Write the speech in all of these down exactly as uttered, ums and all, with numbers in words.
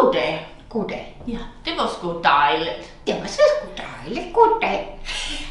God dag. God dag. Ja, det var så dejligt. Det var så dejligt. God dag.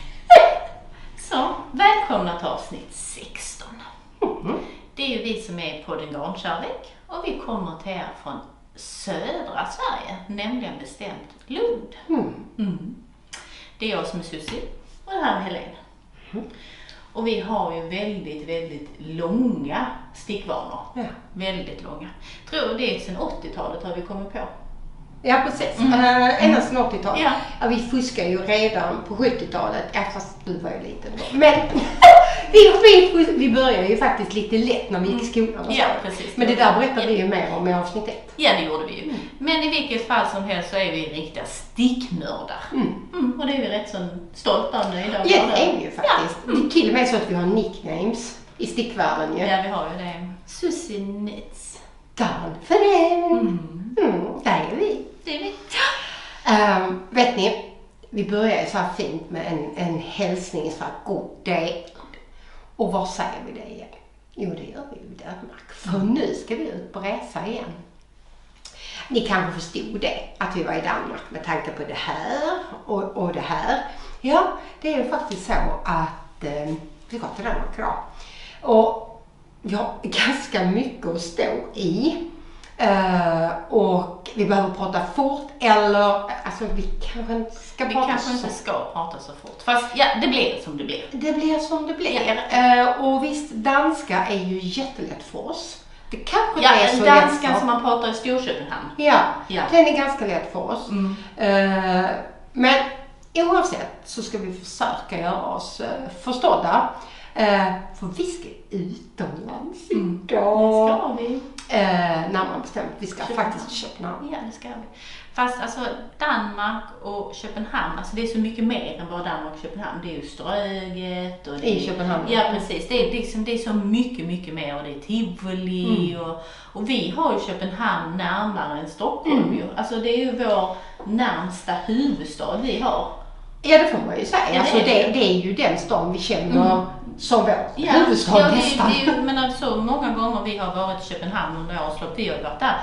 Så, välkomna till avsnitt sexton. Mm. Det är ju vi som är på den Grankärlek och vi kommer till er från södra Sverige, nämligen bestämt Lund. Mm. Mm. Det är jag som är Susie och det här är Helene. Mm. Och vi har ju väldigt, väldigt långa stickvanor. Ja. Väldigt långa. Tror det är sedan åttiotalet har vi kommit på. Ja, precis. Mm. Uh, ända sedan åttiotalet. Ja. Ja, vi fuskar ju redan på sjuttiotalet. Ja, fast du var ju liten då. Men vi, vi, vi började ju faktiskt lite lätt när vi gick i skolan och så. Ja, precis. Men det där berättade Ja. vi ju mer om i avsnitt ett. Ja, det gjorde vi ju. Mm. Men i vilket fall som helst så är vi riktiga sticknördar. Mm. Mm, och det är vi rätt så stolta och nöjda. Ja, det är vi ju faktiskt. Ja. Det är till och med så att vi har nicknames i stickvärlden ju. Ja, vi har ju det. Susie Knits. Dan för det. Mm. Mm, där är vi. Det är vi. Um, vet ni, vi börjar så här fint med en, en hälsning så här god dag. Och var säger vi det igen? Jo, det gör vi i Danmark. För nu ska vi ut på resa igen. Ni kanske förstod det, att vi var i Danmark med tanke på det här och, och det här. Ja, det är ju faktiskt så att eh, vi går till Danmark idag. Och vi har ganska mycket att stå i. Uh, och vi behöver prata fort eller, alltså vi kanske inte ska Vi prata kanske så. inte ska prata så fort. Fast ja, det blir som det blir. Det blir som det blir. Ja. Uh, och visst, danska är ju jättelätt för oss. Det kanske Ja, inte är så danskan lätt som man pratar i Storköpenhamn. Ja, Ja. den är ganska lätt för oss. Mm. Uh, men oavsett så ska vi försöka göra oss uh, förstådda. Uh, för vi ska utomlands Mm. idag. Det ska vi. Uh, närmare bestämt, vi ska Köpenhamn. faktiskt till Köpenhamn. Ja, det ska vi. Fast alltså Danmark och Köpenhamn, alltså det är så mycket mer än bara Danmark och Köpenhamn. Det är ju Ströget och det I Köpenhamn. Ja, precis. Det är, liksom, det är så mycket, mycket mer och det är Tivoli Mm. och, och vi har ju Köpenhamn närmare än Stockholm Mm. ju. Alltså det är ju vår närmsta huvudstad vi har. Ja, det får man ju säga. Ja, det alltså, är det, det. det är ju den stan vi känner Mm. som vår Ja, huvudstad ja det, är- nästan. det är ju, men alltså många gånger vi har varit i Köpenhamn under årens lopp, vi har ju varit där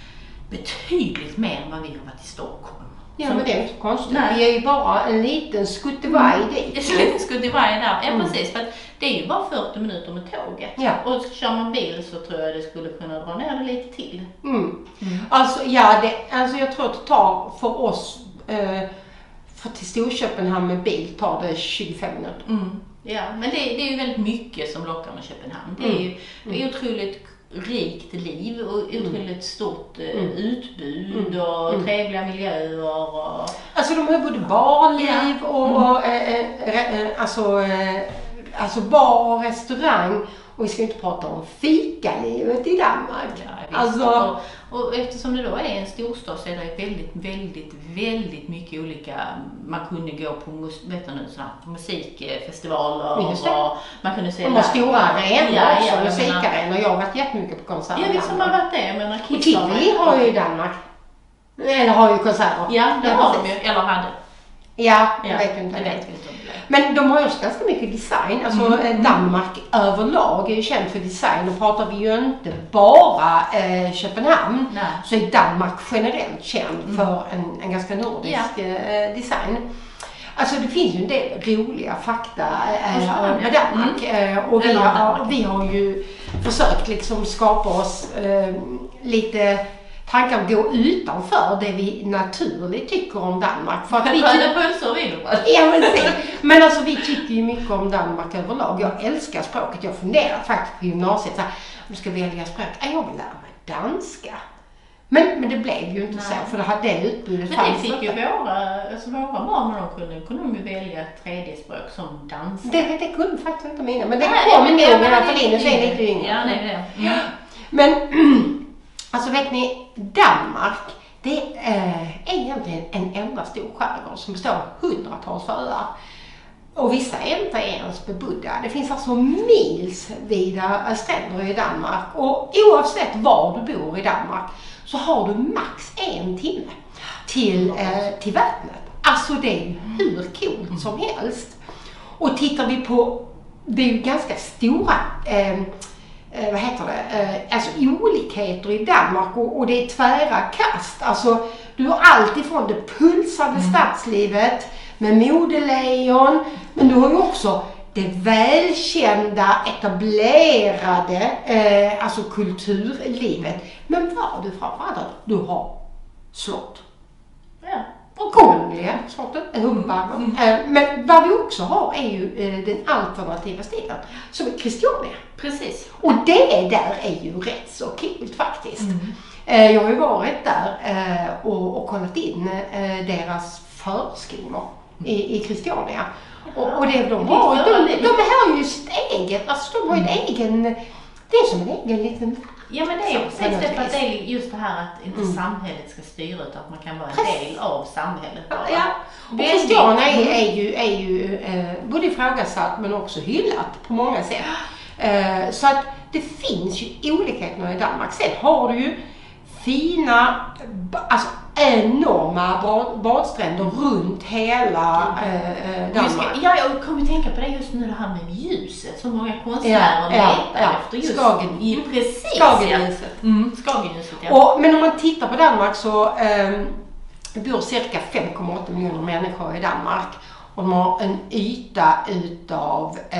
betydligt mer än vad vi har varit i Stockholm. Ja, Så- men det är inte så konstigt. Nej. Vi är ju bara en liten skuttevaj Det är dit. så lite skuttevaj där. Ja, Mm. precis. För att det är ju bara fyrtio minuter med tåget. Ja. Och kör man bil så tror jag det skulle kunna dra ner det lite till. Mm. Mm. Alltså, ja, det, alltså jag tror att det tar för oss, eh, för till Storköpenhamn med bil tar det tjugofem minuter. Mm. Ja, men det, det är ju väldigt mycket som lockar med Köpenhamn. Det är ju det är otroligt rikt liv och otroligt stort eh, Mm. utbud Mm. och Mm. trevliga miljöer och... Alltså de har både barliv Ja. och, Mm. och eh, eh, eh, alltså, eh, alltså bar och restaurang. Och vi ska inte prata om fikalivet i Danmark. Ja, visst. Alltså, och, och eftersom det då är en storstad så är det väldigt, väldigt, väldigt mycket olika. Man kunde gå på mus, vet du nu, såna musikfestivaler Just det. och man kunde se de har stora arenor Ja, också, ja, jag musikarenor. Jag har varit jättemycket på konserter Ja, i visst har man Danmark. varit det. Jag menar, Och Tivoli har ju i Danmark. Eller har ju konserter. Ja, det Ja, har de precis. ju. Eller hade. Ja, Ja, jag vet inte. det vet vi inte om det. Men de har ju också ganska mycket design. Alltså Mm. eh, Danmark överlag är ju känd för design. Och pratar vi ju inte bara eh, Köpenhamn. Nej. Så är Danmark generellt känd Mm. för en, en ganska nordisk eh, design. Alltså det finns ju en del roliga fakta eh, Mm. med Danmark. Eh, och vi Eller har, Danmark. vi har ju försökt liksom skapa oss eh, lite tankar att gå utanför det vi naturligt tycker om Danmark. För att vi tycker- Röda pölser och wienerbröd. Ja, men, se. men alltså vi tycker ju mycket om Danmark överlag. Jag älskar språket. Jag funderar faktiskt på gymnasiet så här, om jag ska välja språk. Ja, jag vill lära mig danska. Men, men det blev ju inte Nej. så, för det hade det utbudet Men det fanns fick ju inte. våra, alltså våra barn när de kunde, kunde de ju välja ett tredje språk som danska. Det, det kunde faktiskt inte mina, men det Nej, kom men nog det- när Linus är lite yngre. Ja, det är det. Mm. Men alltså vet ni, Danmark, det är egentligen en enda stor skärgård som består av hundratals öar. Och vissa är inte ens bebodda. Det finns alltså milsvida stränder i Danmark. Och oavsett var du bor i Danmark så har du max en timme till, eh, till vattnet. Alltså det är ju hur coolt som helst. Och tittar vi på, det är ju ganska stora eh, eh, vad heter det, eh, alltså olikheter i Danmark och, och det är tvära kast. Alltså du har allt ifrån det pulsande mm. stadslivet med modelejon, men du har ju också det välkända, etablerade, eh, alltså kulturlivet. Men vad du framförallt du har slott. Ja. Och kungliga slottet, Humbargen. Mm. Eh, men vad vi också har är ju eh, den alternativa stilen, som är Christiania. Precis. Och det där är ju rätt så kul faktiskt. Mm. Eh, jag har ju varit där eh, och, och kollat in eh, deras förskolor i, i Christiania. Och, och det, de, har, de, de har ju sitt eget, alltså de har ju en egen, det är som en egen liten... Ja, men det är ju precis det, för att det är just det här att inte mm. samhället ska styra utan att man kan vara en del av samhället bara. Ja, och Christiania är, är ju, är ju eh, både ifrågasatt men också hyllat på många sätt. Eh, så att det finns ju olikheter i Danmark. Sen har du ju fina, alltså enorma bad, badstränder runt hela eh, Danmark. Ska, ja, jag kommer att tänka på det just nu, det här med ljuset. Så många konstnärer ja, letar ja, efter just Skagen. Ja, precis. Skagenljuset. Ja. Mm, Skagenljuset, ja. Och, men om man tittar på Danmark så eh, bor cirka fem komma åtta miljoner människor i Danmark. Och de har en yta utav eh,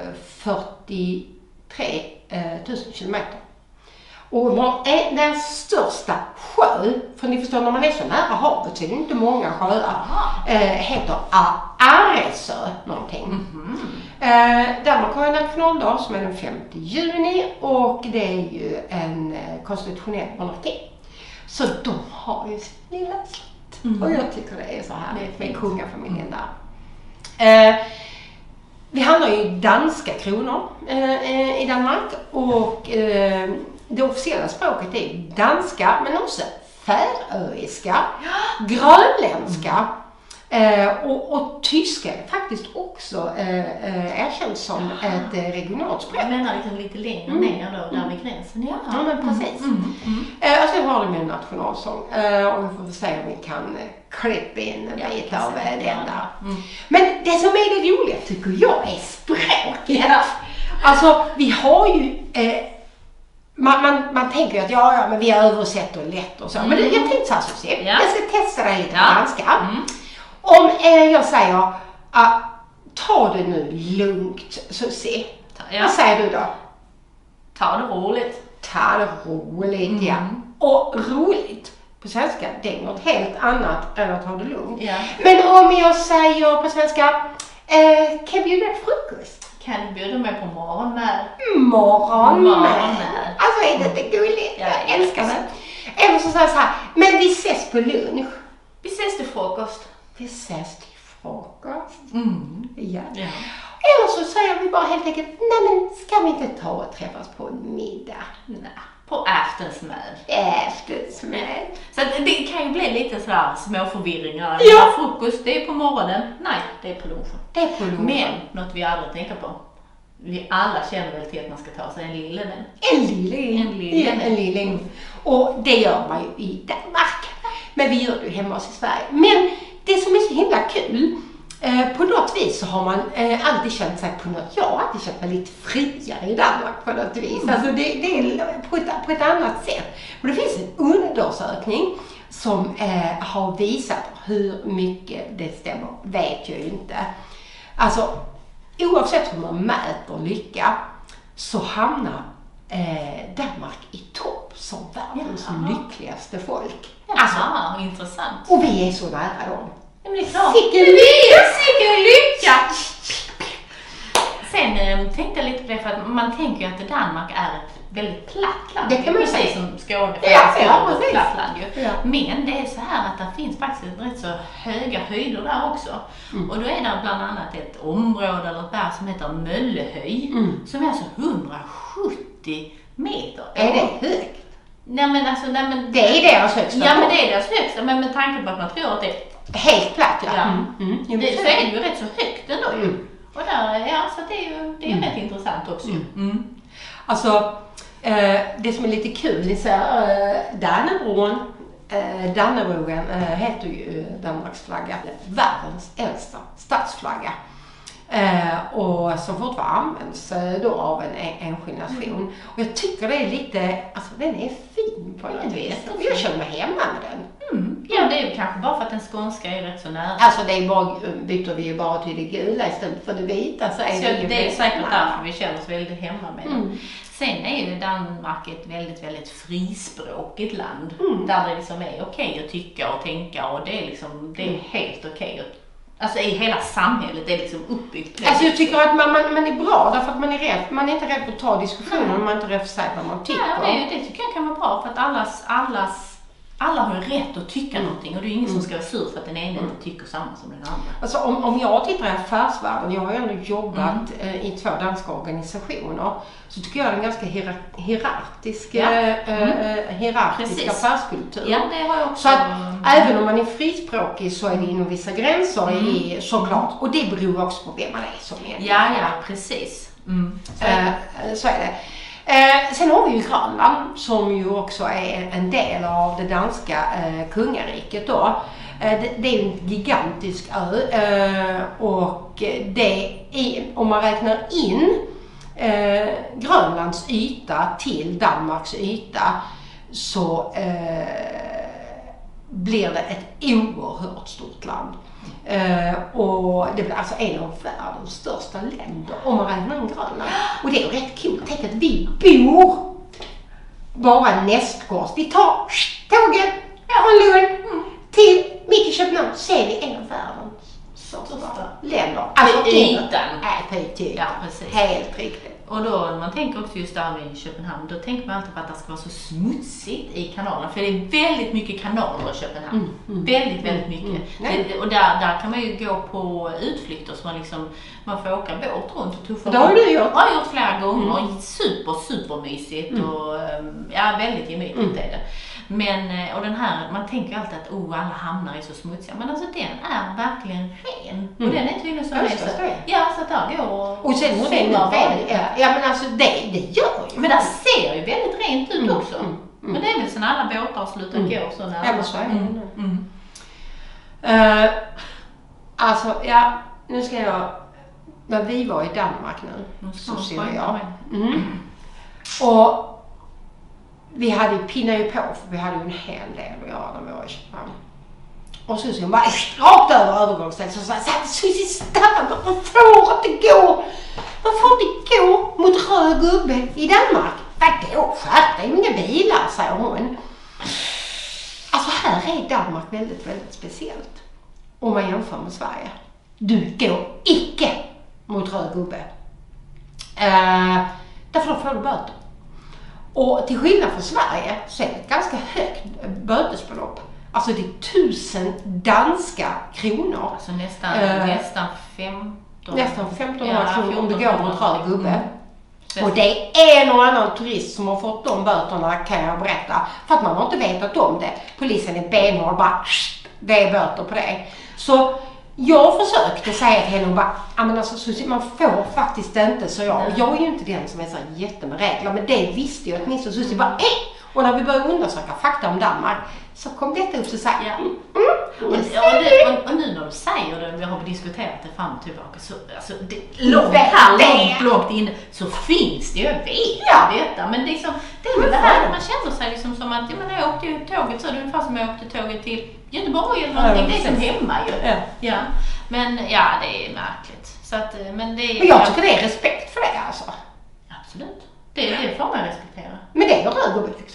fyrtiotre tusen kilometer. Och de har en, den största sjö, för ni förstår när man är så nära havet så är det inte många sjöar, eh, heter Arresö någonting. Mm-hmm. Eh, Danmark har en nationaldag som är den femte juni och det är ju en eh, konstitutionell monarki. Så de har ju sin lilla slott. Mm. Och jag tycker det är så här med kungafamiljen där. Eh, vi handlar ju danska kronor eh, i Danmark och eh, det officiella språket är danska men också färöiska, grönländska eh, och, och tyska är faktiskt också eh, erkänt som ett eh, regionalt språk. Jag menar liksom lite längre mm. ner då, där vid gränsen. Ja, ja men precis. Mm. Mm. Eh, och sen har de en nationalsång eh, och vi får se om vi kan eh, klippa in en ja, bit av eh, den där. Mm. Men det som är det roliga tycker jag är språket. Ja. Alltså vi har ju eh, Man, man, man tänker ju att ja, ja, men vi översätter lätt och så. Mm. Men det, jag tänkte så här, så ja. Jag ska testa dig lite på ja. danska. Mm. Om eh, jag säger, uh, ta det nu lugnt, så se. Ja. Vad säger du då? Ta det roligt. Ta det roligt, mm. ja. Och roligt på svenska, det är något helt annat än att ta det lugnt. Ja. Men om jag säger på svenska, eh, kan jag bjuda frukost? Kan du bjuda mig på morgonmär? Morgonmär. Alltså är det inte gulligt? Jag, jag älskar det. Eller så säger jag så här, men vi ses på lunch. Vi ses till frukost. Vi ses till frukost. Mm. Ja. ja. Eller så säger vi bara helt enkelt, nej men ska vi inte ta och träffas på en middag? Nej. På aftensmad. Aftensmad. Så det kan ju bli lite sådär små förvirringar. Ja. Frukost, det är på morgonen. Nej, det är på lunchen. Det är på lunchen. Men något vi aldrig tänker på. Vi alla känner väl till att man ska ta sig en lille vän. En lille En lille en, en lille Och det gör man ju i Danmark. Men vi gör det ju hemma oss i Sverige. Men det som är så himla kul, eh, på något vis så har man eh, alltid känt sig på något, jag har alltid känt mig lite friare i Danmark på något vis. Alltså det, det är på ett, på ett annat sätt. Och det finns en undersökning som eh, har visat hur mycket det stämmer, vet jag ju inte. Alltså oavsett hur man mäter lycka så hamnar eh, Danmark i topp som världens ja. lyckligaste folk. Alltså, ja, intressant. Och vi är så nära dem. Ja, men det är klart. Sicken lycka! Sicken lycka! Sen eh, tänkte jag lite på det för att man tänker ju att Danmark är ett väldigt platt land. Det kan man precis säga. som Skåne för ja, ja, ett platt land ju. Ja. Men det är så här att det finns faktiskt rätt så höga höjder där också. Mm. Och då är det bland annat ett område eller ett berg som heter Möllehöj mm. som är alltså hundrasjuttio meter. Är det högt? Nej men alltså, nej men... Det är deras högsta. Ja men det är deras högsta, men med tanke på att man tror att det är... Helt platt, ja. ja. Mm. Mm. Det, så är det ju rätt så högt ändå ju. Mm. Och där, ja så det är ju det är mm. rätt intressant också ju. Mm. Mm. Alltså, eh, det som är lite kul, ni säger, eh, Dannebron, eh, Dannebrogen eh, heter ju Danmarks flagga, världens äldsta stadsflagga. Eh, och som fortfarande används eh, då av en en- enskild nation. Mm. Och jag tycker det är lite, alltså den är fin på något vis. Jag känner mig hemma med den. Mm. Ja, det är ju kanske bara för att den skånska är rätt så nära. Alltså det är bara, byter vi ju bara till det gula istället för det vita, så är Så det ju det är säkert nära. därför vi känner oss väldigt hemma med den. Mm. Sen är ju Danmark ett väldigt, väldigt frispråkigt land. Mm. Där det liksom är okej att tycka och tänka, och det är liksom, det är helt okej att, alltså i hela samhället är liksom uppbyggt. Alltså jag tycker att man, man, man är bra därför att man är rädd. Man är inte rädd för att ta diskussioner, mm. man är inte rädd för att säga vad man tycker. Ja, det, det tycker jag kan vara bra, för att allas, allas, alla har ju rätt att tycka mm. någonting, och det är ingen mm. som ska vara sur för att den ena mm. inte tycker samma som den andra. Alltså om, om jag tittar i affärsvärlden, jag har ju ändå jobbat mm. eh, i två danska organisationer, så tycker jag det är en ganska hierar- hierarkisk, ja. eh, mm. hierarkisk Precis. affärskultur. Ja, det har jag också. Så att mm. även om man är frispråkig så är det inom vissa gränser mm. i, såklart. Och det beror också på vem man är som är. Ja, ja, precis. Mm. Så, är eh, så är det. Eh, sen har vi ju Grönland som ju också är en del av det danska eh, kungariket då. Eh, det, det är en gigantisk ö eh, och det är, om man räknar in eh, Grönlands yta till Danmarks yta, så eh, blir det ett oerhört stort land. Uh, och det blir alltså en av världens största länder om man räknar in Grönland. Och det är ju rätt kul. Tänk att vi bor bara nästgårds. Vi tar tåget från Lund mm. till mitt i Köpenhamn, så är vi en av världens största länder. Alltså ytan. Är på ytan. Ja, precis. Helt riktigt. Och då, man tänker också just där med Köpenhamn, då tänker man alltid på att det ska vara så smutsigt i kanalen. För det är väldigt mycket kanaler i Köpenhamn. Mm, mm, väldigt, väldigt mycket. Mm, det, och där, där kan man ju gå på utflykter, så man liksom, man får åka båt runt och tuffa. Det har du gjort. Jag har gjort flera gånger. Mm. Super, supermysigt mm. och ja, väldigt gemytligt mm. är det. Men, och den här, man tänker alltid att oh, alla hamnar är så smutsiga. Men alltså den är verkligen ren. Mm. Och den är tydligen så ren. Ja, så att där går och... Och sen hon är nu väldigt, ja, ja men alltså det, det gör ju. Men det ser ju väldigt rent ut mm. också. Mm. Mm. Mm. Men det är väl sen alla båtar slutar mm. gå så nära. Ja, men så är det. Mm. Mm. Uh, alltså, ja, nu ska jag... När vi var i Danmark nu, mm. så ser jag. Mm. Och vi hade ju pinnat ju på, för vi hade ju en hel del att göra när vi var i Köpenhamn. Och så så bara rakt över övergångsstället så sa jag, Susie stanna, man får inte gå. Man får inte gå mot röd gubbe i Danmark. Vadå, skärp dig, inga bilar, säger hon. Alltså här är Danmark väldigt, väldigt speciellt. Om man jämför med Sverige. Du går icke mot röd gubbe. Uh, därför då får du böter. Och till skillnad från Sverige så är det ett ganska högt bötesbelopp. Alltså det är tusen danska kronor. Alltså nästan, uh, nästan femton. Nästan femtonhundra ja, kronor om du går mot röd gubbe. Mm. Och det är en och annan turist som har fått de böterna, kan jag berätta. För att man har inte vetat om det. Polisen är benhård, bara det är böter på det. Så jag försökte säga till henne och bara, ja men alltså Susie, man får faktiskt inte, så jag. Och jag är ju inte den som är så jätte med regler, men det visste jag åtminstone. Susie bara, eh! Och när vi började undersöka fakta om Danmark så kom detta upp så så här, ja. mm, mm. Och, och, det, och, och nu när du säger det, vi har diskuterat det fram och tillbaka, så alltså, det, långt här, långt, långt inne, så finns det ju, jag vet ja. detta, men liksom, det är väl det här, man känner sig liksom som att, ja men jag åkte ju tåget, så är det ungefär som jag åkte tåget till Göteborg eller någonting, ja, det är som hemma ju. Ja. Ja. Men ja, det är märkligt. Så att, men, det är, men jag tycker det är respekt för det alltså. Absolut. Det, det får man respektera. Men det är ju rödgubbe liksom.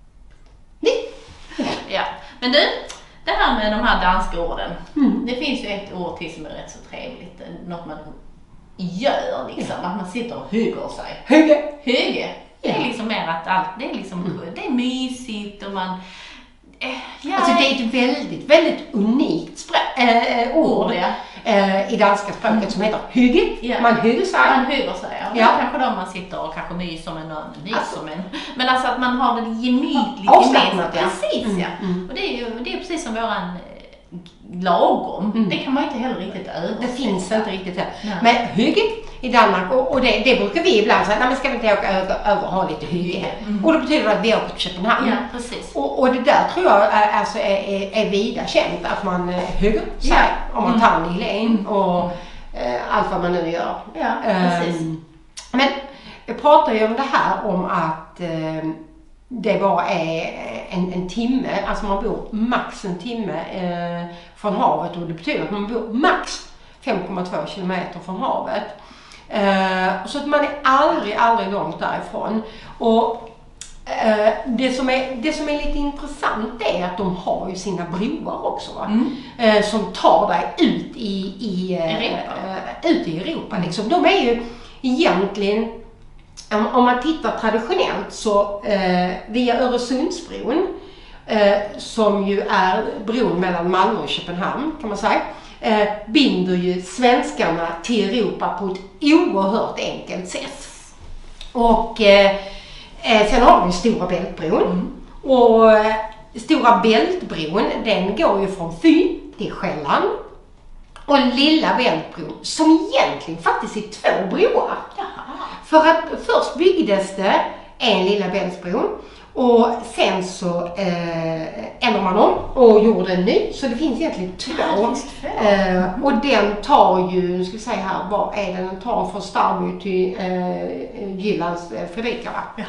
Ja, men du, det här med de här danska orden. Mm. Det finns ju ett ord till som är rätt så trevligt. Något man gör liksom, ja. Att man sitter och hygger sig. Hygge. Hygge. Det är liksom mer att allt, det är liksom, mm. det är mysigt och man... Eh, ja, alltså det är ett väldigt, väldigt unikt språk, äh, ord ja. äh, i danska språket mm. som heter hygge. Ja. Man hygger sig. Man hygger sig, ja. Ja. Kanske då man sitter och kanske myser med någon, myser alltså, med. Men alltså att man har det gemytligt. Avslappnat, ja. Precis, mm. ja. Mm. Och det är ju det är precis som våran lagom. Mm. Det kan man inte heller riktigt översätta. Det finns inte riktigt här. Nej. Men hygge i Danmark, och, och det, det brukar vi ibland säga, nej men ska vi inte åka över, över och ha lite hygge. Mm. Och det betyder att vi åker till Köpenhamn. Ja, precis. Och, och det där tror jag är, alltså är, är, är vida känt, att man hygger sig ja. om man tar en lille in. Och eh, allt vad man nu gör. Ja, precis. Um, men jag pratar ju om det här om att eh, det bara är en, en timme, alltså man bor max en timme eh, från havet, och det betyder att man bor max fem komma två kilometer från havet. Eh, så att man är aldrig, aldrig långt därifrån. Och eh, det, som är, det som är lite intressant är att de har ju sina broar också, va? Mm. Eh, som tar dig ut i, i, Europa. Eh, ut i Europa. Liksom. De är ju egentligen, om man tittar traditionellt, så eh, via Öresundsbron, eh, som ju är bron mellan Malmö och Köpenhamn kan man säga, eh, binder ju svenskarna till Europa på ett oerhört enkelt sätt. Och eh, sen har vi Stora Bältbron. Mm. Och eh, Stora Bältbron, den går ju från Fyn till Själland. Och Lilla Bältbron, som egentligen faktiskt är två broar. Jaha. För att först byggdes det en Lilla Bältbron, och sen så eh, ändrade man om och gjorde en ny. Så det finns egentligen två. Ja, eh, och den tar ju, nu ska vi säga här, vad är den? Den tar från Starby till eh, Jyllands eh, Fredrika, va? Ja,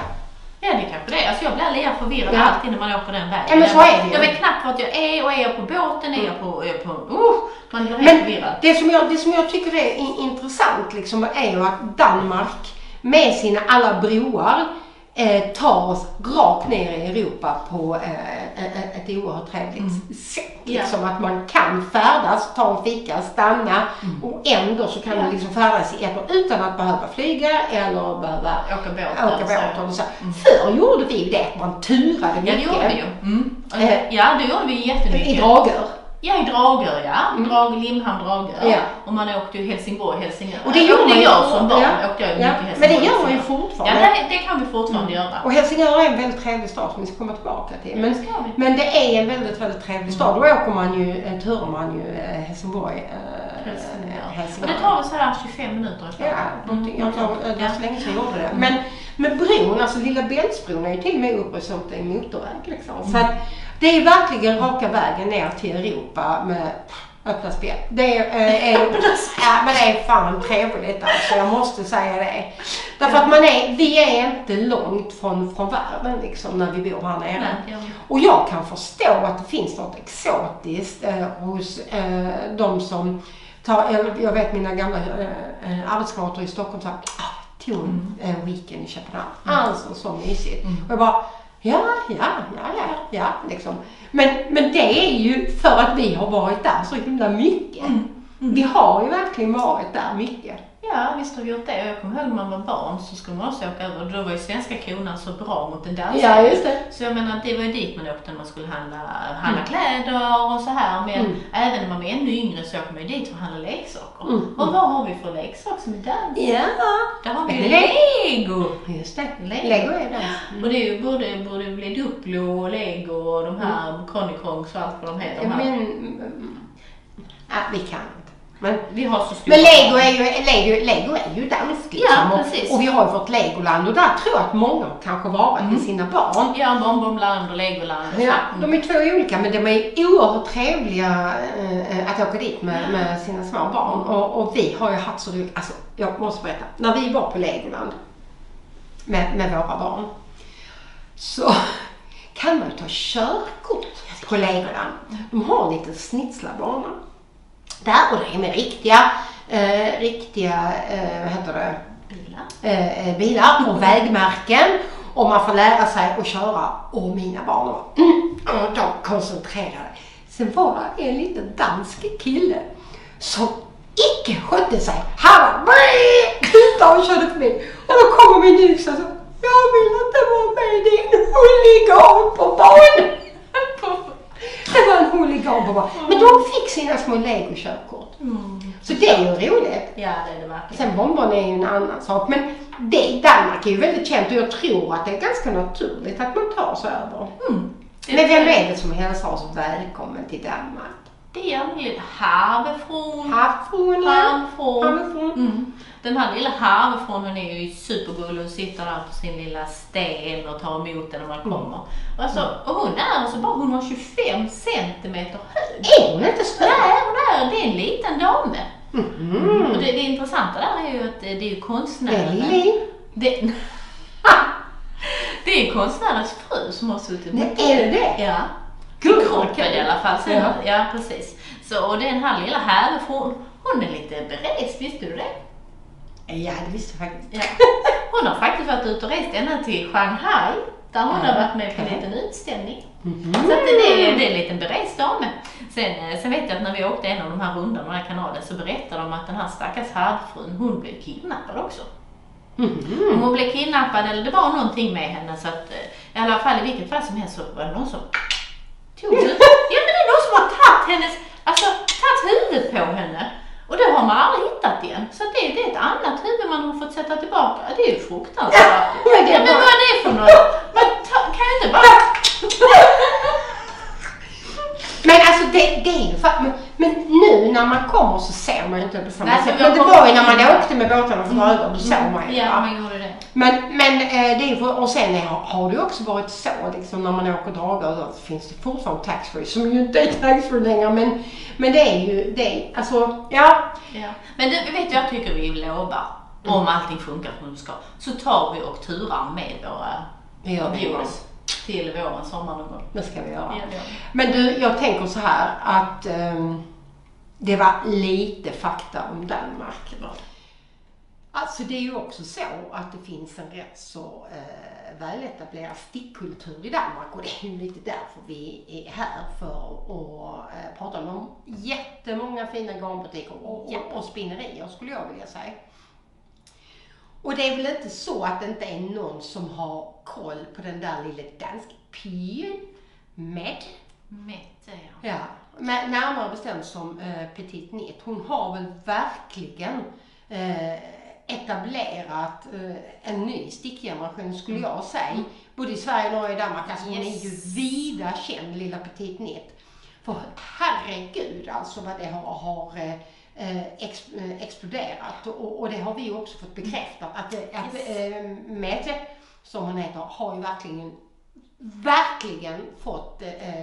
det är kanske det. Alltså jag blir lite förvirrad, ja, alltid när man åker den vägen. Ja, men så är det. Jag vet knappt vart jag är, och är jag på båten, är jag på... Är jag på uh, man blir men förvirrad. Det som, jag, det som jag tycker är intressant liksom, är ju att Danmark med sina alla broar eh, tar oss rakt ner i Europa på eh, ett oerhört trevligt mm. sätt. Liksom, yeah. Att man kan färdas, ta en fika, stanna mm. och ändå så kan yeah. man liksom färdas i ett år utan att behöva flyga eller behöva åka båt. Åka båt och så. Mm. Förr gjorde vi det, man turade mycket. Ja, det gjorde vi ju. Mm. Eh, ja, det gjorde vi jättemycket. I Dragör. Ja, i Dragör, ja. Mm. Drag, Limhamn, Dragör. Ja. Och man åkte ju Helsingborg, Helsingör. Och det gör man ju som barn. Ja. Åkte jag ju ja. mycket Helsingborg. Men det gör man ju fortfarande. Ja, det, det kan vi fortfarande mm. göra. Och Helsingör är en väldigt trevlig stad som vi ska komma tillbaka till. Men, men det är en väldigt, väldigt trevlig stad. Då åker man ju, turar man ju eh, Helsingborg. Eh, Helsingör. Och det tar väl så här tjugofem minuter. Ja, mm. jag tror det var så länge sedan jag gjorde det. Men, men bron, alltså Lilla Bältsbron, är ju till och med upprustad i motorväg liksom. Mm. Så att det är verkligen raka vägen ner till Europa med öppna spel. Det är, äh, är, ja, men det är fan trevligt alltså, jag måste säga det. Därför att man är, vi är inte långt från, från världen liksom när vi bor här nere. Nej, och jag kan förstå att det finns något exotiskt eh, hos eh, de som tar, jag vet mina gamla eh, arbetskamrater i Stockholm sa, ah, tog en mm. weekend i Köpenhamn. Mm. Alltså så mysigt. Mm. Och jag bara, ja, ja, ja, ja, ja, liksom. Men, men det är ju för att vi har varit där så himla mycket. Mm. Mm. Vi har ju verkligen varit där mycket. Ja, visst har vi gjort det. Och jag kommer ihåg när man var barn så skulle man också åka över. Då var ju svenska kronan så bra mot den danska. Ja, just det. Så jag menar, det var ju dit man åkte när man skulle handla, handla mm. kläder och så här. Men mm. även när man var ännu yngre så åker man ju dit för att handla leksaker. Mm. Och vad har vi för leksaker som är dans? Ja. Där har vi ju Lego. Just det. Lego, Lego är dans. Mm. Och det är ju både, både bli Duplo och Lego och de här mm. Chronicons och allt vad de heter. Ja, de här. men, ja, vi kan inte. Men, vi har så men Lego är ju, Lego, Lego är ju danskt liksom. Ja, precis. Och, och vi har ju fått Legoland och där tror jag att många kanske varit mm. med sina barn. Ja, Bombomland och Legoland. Och ja, mm. de är två olika men de är oerhört trevliga äh, att åka dit med, med sina små barn. Och, och vi har ju haft så roligt, alltså jag måste berätta, när vi var på Legoland med, med våra barn så kan man ta körkort på Legoland. De har en liten snitslarbana där och det är med riktiga, eh, riktiga eh, vad heter det? Bilar. Eh, bilar och vägmärken och man får lära sig att köra och mina barn var mm, och de koncentrerade. Sen var det en liten dansk kille som icke skötte sig. Han var kuta och körde förbi. Och då kommer min yxa och så, jag vill inte vara med din huligan på banan. Det var en huligan på banan. Men de fick sina små Lego-körkort. Mm. Så det är ju roligt. Ja, det är det verkligen. Sen bombarna är ju en annan sak. Men det, Danmark är ju väldigt känt och jag tror att det är ganska naturligt att man tar sig över. Mm. Men vem är det som hälsar oss välkommen till Danmark? Det är en liten havefrun. Havefrun, Havefrun. Mm. Den här lilla havefrun, hon är ju supergullig och sitter där på sin lilla sten och tar emot den när man kommer. Mm. Alltså, och hon är alltså bara hundratjugofem centimeter hög. Är hon inte större? Nej, hon är, det är en liten dame. Mm. Och det, det intressanta där är ju att det är ju konstnären. Det är Lili. Det, det är konstnärens fru som har suttit på. Nej, är det det? Ja. Gud, Kroppen i alla fall. Sen, ja. ja, precis. Så, och den här lilla härifrån, hon är lite berest, visste du det? Ja, det visste jag faktiskt. Ja. Hon har faktiskt varit ute och rest ända till Shanghai, där hon Ja. har varit med på en liten utställning. Mm. Så att det, det, är, det är en liten berest dame. Sen, sen vet jag att när vi åkte en av de här rundan, den här kanalen, så berättade de att den här stackars härfrun, hon blev kidnappad också. Mm. Hon blev kidnappad, eller det var någonting med henne, så att i alla fall i vilket fall som helst så var det någon som tog huvudet. Ja, men det är någon som har tagit hennes, alltså tagit huvudet på henne. Och det har man aldrig hittat igen. Så det, det är ett annat huvud man har fått sätta tillbaka. Det är ju fruktansvärt. Ja, det är ja, men bara... vad är det för något? Man ta, kan ju inte bara... Men alltså det, det är ju fa- men, men nu när man kommer så ser man ju inte på samma Nej, sätt. men Men det jag var ju när kommer- man åkte med båtarna för ögon, då såg man ju. Ja, va? man gjorde det. Men, men eh, det är ju för, och sen har, har det ju också varit så liksom när man åker dragar så finns det fortfarande taxfree som ju inte är taxfree längre, men, men det är ju, det är, alltså, ja. Ja. Men du vet jag tycker vi lovar, Mm. om allting funkar som det ska, så tar vi och turar med våra Det gör vi. viewers till våren, sommaren och Det ska vi göra. Ja, det gör vi. Men du, jag tänker så här att ehm, det var lite fakta om Danmark. Alltså det är ju också så att det finns en rätt så eh, väletablerad stickkultur i Danmark, och det är ju lite därför vi är här, för att eh, prata om jättemånga fina garnbutiker och, och, och spinnerier skulle jag vilja säga. Och det är väl inte så att det inte är någon som har koll på den där lilla dansk pigen med. Mätt, ja. Ja, men närmare bestämt som eh, Petit Nit. Hon har väl verkligen eh, etablerat eh, en ny stickgeneration skulle jag säga. Mm. Både i Sverige, Norge och Danmark. Alltså hon Yes. är ju vida känd, lilla Petit Nit. För herregud alltså vad det har, har eh, ex, eh, exploderat. Och, och det har vi också fått bekräftat. Att, att Yes. eh, Mette, som hon heter, har ju verkligen verkligen fått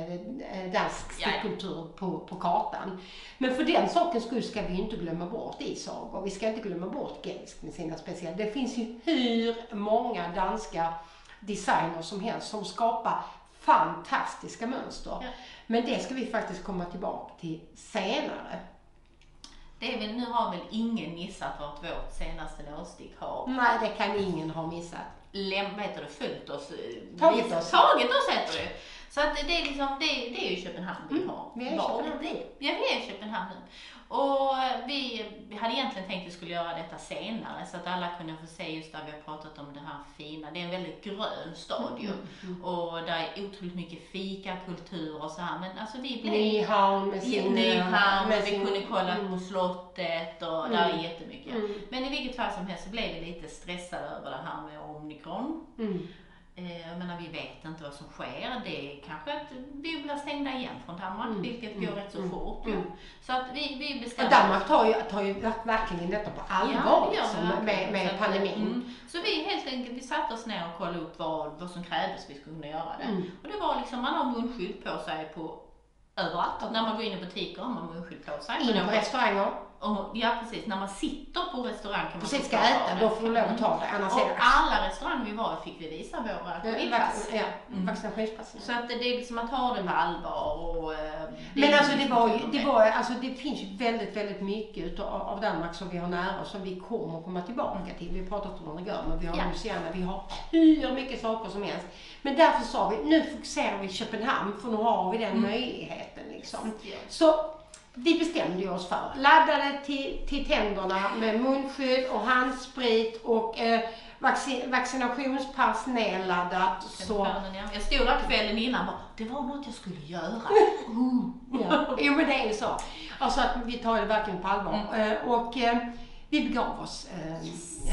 eh, dansk stickkultur på, på kartan. Men för den saken skull ska vi inte glömma bort Isag, och vi ska inte glömma bort Gelsk med sina speciella. Det finns ju hur många danska designers som helst som skapar fantastiska mönster. Ja. Men det ska vi faktiskt komma tillbaka till senare. Det är väl, nu har väl ingen missat vart vårt senaste låsstick har Nej, det kan ingen ha missat. läm, vad heter det, följt oss, Tagit vis- oss. tagit oss heter det. Så att det är liksom, det, det är ju Köpenhamn vi Mm, har. vi är i varit Köpenhamn. i. Ja, vi är i Köpenhamn nu. Och vi, vi hade egentligen tänkt att vi skulle göra detta senare så att alla kunde få se just där vi har pratat om det här fina. Det är en väldigt grön stad ju. Mm, mm. Och där är otroligt mycket fikakultur och så här. Men alltså vi blev Nyhavn med sin... Nyhamn, med och vi sin- kunde kolla mm. på slottet och Mm. där är jättemycket. Mm. Men i vilket fall som helst så blev vi lite stressade över det här med omikron. Mm. Eh, Jag menar, vi vet inte vad som sker. Det är kanske att vi blir stängda igen från Danmark, Mm. vilket går Mm. rätt så Mm. fort. Mm. Ja. Så att vi, vi Och bestämde Danmark tar ju, tar ju verkligen detta på allvar Ja, det gör liksom, vi med, verkligen. med Så att, pandemin. mm. Så vi helt enkelt, vi satte oss ner och kollade upp vad, vad som krävdes för att vi skulle kunna göra det. Mm. Och det var liksom, man har munskydd på sig på överallt. När man går in i butiker har man munskydd på sig. Inne Men på då- restauranger, och, ja precis, när man sitter på restaurang kan man precis ska fortfarande äta, ha det. då får du lov att ta det. Annars är Och det alla restauranger vi var i fick vi visa våra Ja, covidpass. vac- ja, Mm. vaccinationspassen. Så att det är liksom att ha det på allvar och... eh, Men är alltså det liksom var ju, som det är. var, alltså det finns ju väldigt, väldigt mycket utav, av Danmark som vi har nära och som vi kommer att komma tillbaka till. Vi har pratat om det igår, men vi har Ja. Luciana, vi har hur mycket saker som helst. Men därför sa vi, nu fokuserar vi Köpenhamn för nu har vi den Mm. möjligheten liksom. Ja. Så vi bestämde oss för, laddade till, till tänderna med munskydd och handsprit och eh, vaccin, vaccinationspass nedladdat. Så, Telefonen, ja. Jag stod där kvällen innan och bara, det var något jag skulle göra. Mm. ja. Jo men det är ju så. Alltså att vi tar det verkligen på allvar. Mm. Eh, och eh, vi begav oss eh, Yes.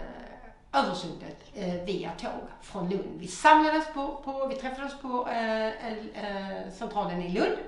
eh, över sundet eh, via tåg från Lund. Vi samlades på, på vi träffades på eh, eh, centralen i Lund.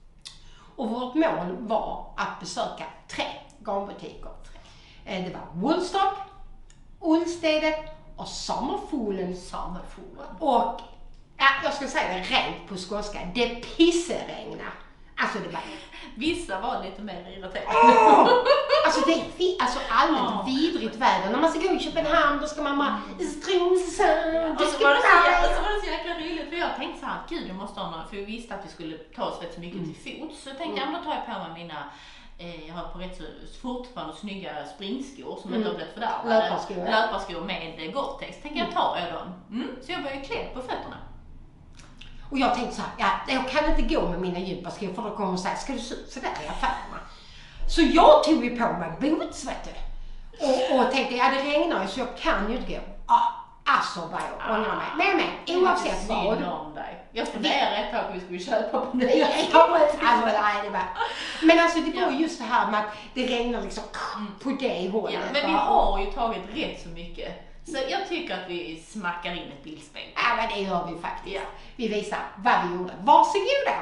Och vårt mål var att besöka tre garnbutiker. Eh, det var Woolstock, Ullstedet och Sommerfuglen. Samefogden. Och ja, jag ska säga det rent på skånska, det pisseregna. Alltså det var... Vissa var lite mer irriterade. Åh! Alltså det är vi- alltså allmänt Ja. vidrigt väder. När man ska gå i Köpenhamn då ska man bara strosa. Och så var det så, jäkla, så var det så jäkla roligt för jag tänkte så här, gud jag måste ha någon, för vi visste att vi skulle ta oss rätt så mycket till fots. Så jag tänkte, mm. ja men då tar jag på mig mina, eh, jag har på rätt så fortfarande snygga springskor som mm. inte har blivit fördärvade. Löparskor. Ja. Löparskor med Gore-Tex. Tänker jag tar jag dem. Mm. Så jag började klä på fötterna. Och jag tänkte så här, ja, jag kan inte gå med mina gympaskor för då kommer hon säga, ska du se ut sådär i affärerna? Så jag tog ju på mig boots, vet du. Och, och tänkte, ja det regnar ju så jag kan ju inte gå. Ah, alltså vad jag ångrar mig. Men men, oavsett vad. Jag funderar ett tag på vi skulle köpa på nya. Alltså, nej, det var. Men alltså det var just det här med att det regnar liksom på det hållet. Ja, men vi har ju tagit rätt så mycket. Så jag tycker att vi smackar in ett bildspel. Ja, men det gör vi faktiskt. Ja. Vi visar vad vi gjorde. Varsågoda!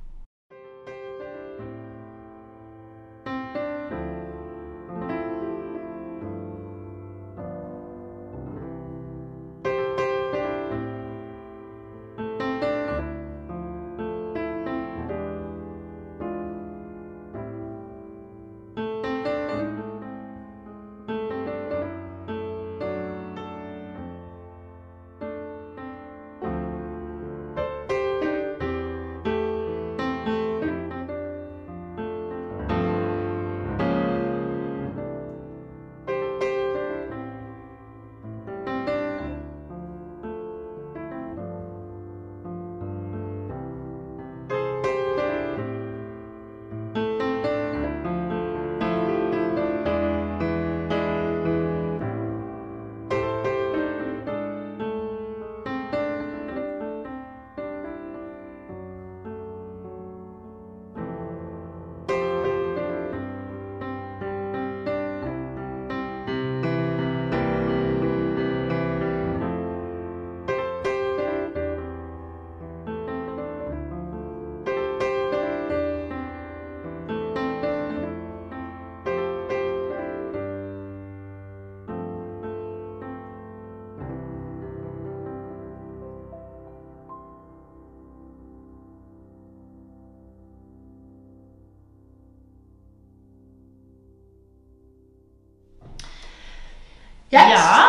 Yes. Ja.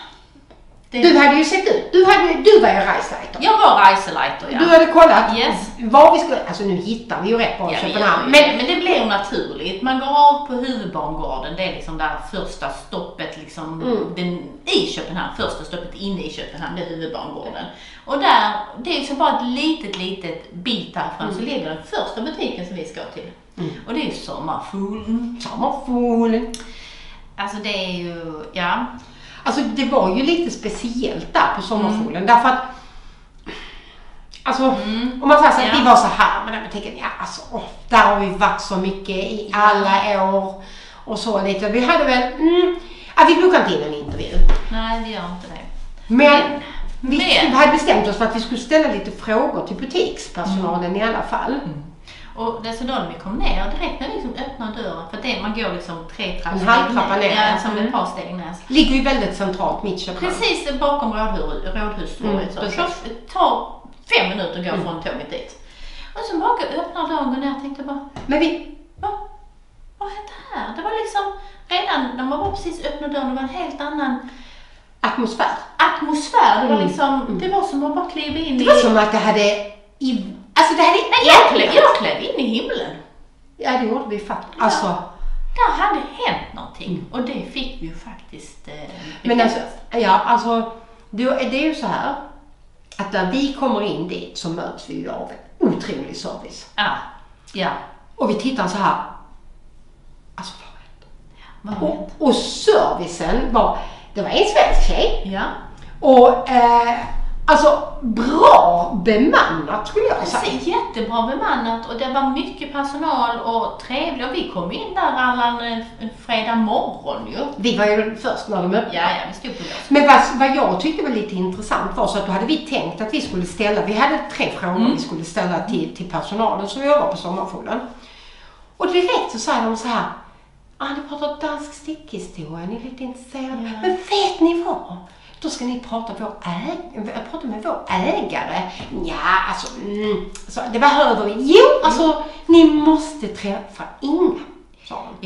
Det... Du hade ju sett ut. Du, hade, du var ju reiseleiter. Jag var reiseleiter, ja. Du hade kollat yes. var vi skulle... Alltså nu hittar vi ju rätt bra i ja, Köpenhamn. Men, men det blir naturligt. Man går av på huvudbangården. Det är liksom där första stoppet liksom, mm. den, i Köpenhamn. Första stoppet inne i Köpenhamn, det är huvudbangården. Och där, det är liksom bara ett litet, litet bit härifrån mm. så ligger den första butiken som vi ska till. Mm. Och det är ju Sommarfuglen. Sommarfuglen. Alltså det är ju, ja. Alltså det var ju lite speciellt där på Sommarfuglen. Mm. Därför att, alltså mm. om man säger så att ja. vi var så här med den butiken. Ja alltså, åh, där har vi varit så mycket i alla år. Och så lite. Vi hade väl, mm, ja, vi brukade inte in en intervju. Nej, vi gör inte det. Men, vi, men. vi hade bestämt oss för att vi skulle ställa lite frågor till butikspersonalen mm. i alla fall. Mm. Och det är så då när vi kom ner, direkt när vi liksom öppnar dörren, för det, man går liksom tre trappor en halvtrappa ner, ner ja, som mm. ett par steg ner. Ligger ju väldigt centralt mitt Köpenhamn. Precis bakom rådhus, rådhustorget. Mm, det tar fem minuter att gå mm. från tåget dit. Och så bara öppnar dörren och går ner och tänkte bara, men vi... Va? Vad hände här? Det var liksom, redan när man var precis öppnade dörren, det var en helt annan atmosfär. Atmosfär, det var liksom, mm. det var som att bara kliva in det i... Det var som att det hade... I, alltså det hade... Nej, jag klev, jag klev in i himlen. Ja, det gjorde vi faktiskt. Ja. Alltså... Där hade hänt någonting. Mm. Och det fick vi ju faktiskt... Eh, Men alltså, ja, alltså... Det, det är ju så här... Att när vi kommer in dit så möts vi ju av en otrolig service. Ja. Ja. Och vi tittar så här... Alltså, vad har hänt? Och, och servicen var... Det var en svensk tjej. Ja. Och... Eh, Alltså bra bemannat skulle jag säga. Precis, jättebra bemannat och det var mycket personal och trevligt. Och vi kom in där alla en, en fredag morgon ju. Vi var ju först när de öppnade. Ja, ja, vi stod på det. Men vad, vad jag tyckte var lite intressant var så att då hade vi tänkt att vi skulle ställa, vi hade tre frågor mm. vi skulle ställa till, till personalen som jobbar på Sommarfuglen. Och direkt så sa de så här, ah, ni pratar dansk stickhistoria, ni är lite intresserade. Ja. Men vet ni vad? Då ska ni prata, vår äg- prata med vår ägare. Ja, alltså, mm, så det behöver vi. Jo, alltså, ni måste träffa Inga. Ja, vi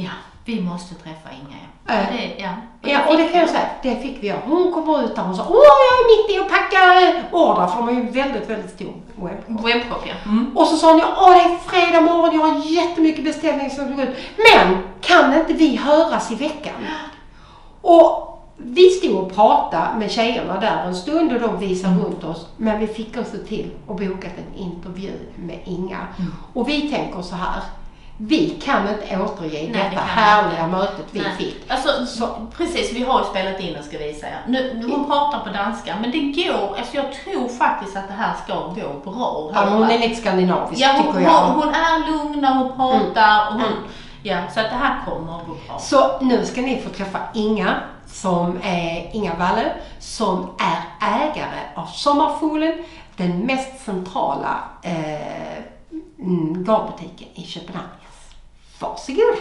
Vi måste träffa Inga. Äh. Det, ja. Ja, och det kan jag säga, det fick vi göra. Hon kommer ut där och sa, åh, jag är mitt i att packa order, för de är ju väldigt, väldigt stor webbshop. Webbshop, ja. Mm. Och så sa hon, åh, det är fredag morgon, jag har jättemycket beställningar som ska gå ut. Men kan inte vi höras i veckan? Och vi stod och pratade med tjejerna där en stund och de visade mm. runt oss. Men vi fick oss till och bokat en intervju med Inga. Mm. Och vi tänker så här. Vi kan inte återge Nej, detta det härliga inte. mötet vi Nej. fick. Alltså, så, precis, vi har ju spelat in och ska visa er. Nu, nu hon pratar på danska, men det går, alltså jag tror faktiskt att det här ska gå bra. Ja, hon är lite skandinavisk, ja, hon, tycker jag. Hon, hon är lugn när hon pratar. Mm. Och hon, mm. Ja, så att det här kommer att gå bra. Så nu ska ni få träffa Inga, som är Inga Walle, som är ägare av Sommarfuglen, den mest centrala eh, garnbutiken i Köpenhamn. Varsågod!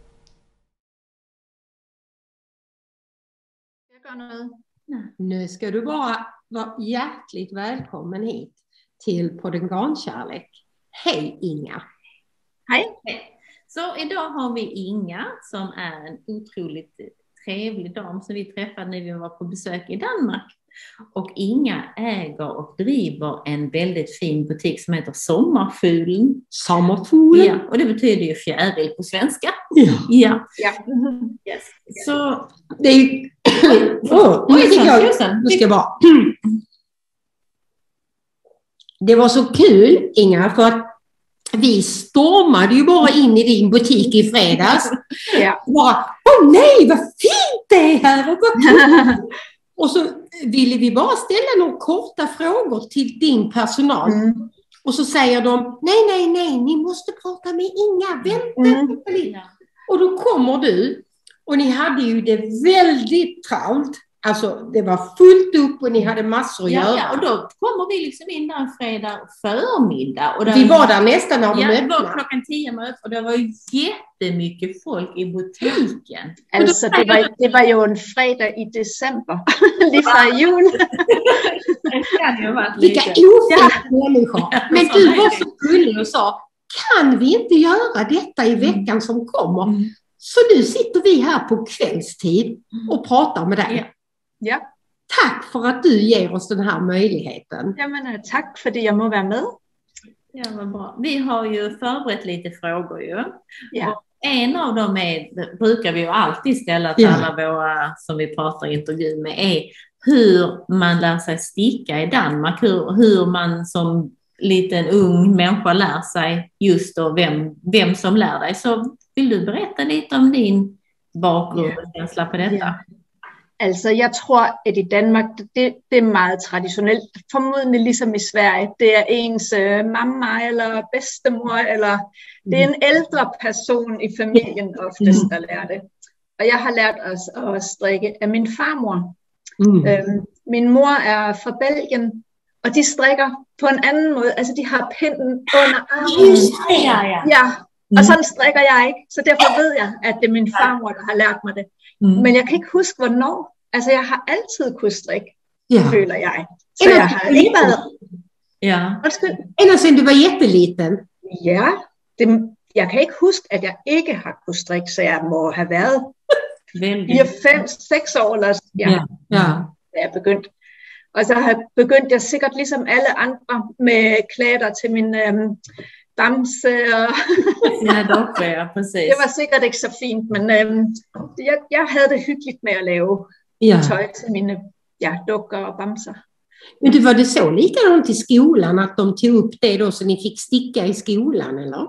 Nu ska du bara vara hjärtligt välkommen hit till Podden Garnkärlek. Hej Inga! Hej! Så idag har vi Inga som är en otroligt trevlig dam som vi träffade när vi var på besök i Danmark. Och Inga äger och driver en väldigt fin butik som heter Sommarfuglen. Sommarfuglen? Ja, och det betyder ju fjäril på svenska. Ja. Ja. ja. Yes. Så det är ju... oh, nu ska jag, nu ska jag bara... Det var så kul, Inga, för att vi stormade ju bara in i din butik i fredags. Ja. Bara, åh nej, vad fint det är här! Och, och så ville vi bara ställa några korta frågor till din personal. Mm. Och så säger de, nej, nej, nej, ni måste prata med Inga, vänta mm. lite. Och då kommer du, och ni hade ju det väldigt travlt. Alltså det var fullt upp och ni hade massor att ja, göra. Ja, och då kommer vi liksom in där en fredag förmiddag. Och vi var där nästan när de ja, öppnade. Det var klockan tio möt och det var ju jättemycket folk i butiken. Alltså det var, det var ju en fredag i december. Lite för jul. Vilka ofint människor. Men du var så gullig och sa, kan vi inte göra detta i veckan som kommer? Mm. Så nu sitter vi här på kvällstid och pratar med dig. Ja. Ja. Tack för att du ger oss den här möjligheten. Ja, men, tack för att jag må vara med. Ja, vad bra. Vi har ju förberett lite frågor ju. Ja. Och en av dem är, brukar vi ju alltid ställa till ja. alla våra som vi pratar intervju med, är hur man lär sig sticka i Danmark. Hur, hur man som liten ung människa lär sig just då vem, vem som lär dig. Så vill du berätta lite om din bakgrund och känsla på detta? Ja. Altså, jeg tror, at i Danmark, det, det er meget traditionelt. Formodentlig ligesom i Sverige. Det er ens øh, mamma eller bedstemor, eller det er en ældre person i familien oftest, der lærer det. Og jeg har lært os at strikke af min farmor. Mm. Øhm, min mor er fra Belgien, og de strikker på en anden måde. Altså, de har pinden under armen. Ja, ja. Ja. Og sådan strikker jeg ikke, så derfor ved jeg, at det er min farmor, der har lært mig det. Mm. Men jeg kan ikke huske, hvornår. Altså, jeg har altid kunnet strikke, ja. føler jeg. Så jeg har ikke været... Ja. Ända sedan du var jätteliten. Ja, det, jeg kan ikke huske, at jeg ikke har kunnet strikke, så jeg må have været fire, fem, seks år, eller ja, ja. Ja. Da jeg begyndte. Og så har begyndt jeg sikkert ligesom alle andre med klæder til min... Øhm, Bamse og ja, dock, ja, precis. Det var sikkert ikke så fint, men øhm, jeg, jeg havde det hyggeligt med at lave ja. tøj til mine ja, dukker og bamser. Men du, var det så likadant i skolan att de tog upp det då så ni fick sticka i skolan, eller?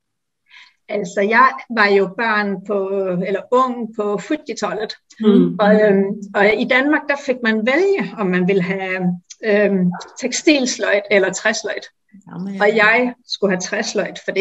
Altså, jeg var jo barn på, eller ung på syttitallet, mm. og, øhm, og i Danmark, der fik man vælge, om man ville have øhm, tekstilsløjd eller træsløjd. Jamen, og jeg skulle have træsløjd, fordi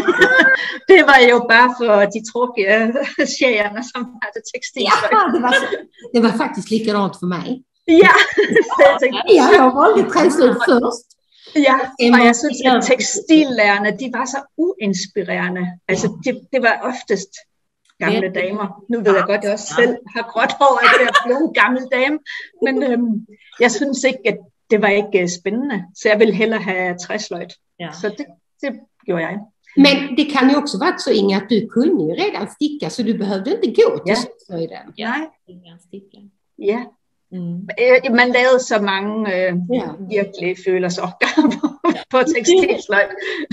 det var jo bare for de tråkiga tjejerna som hade tekstilsløjd. Ja, det var, det var faktiskt likadant för mig. Ja, tänkte, ja jag valde träslöjd först. Ja, og jeg synes, at tekstillærerne, de var så uinspirerende. Altså, det, det var oftest gamle damer. Nu ved jeg godt, at jeg også selv har gråt hår, at jeg er blevet en gammel dame. Men øhm, jeg synes ikke, at det var ikke spændende. Så jeg ville hellere have træsløjd. Ja. Så det, det gjorde jeg. Men det kan ju också vara så, Inga, att du kunde ju redan sticka, så du behövde inte gå till Ja. syslöjden. Nej. Sticka. Ja. Mm. Øh, Man lavede så mange øh, Ja. virkelig følelsesopgaver på, på tekstilsløjd.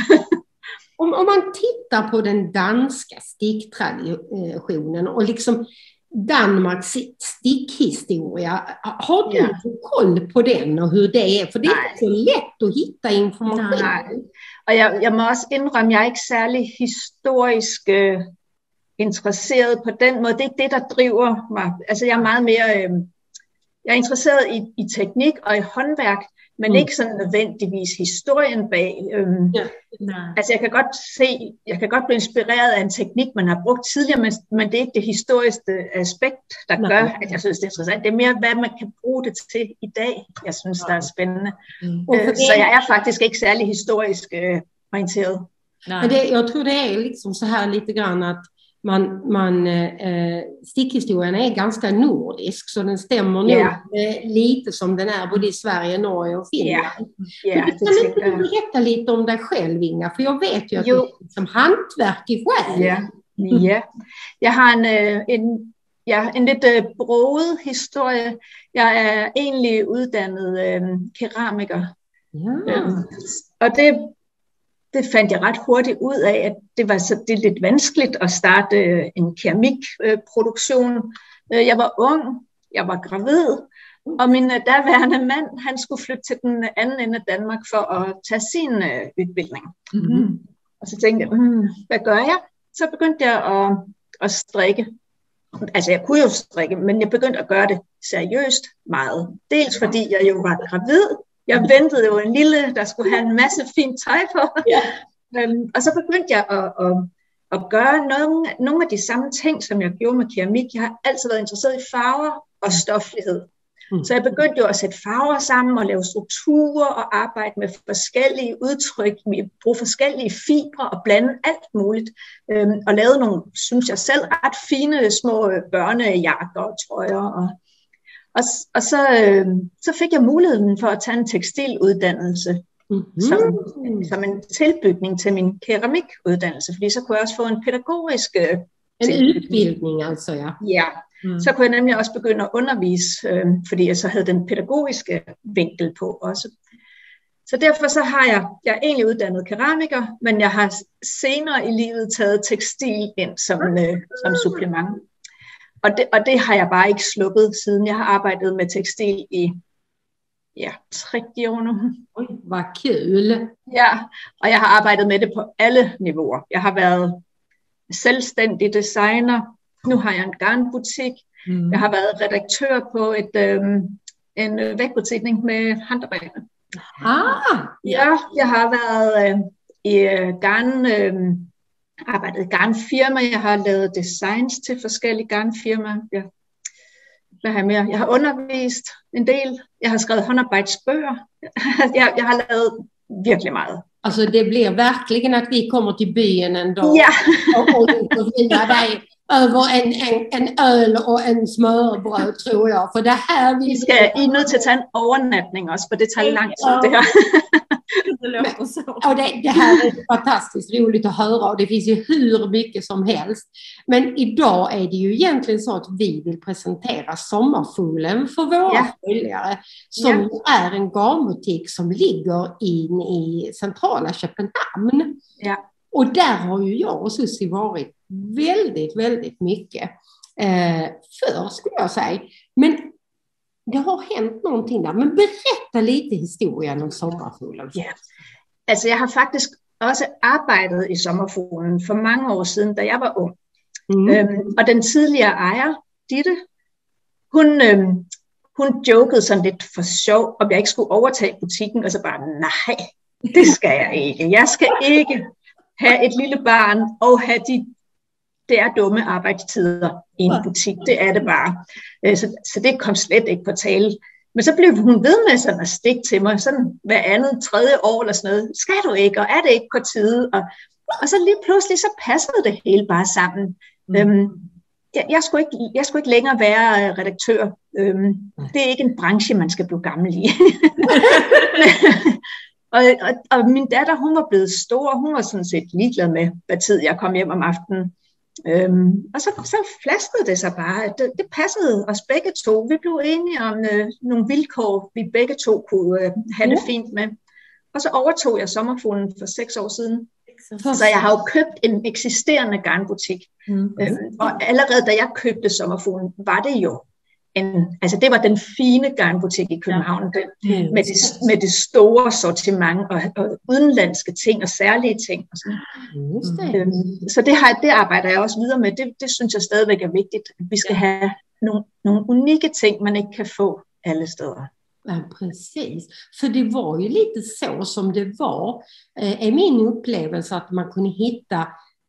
Om, om man tittar på den danska sticktraditionen och liksom Danmarks stickhistoria, har du Ja. koll på den och hur det är? För det är Nej. inte så lätt att hitta information. Nej. Og jeg, jeg må også indrømme, jeg er ikke særlig historisk øh, interesseret på den måde. Det er ikke det, der driver mig. Altså jeg er meget mere, øh, jeg er interesseret i, i teknik og i håndværk, men Mm. ikke sådan nødvendigvis historien bag. Øhm, Ja. Nej. Altså jeg kan godt se, jeg kan godt blive inspireret af en teknik, man har brugt tidligere, men, men det er ikke det historiske aspekt, der Nej. gør, at jeg synes, det er interessant. Det er mere, hvad man kan bruge det til i dag, jeg synes, der er spændende. Mm. Och Øh, för Så det, jeg er faktisk ikke særlig historisk øh, orienteret. Nej. men det, jag tror det är liksom så här lite grann att man, man, eh, stickhistorien är ganska nordisk, så den stämmer nog Ja. eh, lite som den är både i Sverige, Norge och Finland. Ja, Men det kan inte tænker du jeg. berätta lite om dig själv, Inga? För jag vet ju att Jo. du är liksom hantverk i själ. Ja, ja. Jeg har en, øh, en, ja, en lidt øh, broget historie. Jeg er egentlig uddannet øh, keramiker. Ja. Øhm, og det, det fandt jeg ret hurtigt ud af, at det var så, det er lidt vanskeligt at starte øh, en keramikproduktion. Øh, jeg var ung, jeg var gravid, og min øh, daværende mand, han skulle flytte til den anden ende af Danmark for at tage sin øh, udbildning. Mm. Og så tænkte jeg, hmm, hvad gør jeg? Så begyndte jeg at, at strikke. Altså jeg kunne jo strikke, men jeg begyndte at gøre det seriøst meget. Dels fordi jeg jo var gravid. Jeg ventede jo en lille, der skulle have en masse fint tøj på. Ja. Øhm, og så begyndte jeg at, at, at gøre nogle, nogle af de samme ting, som jeg gjorde med keramik. Jeg har altid været interesseret i farver og stoflighed. Mm. Så jeg begyndte jo at sætte farver sammen og lave strukturer og arbejde med forskellige udtryk, bruge forskellige fibre og blande alt muligt. Øhm, og lavede nogle, synes jeg selv, ret fine små børnejakker og trøjer. Og, og, og så, øh, så fik jeg muligheden for at tage en tekstiluddannelse Mhm. som, som en tilbygning til min keramikuddannelse, fordi så kunne jeg også få en pædagogisk øh, En tilbygning. utbildning altså, ja. Ja. Mm. Så kunne jeg nemlig også begynde at undervise, øh, fordi jeg så havde den pædagogiske vinkel på også. Så derfor så har jeg, jeg er egentlig uddannet keramiker, men jeg har senere i livet taget tekstil ind som, øh, som supplement. Og det, og det har jeg bare ikke sluppet siden. Jeg har arbejdet med tekstil i ja, tretti år nu. Oj, vad kul! Ja, og jeg har arbejdet med det på alle niveauer. Jeg har været selvstændig designer. Nu har jeg en garnbutik. Mm. Jeg har været redaktør på et, øhm, en vægbudsikning med håndarbejde. Ah, Ja, jeg har været øh, i øh, garn, øh, arbejdet i garnfirma. Jeg har lavet designs til forskellige garnfirmaer. Ja. Hvad har jeg mere? Jeg har undervist en del. Jeg har skrevet håndarbejdsbøger. jeg, jeg har lavet virkelig meget. alltså det blir verkligen att vi kommer till byn en dag Ja. och, och intervjuar dig över en, en, en öl och en smörbröd, tror jag. För det här I, vill skal, I er nødt til at tage en overnatning også, for det tager lang tid, det her. Det låter så. Och det, det här är fantastiskt roligt att höra, och det finns ju hur mycket som helst. Men idag är det ju egentligen så att vi vill presentera Sommarfuglen för våra Ja. följare, som Ja. är en garnbutik som ligger in i centrala Köpenhamn. Ja. Och där har ju jag och Susie varit väldigt, väldigt mycket eh, för, skulle jag säga. Men det har hänt någonting där. Men berätta lite historien om Sommarfuglen. Ja. Altså, jeg har faktisk også arbejdet i Sommerfuglen for mange år siden, da jeg var ung. Mm. Øhm, og den tidligere ejer, Ditte, hun, øhm, hun jokede sådan lidt for sjov, om jeg ikke skulle overtage butikken, og så bare, nej, det skal jeg ikke. Jeg skal ikke have et lille barn og have de der dumme arbejdstider i en butik. Det er det bare. Øh, så, så det kom slet ikke på tale. Men så blev hun ved med sådan at stikke til mig, sådan hver andet, tredje år eller sådan noget. Skal du ikke, og er det ikke på tide? Og, og så lige pludselig, så passede det hele bare sammen. Mm. Øhm, jeg, jeg, skulle ikke, jeg skulle ikke længere være redaktør. Øhm, det er ikke en branche, man skal blive gammel i. Og, og, og min datter, hun var blevet stor, hun var sådan set ligeglad med, hvad tid jeg kom hjem om aftenen. Øhm, og så, så flaskede det sig bare, det, det passede os begge to. Vi blev enige om øh, nogle vilkår, vi begge to kunne øh, have det fint med. Og så overtog jeg Sommerfuglen for seks år siden. Så jeg har jo købt en eksisterende garnbutik. Mm. Øhm, og allerede da jeg købte Sommerfuglen, var det jo en, altså det var den fine garnbutik i København, ja. den, med, det, med det store sortiment og, og udenlandske ting og særlige ting. Og sådan. Mm. Øhm, så det, har, det arbejder jeg også videre med. Det, det synes jeg stadigvæk er vigtigt. Vi skal ja. have nogle, nogle unikke ting, man ikke kan få alle steder. Ja, precis. För det var ju lite så som det var. Eh, är min upplevelse att man kunde hitta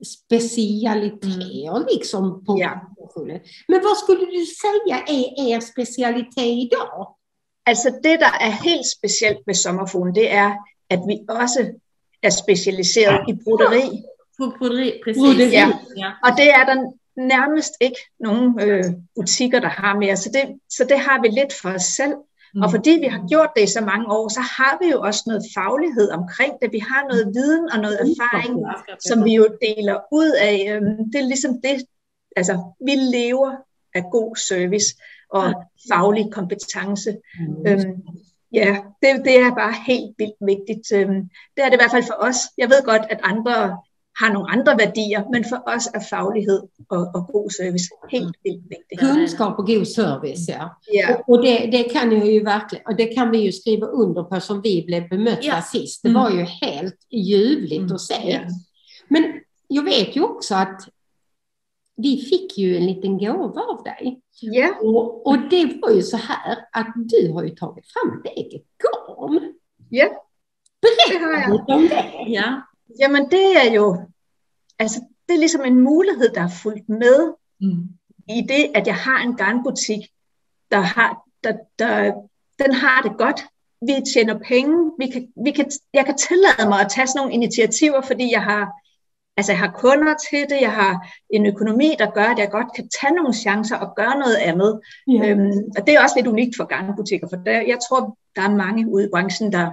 specialiteter mm. liksom på ja. Men vad skulle du säga är er specialitet idag? Altså det, der er helt specielt ved Sommerfuglen, det er, at vi også er specialiseret ja. i broderi. Broderi, præcis. Ja. Ja. Og det er der nærmest ikke nogen øh, butikker, der har mere. Så det, så det har vi lidt for os selv. Mm. Og fordi vi har gjort det i så mange år, så har vi jo også noget faglighed omkring det. Vi har noget viden og noget erfaring, som vi jo deler ud af. Det er ligesom det, altså vi lever af god service og faglig kompetence. Mm. Øhm, ja, det, det er bare helt vildt vigtigt. Det er det i hvert fald for os. Jeg ved godt, at andre har nogle andre værdier, men for os er faglighed og, og god service helt vildt vigtigt. Kunskap och god service, ja. Yeah. Och, och det, det kan jag ju verkligen, och det kan vi ju skriva under på som vi blev bemötta yeah. sist. Det mm. var ju helt ljuvligt mm. att se. Yeah. Men jag vet ju också att vi fick ju en liten gåva av dig. Yeah. Och, och det var ju så här att du har ju tagit fram ett eget garn. Ja. Yeah. Berätta lite om det. Ja. Jamen det er jo, altså det er ligesom en mulighed, der er fulgt med mm. i det, at jeg har en garnbutik, der har, der, der, den har det godt. Vi tjener penge, vi kan, vi kan, jeg kan tillade mig at tage sådan nogle initiativer, fordi jeg har, altså jeg har kunder til det, jeg har en økonomi, der gør, at jeg godt kan tage nogle chancer og gøre noget andet. Yeah. Øhm, og det er også lidt unikt for garnbutikker, for der, jeg tror, der er mange ude i branchen, der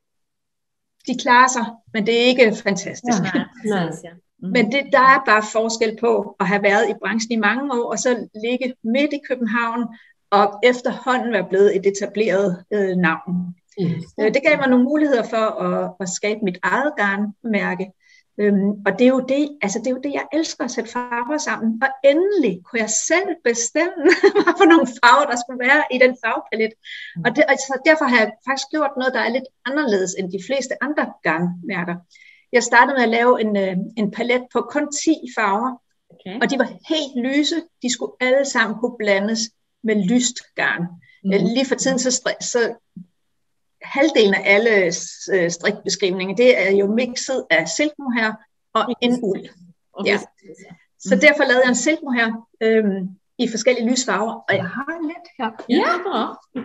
de klarer sig, men det er ikke fantastisk. Ja, nej, ja. Mm. Men det, der er bare forskel på at have været i branchen i mange år, og så ligge midt i København, og efterhånden være blevet et etableret øh, navn. Mm. Øh, det gav mig nogle muligheder for at, at skabe mit eget garnmærke. Øhm, og det er, jo det, altså det er jo det, jeg elsker at sætte farver sammen. Og endelig kunne jeg selv bestemme, hvad for nogle farver, der skulle være i den farvepalet. Mm. Og det, altså, derfor har jeg faktisk gjort noget, der er lidt anderledes end de fleste andre garnmærker. Jeg startede med at lave en, en palet på kun ti farver, okay. og de var helt lyse. De skulle alle sammen kunne blandes med lyst garn. Mm. Lige for tiden så, så halvdelen af alle strikbeskrivninger, det er jo mixet af silkmohair og en uld. Ja. Så derfor lavede jeg en silkmohair øhm, i forskellige lysfarver, og jeg har en lidt her. Ja, bra.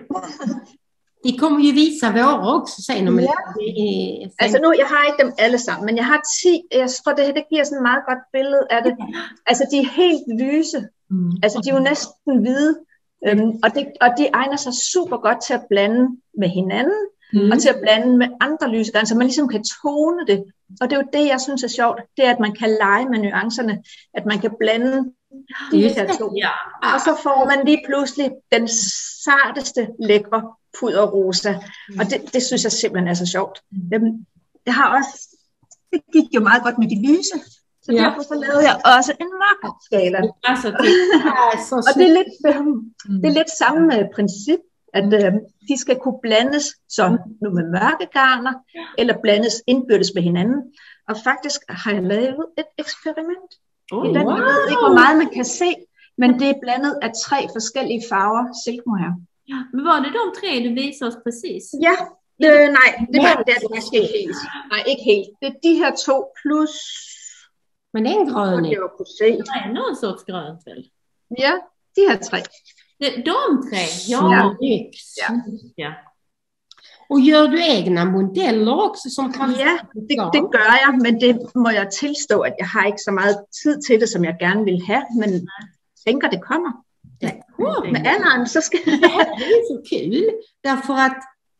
De kommer ju visa våra också sen om ja. Altså nu, jeg har ikke dem alle sammen, men jeg har ti. Jeg tror, det her det giver sådan et meget godt billede af det. Altså, de er helt lyse. Mm. Altså, de er jo næsten hvide. Øhm, og, det, og de egner sig super godt til at blande med hinanden, mm. og til at blande med andre lysegarn, så man ligesom kan tone det. Og det er jo det, jeg synes er sjovt, det er, at man kan lege med nuancerne, at man kan blande de her to. Ja. Og så får man lige pludselig den sarteste, lækre puderrosa. Mm. Og det, det synes jeg simpelthen er så sjovt. Mm. Det har også, det gik jo meget godt med de lyse. Så ja. Derfor så lavede jeg også en mørk skala. Altså, det er så og det er, lidt, det er lidt samme princip, at øh, de skal kunne blandes så nu med mørke garner, eller blandes indbyrdes med hinanden. Og faktisk har jeg lavet et eksperiment. Oh, I den, wow. Jeg ved ikke, hvor meget man kan se, men det er blandet af tre forskellige farver silkmohair. Ja, men var det de tre, du visade os præcis? Ja, øh, nej, det var det, det var ikke helt. Nej, ikke helt. Det er de her to plus... Men en grön. Jag får se. Nej, någon sorts grönt väl? Ja, de här tre. De, de tre? Ja. Ja. Ja. Ja. Och gör du egna modeller också som kan... Ja, det, det gør jeg, men det må jeg tilstå, at jeg har ikke så meget tid til det, som jeg gerne vil have, men jeg tænker, det kommer. Ja. Med alderen, så skal det är så kul. Därför att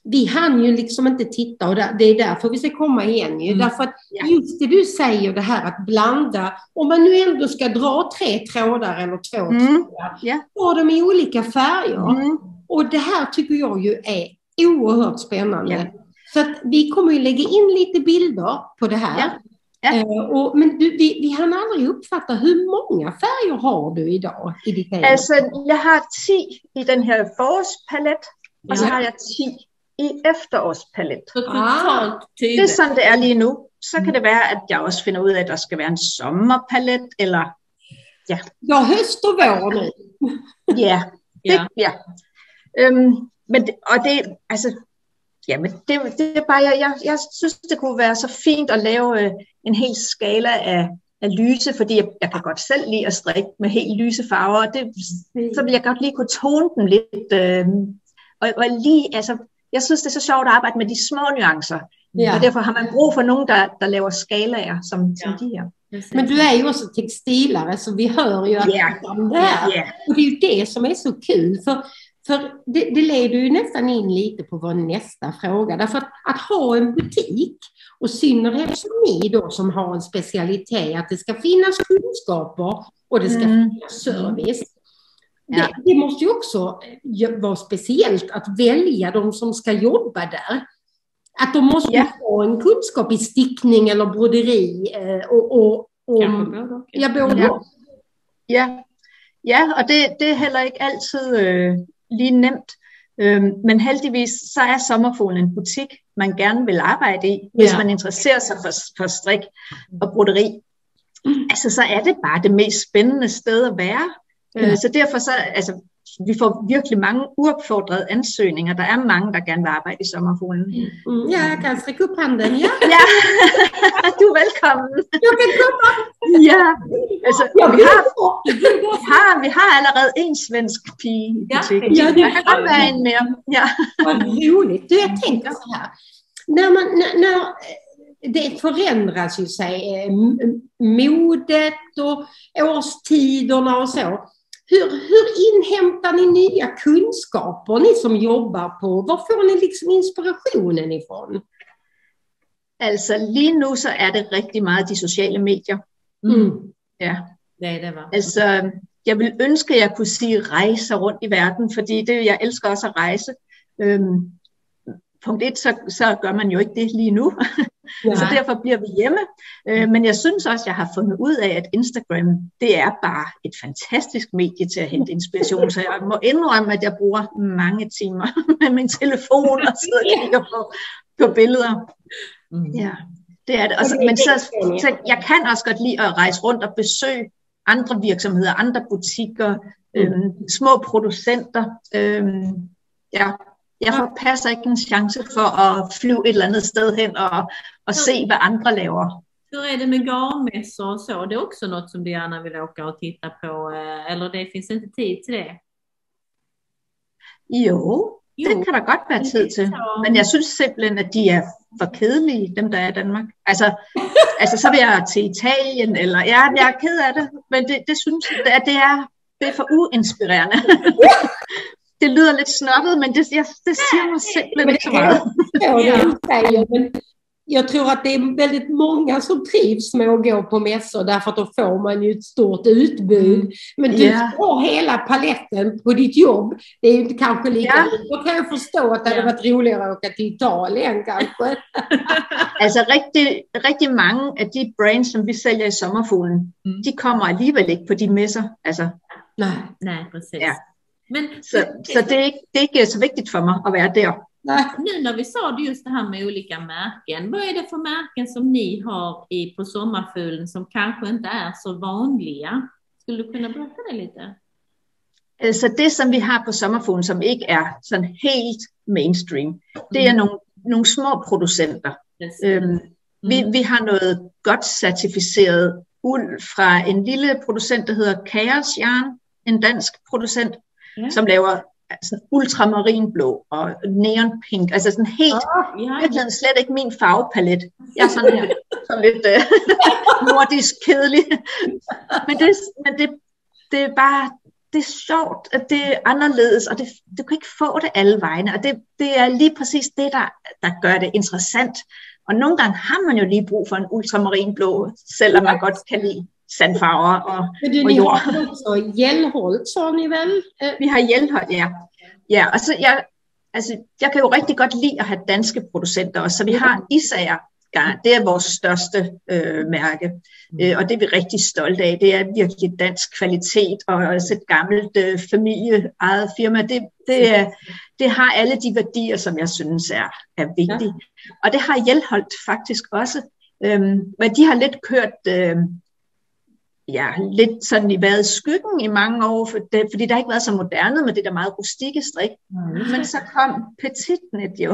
vi hann ju liksom inte titta, och det är därför vi ska komma igen ju. Mm. Därför att just det du säger, det här att blanda, om man nu ändå ska dra tre trådar eller två mm. trådar, yeah. har de i olika färger. Mm. Och det här tycker jag ju är oerhört spännande. Yeah. Så att vi kommer ju lägga in lite bilder på det här. Yeah. Yeah. Uh, och, men du, vi, vi hann aldrig uppfatta, hur många färger har du idag i ditt hem? Alltså, jag har tio i den här forårspalett, och ja. så har jag tio i efterårspalett. Ah. Det är som det är lige nu. Så kan det vara att jag också finner ut att det ska vara en sommarpalett, eller ja. Ja, höst och vår nu. Ja, det, ja. Um, men det, och det, alltså, ja, men det, det är bara, jag, jag, jeg synes, det kunne være så fint at lave en hel skala af, af lyse, fordi jeg, jeg kan godt selv lide at strikke med helt lyse farver, og det, så vil jeg godt lige kunne tone dem lidt. Øh, og, og lige, altså, jeg synes, det er så sjovt at arbejde med de små nuancer, ja. Og derfor har man brug for nogen, der, der laver skalaer som, ja. som de her. Men du är ju också textilare, så vi hör ju att yeah. det här. Yeah. Och det är ju det som är så kul, för För det, det leder ju nästan in lite på vår nästa fråga. Därför att, att ha en butik, och synnerhet som ni då som har en specialitet, att det ska finnas kunskaper och det ska mm. finnas service. Ja. Det, det måste ju också vara speciellt att välja de som ska jobba där. Att de måste ja. ha en kunskap i stickning eller broderi. Och, og, og, ja, både ja. ja. ja, og det, det er heller ikke altid... Øh... lige nemt, øhm, men heldigvis så er Sommerfuglen en butik, man gerne vil arbejde i, hvis ja. man interesserer sig for, for strik og broderi. Mm. Altså så er det bare det mest spændende sted at være. Ja. Øh, så derfor så, altså, vi får virkelig mange uopfordrede ansøgninger. Der er mange, der gerne vil arbejde i Sommerfuglen. Mm. Ja, jeg kan strække upp handen. Ja, ja. Du er velkommen. Jeg kan komme. Ja, altså, vi har, vi, har, vi har allerede en svensk pige i butikken. Ja, det kan godt være en mere. Ja. Vad roligt. Du, jag tänker så här. När, man, när, när det förändras ju sig, modet och årstiderna och så. Hur, hur inhämtar ni nya kunskaper, ni som jobbar på? Var får ni liksom inspirationen ifrån? Altså lige nu så er det rigtig meget de sociale medier. Mm. Ja. Det det var. Altså jeg vil ønske at jeg kunne sige rejser rundt i verden, fordi det jeg elsker også at rejse. Øhm, punkt et, så, så gør man jo ikke det lige nu. Ja. Så derfor bliver vi hjemme. Øh, men jeg synes også, jeg har fundet ud af, at Instagram, det er bare et fantastisk medie til at hente inspiration. Så jeg må indrømme, at jeg bruger mange timer med min telefon og sidder og kigger på, på billeder. Mm. Ja, det er det. Og så, men så, så jeg kan også godt lide at rejse rundt og besøge andre virksomheder, andre butikker, mm. øhm, små producenter. Øhm, ja. Jeg forpasser ikke en chance for at flyve et eller andet sted hen og, og se, hvad andre laver. Hur är det med garnmässor och så? Det är också något som du gärna vill åka och titta på, eller det finns inte tid till det? Jo, jo. Det kan der godt være tid til. Men jeg synes simpelthen, at de er for kedelige, dem der er i Danmark. Altså, altså så vil jeg til Italien, eller ja, jeg er ked af det, men det, det synes jeg, det er, det er for uinspirerende. Det lyder lidt snobbet, men det, jeg, det siger mig simpelthen inte så mycket. Jag tror att det är väldigt många som trivs med att gå på mässor, därför att då får man ju ett stort utbud. Men du yeah. har hela paletten på ditt jobb. Det är inte kanske lika yeah. Då kan jag förstå att det hade varit roligare att åka till Italien kanske. Altså rigtig, rigtig mange af de brands, som vi sælger i Sommerfuglen, mm. de kommer alligevel ikke på de messer. Altså, nej, nej, precis. Ja. Men, så så det, är, det är inte så viktigt för mig att vara där. Nej. Nu när vi sa just det här med olika märken, vad är det för märken som ni har i på Sommerfuglen som kanske inte är så vanliga? Skulle du kunna berätta det lite? Så det som vi har på Sommerfuglen som inte är sån helt mainstream, det är mm. nogle, nogle små producenter. Øhm, mm. vi, vi har noget godt certificeret uld fra en lille producent, der hedder Kaos Yarn, en dansk producent, ja. Som laver sådan ultramarinblå og neonpink, altså sådan helt, oh, ja, ja. Slet ikke min farvepalet. Jeg er sådan her, så lidt uh, nordisk kedelig. Men, det, men det, det er bare, det er sjovt, at det er anderledes, og det, du kan ikke få det alle vegne, og det, det er lige præcis det, der, der gør det interessant. Og nogle gange har man jo lige brug for en ultramarinblå, selvom man godt kan lide sandfarver og, Men du, og jord. Ni har också Hjellholt, så ni väl? Vi har Hjellholt, ja. Ja, og så jeg, altså, jeg kan jo rigtig godt lide at have danske producenter også, så vi har Isager. Det er vores største øh, mærke, øh, og det er vi rigtig stolte af. Det er virkelig dansk kvalitet, og også et gammelt øh, familieejet firma. Det, det, er, det har alle de værdier, som jeg synes er, er vigtige. Ja. Og det har Hjellholt faktisk også. Øhm, men de har lidt kørt, øh, ja, lidt sådan i været skyggen i mange år, for det, fordi der har ikke været så moderne med det der meget rustikke strik. Mm. Men så kom Petitnet jo,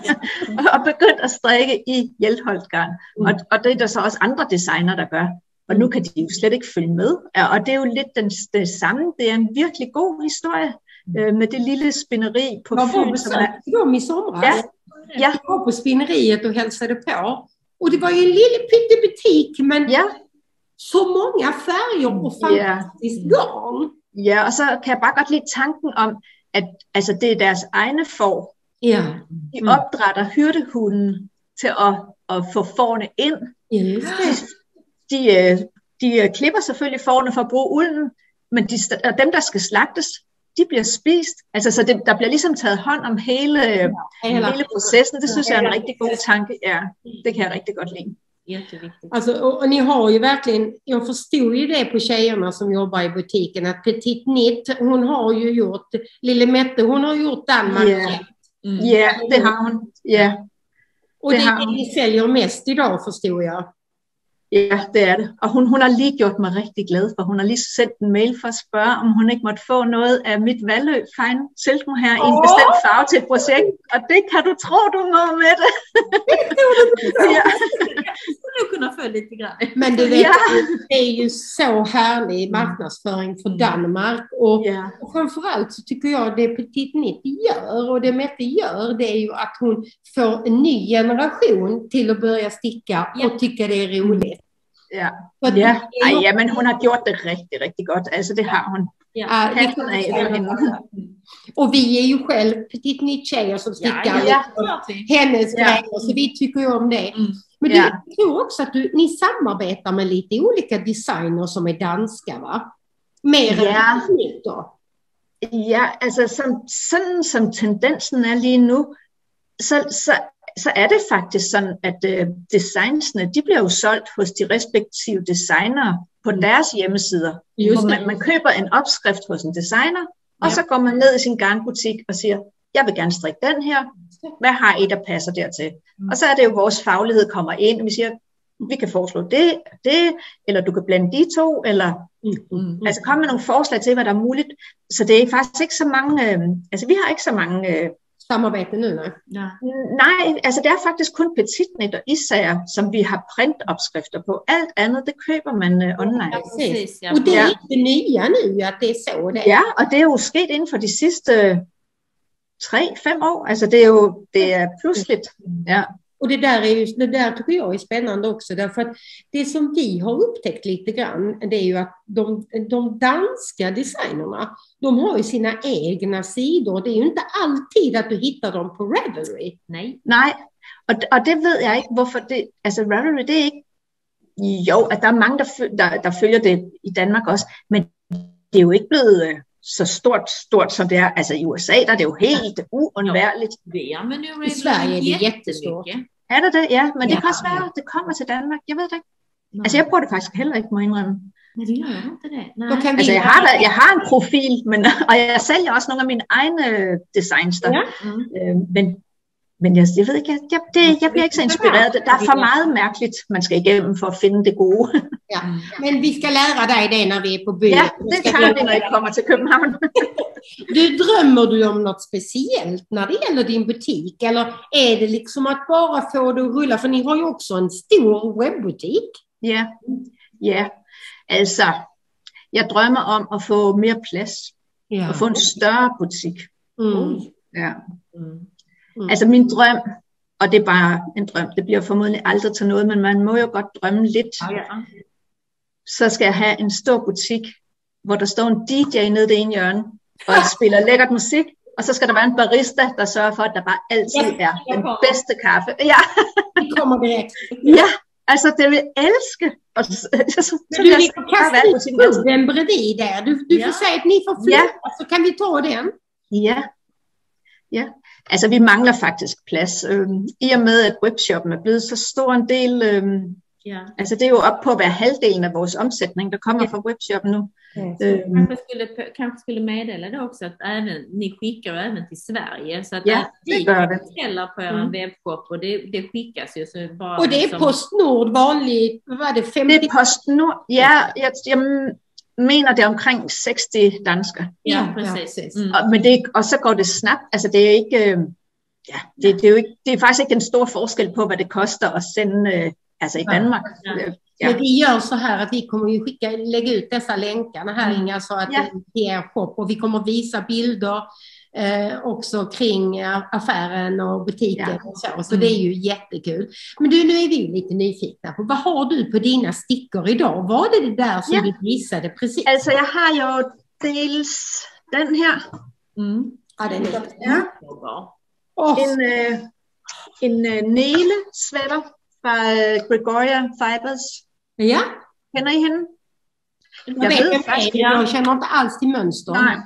og begyndte at strikke i Hjellholt-garn. Mm. Og, og det er der så også andre designer, der gør. Og nu kan de jo slet ikke følge med. Og det er jo lidt den, det samme. Det er en virkelig god historie øh, med det lille spinneri på Fyn. Som er... Det var i somras. Ja. Ja. Jag var på spinneriet och hälsade på. Och det var ju en lille pyttebutik, men ja. Så många färger och fantastisk yeah. garn. Ja, og så kan jeg bare godt lide tanken om, at altså, det er deres egne får. Yeah. De mm. opdrætter hyrdehunden til at, at få fårene ind. Yes. De, de, de klipper selvfølgelig fårene for at bruge ulden, men de, dem, der skal slagtes, de bliver spist. Altså, så det, der bliver ligesom taget hånd om hele, ja, hele processen. Det synes jeg er en rigtig god tanke. Ja, det kan jeg rigtig godt lide. Jätteviktigt. Alltså, och, och ni har ju verkligen, jag förstod ju det på tjejerna som jobbar i butiken, att Petitnet, hon har ju gjort, Lille Mette, hon har gjort Danmark. Ja, yeah. mm. yeah, det har hon. Yeah. Och det, det är det ni säljer mest idag, förstod jag. Ja, det er det. Og hun, hun har lige gjort mig rigtig glad, for hun har lige sendt en mail for at spørge, om hun ikke måtte få noget af mit Vallø Fine Silk her oh. i en bestemt farve til et projekt. Og det kan du tro, du må med det. Ja. Du kunde få lite grann. Men du vet, ja. Det är ju så härlig marknadsföring för Danmark. Och, ja. och framförallt så tycker jag det Petitnet gör, och det Mette gör, det är ju att hon får en ny generation till att börja sticka ja. och tycka det är roligt. Ja, ja. Ej, ja, men hun har gjort det rigtig, rigtig godt. Altså, det har hun. Ja, det kan af och vi är ju själv Petitnet-tjejer som stickar ja, ja. hennes ja. grejer, så vi tycker ju om det. Mm. Men ja. du, jag tror också att du, ni samarbetar med lite olika designers som är danska, va? Mer ja. än Petitnet då? Ja, altså som, sådan som tendensen er lige nu, så, så så er det faktisk sådan, at øh, designsene, de bliver jo solgt hos de respektive designere på deres hjemmesider. Hvor man, man køber en opskrift hos en designer, og ja. så går man ned i sin garnbutik og siger, jeg vil gerne strikke den her. Hvad har I, der passer dertil? Mm. Og så er det jo, vores faglighed kommer ind, og vi siger, vi kan foreslå det, det, eller du kan blande de to, eller mm. altså komme med nogle forslag til, hvad der er muligt. Så det er faktisk ikke så mange, øh, altså vi har ikke så mange... Øh, samarbete nu, nej? Ja. Nej, altså det er faktisk kun Petitnet og Isager, som vi har printopskrifter på. Alt andet, det køber man uh, online. Ja, precis, ja. Och det är ja. det nya nu, att det är så det är. Ja, och det är ju sket inden for de sidste tre, fem år. Alltså det är ju, det är plötsligt. Ja. Och det där, är just, det där tycker jag är spännande också, därför att det som vi har upptäckt lite grann, det är ju att de, de danska designerna, de har ju sina egna sidor. Det är ju inte alltid att du hittar dem på Ravelry. Nej. Nej, och, och det ved jeg ikke, hvorfor det, altså Ravelry, det er ikke, jo, at der er mange, der, der, der følger det i Danmark også, men det er jo ikke blevet så stort, stort som det er. Altså i U S A, der er det jo helt uundværligt. Ja, men nu i Sverige er det jättestort. Er det det? Ja, men det kan også være, at det kommer til Danmark. Jeg ved det ikke. Nej. Altså jeg bruger det faktisk heller ikke, må jeg indrømme. Nej, det gør jeg ikke det. Nej. Altså jeg har, jeg har en profil, men, og jeg sælger også nogle af mine egne designs der. Ja. Øh, men men jeg, jeg ved ikke, jeg, jeg, det, jeg bliver ikke så inspireret. Der er for meget mærkeligt, man skal igennem for at finde det gode. Ja, men vi skal lære dig det, når vi er på byen. Ja, det tager vi, når I kommer til København. Du, drömmer du om något speciellt när det gäller din butik? Eller är det liksom att bara få det att rulla? För ni har ju också en stor webbutik. Ja, ja. Altså, jeg drømmer om at få mere plads. Ja. Og få en større butik. Mm. Ja. Mm. Mm. Altså min drøm, og det er bare en drøm, det bliver formodentlig aldrig til noget, men man må jo godt drømme lidt. Ja, ja. Så skal jeg have en stor butik hvor der står en D J nede i det ene hjørne, og spiller lækkert musik, og så skal der være en barista, der sørger for, at der bare altid ja, er den bedste kaffe. Ja. Det kommer direkt. Ja, altså det vil jeg elske. Og så, så, så, så du vi kan kasta den bredvid där. Du, du ja. får säga att ni får flytta, ja. så kan vi ta den. Ja, ja. Altså vi mangler faktisk plads. Øhm, I og med at webshoppen er blevet så stor en del, øhm, ja. altså det er jo op på at være halvdelen af vores omsætning, der kommer ja. fra webshoppen nu. Ja, øhm. kanske, skulle, kanske skulle meddela det också att även, ni skickar även till Sverige så att ja, det gör det. Beställer på er mm. webbshop och det, det skickas ju. Så bara och det är liksom... Postnord vanligt, vad var det? femtio? Det är Postnord, ja, jag, jag mener det er omkring seksti danskere. Ja, precis. Mm. Og, men det, og så går det snabbt, altså det er ikke, øh, ja, det, det er jo ikke, det er faktisk ikke en stor forskel på, hvad det koster at sende, øh, alltså i Danmark. Ja. Ja. Men vi gör så här att vi kommer ju skicka, lägga ut dessa länkarna här mm. Inga, så att ja. det är shop och vi kommer visa bilder eh, också kring affären och butiken ja. och så, så mm. det är ju jättekul. Men du, nu är vi ju lite nyfikna på, vad har du på dina stickor idag? Var det det där som ja. du visade precis? Alltså jag har ju dels den här. Mm. Ja, den är ja. oh. en, uh, en uh, Nele-sweater fra uh, Gregoria Fibers. Ja. Kender I hende? Jag, jag vet inte, faktisk, jag känner inte alls till mönster. Nej.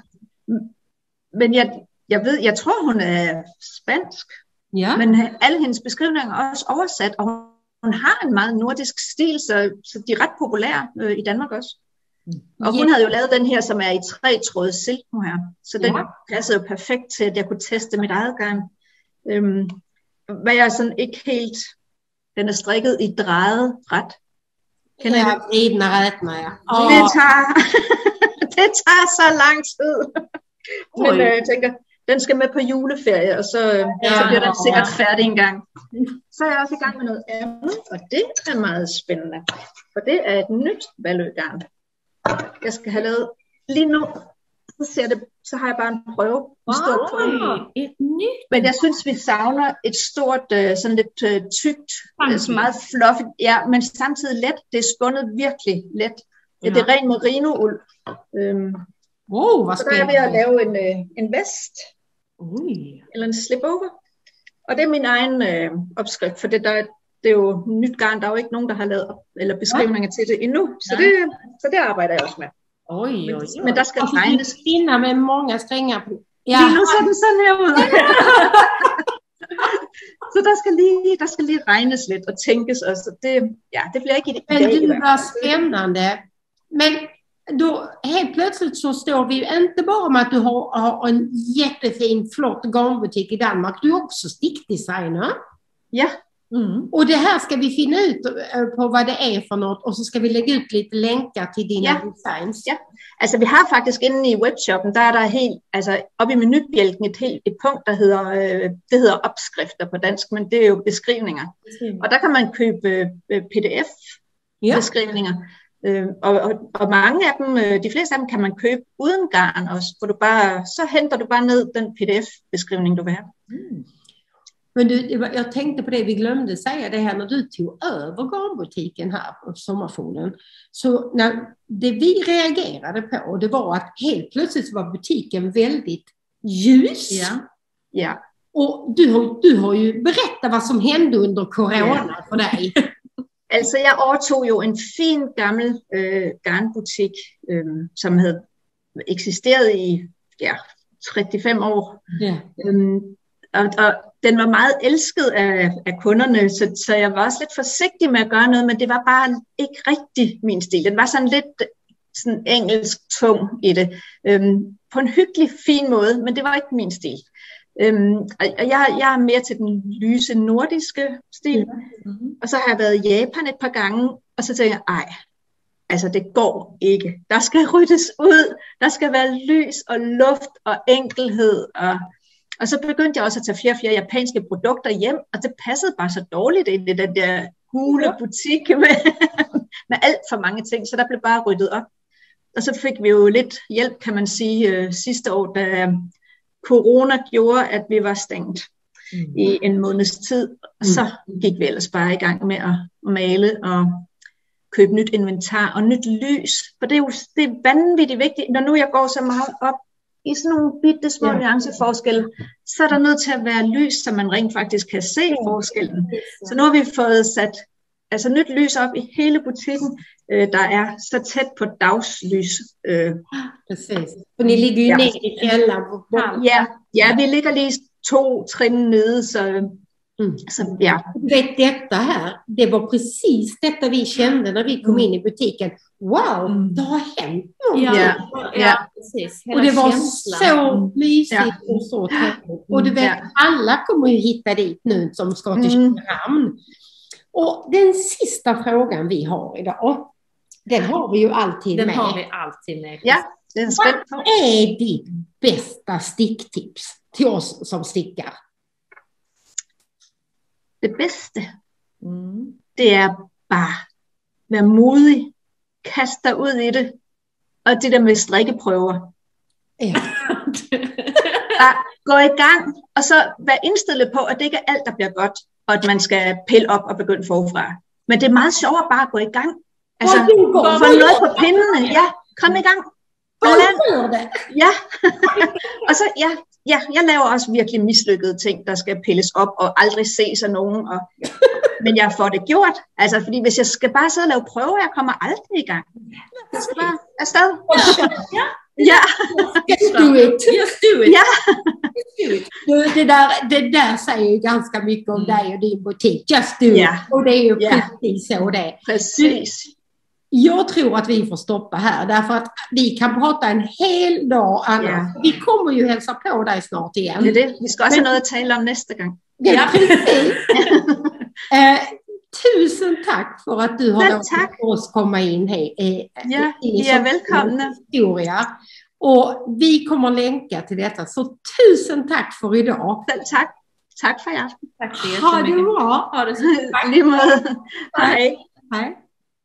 Men jeg, jeg ved, jeg tror hun er spansk. Ja. Men alle hendes beskrivninger er også oversat, og hun har en meget nordisk stil, så, så de er ret populære øh, i Danmark også. Og hun ja. havde jo lavet den her, som er i tre tråde silk nu her. Så den ja. passede jo perfekt til, at jeg kunne teste mit eget garn. Øhm, hvad jeg sådan ikke helt... Den er strikket i drejet ret. Kender ja, I det? Ret, ja. Oh. Det, tager, det tager så lang tid. Men øh, jeg tænker, den skal med på juleferie, og så, ja, så bliver den sikkert ja. færdig en gang. Så er jeg også i gang med noget andet, og det er meget spændende. For det er et nyt valøgarn. Jeg skal have lavet lige nu. Så, ser det, så har jeg bare en prøve. En stor wow, prøve. Et nyt. Men jeg synes, vi savner et stort, sådan lidt uh, tykt, så meget fluffy. Ja, men samtidig let. Det er spundet virkelig let. Ja. Det er ren merino-uld. Øhm, wow, hvad så der er jeg ved at lave en, øh, en vest. Ui. Eller en slip-over. Og det er min egen øh, opskrift, for det, der, det er jo nyt garn. Der er jo ikke nogen, der har lavet op, eller beskrivninger ja. til det endnu. Så det, så det arbejder jeg også med. Oj, oj, oj. Men der skal regnes. Kvinna med många strängar på. Ja. Lige nu ser den sådan her ud. Så der skal, lige, der skal lige regnes lidt og tænkes også. Det, ja, det bliver ikke i det. Men det var spännande. Men då helt plötsligt så står vi inte bara med att du har, har en jättefin flott garnbutik i Danmark. Du är också stickdesigner. Ja. Mm. Och det här ska vi finna ut på vad det är för något, och så ska vi lägga ut lite länkar till dina ja. designs. Ja, altså vi har faktisk inde i webshoppen, der er der helt, altså oppe i menubjælken et helt et punkt, der hedder, øh, det hedder opskrifter på dansk, men det er jo beskrivninger. Mm. Og der kan man købe øh, P D F-beskrivninger. Ja. Øh, og, og, og mange af dem, øh, de fleste af dem kan man købe uden garn også, hvor du bare, så henter du bare ned den P D F-beskrivning, du vil have. Mm. Men du, jag tänkte på det, vi glömde säga det här när du tog över garnbutiken här på Sommarfolen. Så när det vi reagerade på, det var att helt plötsligt var butiken väldigt ljus. Ja. Ja. Och du har, du har ju berättat vad som hände under corona ja. för dig. Altså, jeg overtog jo en fin gammel øh, garnbutik, øh, som havde eksisteret i ja, trettifem år. Ja. Øhm, og, og den var meget elsket af, af kunderne, så, så jeg var også lidt forsigtig med at gøre noget, men det var bare ikke rigtig min stil. Den var sådan lidt sådan engelsk tung i det. Øhm, på en hyggelig, fin måde, men det var ikke min stil. Øhm, og jeg, jeg er mere til den lyse nordiske stil. Mm-hmm. Og så har jeg været i Japan et par gange, og så tænker jeg, ej, altså det går ikke. Der skal ryddes ud, der skal være lys og luft og enkelhed. Og, og så begyndte jeg også at tage flere og flere japanske produkter hjem, og det passede bare så dårligt ind i den der hule butik med, med alt for mange ting, så der blev bare ryddet op. Og så fik vi jo lidt hjælp, kan man sige, øh, sidste år, da corona gjorde, at vi var stængt mm. i en måneds tid. Og så gik vi ellers bare i gang med at male og købe nyt inventar og nyt lys. For det er jo det er vanvittigt vigtigt, når nu jeg går så meget op i sådan nogle bitte små ja. nuanceforskelle, så er der nødt til at være lys, så man rent faktisk kan se forskellen. Så nu har vi fået sat altså nyt lys op i hele butikken, øh, der er så tæt på dagslys. Øh. Precis. Och ni ligger ju ja. ner i källaren. Ja, ja, vi ligger lige to trin nede, så, mm. så ja. Vet detta här, det var precis detta vi kände när vi kom in i butiken. Wow, mm. det har hänt någonting. Ja, ja, ja. Precis. Och det var känslan. så mysigt ja. och så trevligt. Och du vet, ja. alla kommer ju hitta dit nu som ska till mm. Köpenhamn. Och den sista frågan vi har idag, den har vi ju alltid den med. Den har vi alltid med. Ja, det är en Vad är ditt bästa sticktips till oss som stickar? Det bästa, mm. det är bara vara modig, kasta ud i det, och det där med strikkeprøver. Ja. Bare gå i gang, og så vær indstillet på, at det ikke er alt, der bliver godt, og at man skal pille op og begynde forfra. Men det er meget sjovere bare at gå i gang. Altså, få noget på pindene. Ja, kom i gang. Ja. Og så, ja, ja, jeg laver også virkelig mislykkede ting, der skal pilles op og aldrig ses af nogen. Og, men jeg får det gjort. Altså, fordi hvis jeg skal bare sidde og lave prøver, jeg kommer aldrig i gang. Jeg skal bare afsted. Ja. Ja. Just do it. Just do it. Ja. Du, det, där, det där säger ju ganska mycket om mm. dig och din butik. Just do it. Ja. Och det är ju ja. precis så det är. Precis. Jag tror att vi får stoppa här. Därför att vi kan prata en hel dag annars. Ja. Vi kommer ju hälsa på dig snart igen. Det är det. Vi ska också Men, ha något att tala om nästa gång. Ja, precis. eh, Tusen tack för att du har låtit oss komma in här i, ja, i är välkomna. Historia. Och vi kommer länka till detta. Så tusen tack för idag. Tack. Tack för er. Tack så jättemycket. Ha det bra. Ha det så bra. Hej. Hej.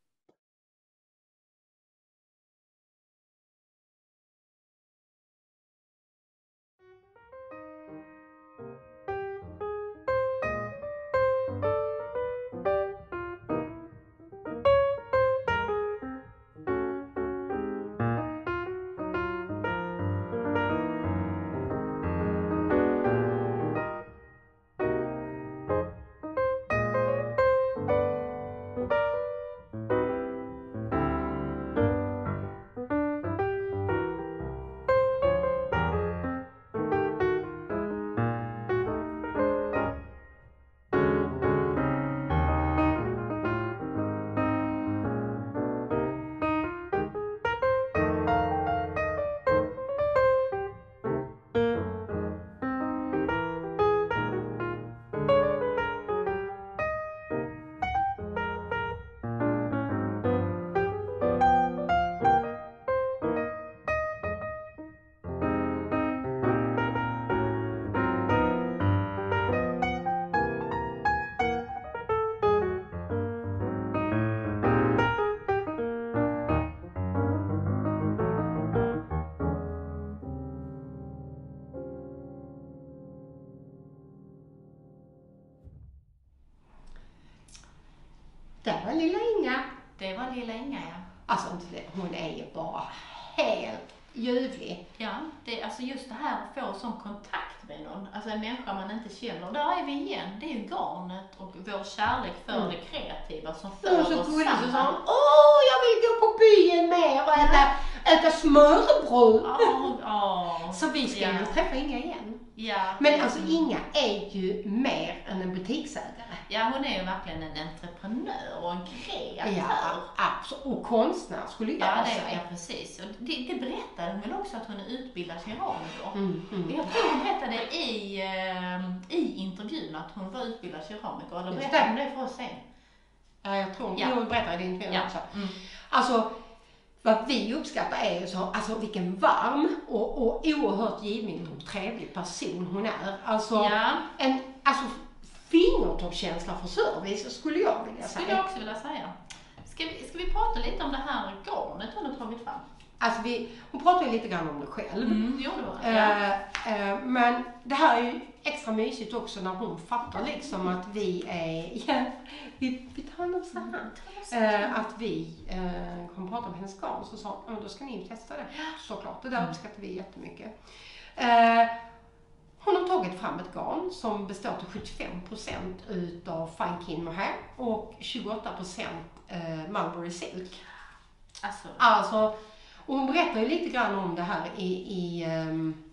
Det var lilla Inga. Det var lilla Inga, ja. Alltså hon är ju bara helt ljuvlig. Ja, det, alltså just det här att få sån kontakt med någon, alltså en människa man inte känner, där är vi igen. Det är ju garnet och vår kärlek för mm. det kreativa som för oss samman. Åh, jag vill gå på byn mer och äta, äta smörbröd. Oh, oh. Så vi ska ja. ju träffa Inga igen. Ja. Men alltså Inga är ju mer än en butiksägare. Ja, hon är ju verkligen en entreprenör och en kreatör. Ja, absolut. Och konstnär skulle jag ja, det, säga. Ja, precis. Och det, det berättade hon väl också att hon är utbildad keramiker. Mm, mm. Jag tror hon berättade i, äh, i intervjun att hon var utbildad keramiker. Eller berättade hon det för oss sen? Ja, jag tror ja. hon berättade i intervjun ja. också. Mm. Alltså, vad vi uppskattar är ju så, alltså vilken varm och, och oerhört givmild och trevlig person hon är. Alltså, ja. en alltså, fingertoppskänsla för service skulle jag vilja säga. Skulle jag också vilja säga. Ska vi, ska vi prata lite om det här garnet hon har tagit fram? alltså vi, hon pratar ju lite grann om det själv. Mm, jo, då. Ja. Eh, eh, men det här är ju extra mysigt också när hon fattar liksom att vi är, ja, vi, vi tar hand om så här. Eh, att vi eh, kommer prata om hennes garn, så sa hon, då ska ni ju testa det. Såklart, det där uppskattar vi jättemycket. Eh, hon har tagit fram ett garn som består till sjuttiofem procent utav fine kin mohair och tjugoåtta procent eh, mulberry silk. Alltså. Alltså, och hon berättar ju lite grann om det här i, i, um,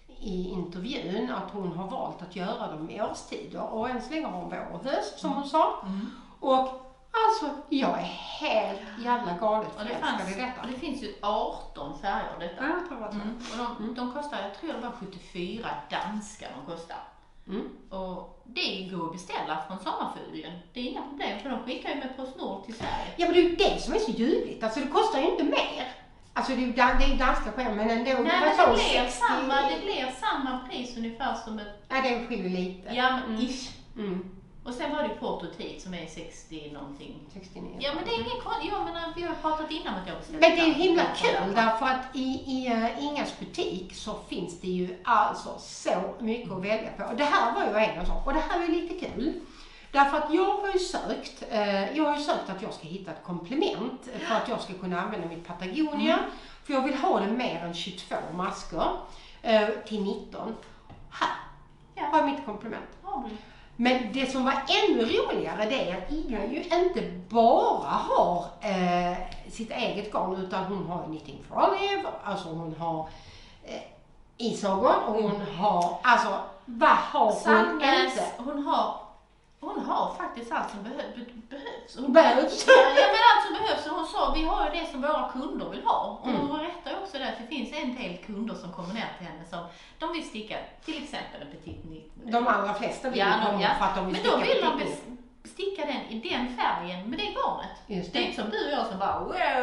i intervjun, att hon har valt att göra dem i årstider. Och än så länge har hon vår och höst, som hon sa. Mm. Och alltså, jag är helt jävla galet Och det, förälskad fanns, i detta. och det finns ju arton färger detta. Ja, jag tror att mm. Och de, mm. de kostar, jag tror det var sjuttiofyra danska de kostar. Mm. Och det går att beställa från Sommarfuglen. Det är inga problem, för de skickar ju med PostNord till Sverige. Ja, men det är ju det som är så ljuvligt. Alltså det kostar ju inte mer. Alltså det är ju, dan- det är ju danska skämt, men ändå. Nej, men det så blir, sextio samma, det blir samma pris ungefär som ett... Nej, det skiljer lite. Ja, men Mm. ish. Mm. Och sen var det portotit som är sextio någonting. sextionio. Ja, men det är ingen kon- jag menar, vi har pratat innan att jag beställde. Men det är ju himla kul därför att i, i uh, Ingas butik så finns det ju alltså så mycket att välja på. Och det här var ju en sak, och det här är lite kul. Därför att jag har ju sökt, uh, jag har ju sökt att jag ska hitta ett komplement för att jag ska kunna använda mitt Patagonia. Mm. För jag vill ha det mer än tjugotvå masker uh, till nitton. Här Ja. har jag mitt komplement. Har du? Men det som var ännu roligare det är att Inga ju inte bara har eh, sitt eget garn, utan hon har Knitting for Olive, alltså hon har eh, isagor och hon har, alltså vad har hon Sandnes, inte? hon har, hon har faktiskt allt som behö- be- behövs. Hon Behövs. Ja, ja, men allt som behövs. Och hon sa, vi har ju det som våra kunder vill ha. Och Mm. hon rättar ju också det, att det finns en del kunder som kommer ner till henne som de vill sticka, till exempel en petit knit. De allra flesta vill Ja, ju de- komma ja. för att de vill Men då sticka vill man petit. bes- sticka den i den färgen med det garnet. Just Det är det. inte som du och jag som bara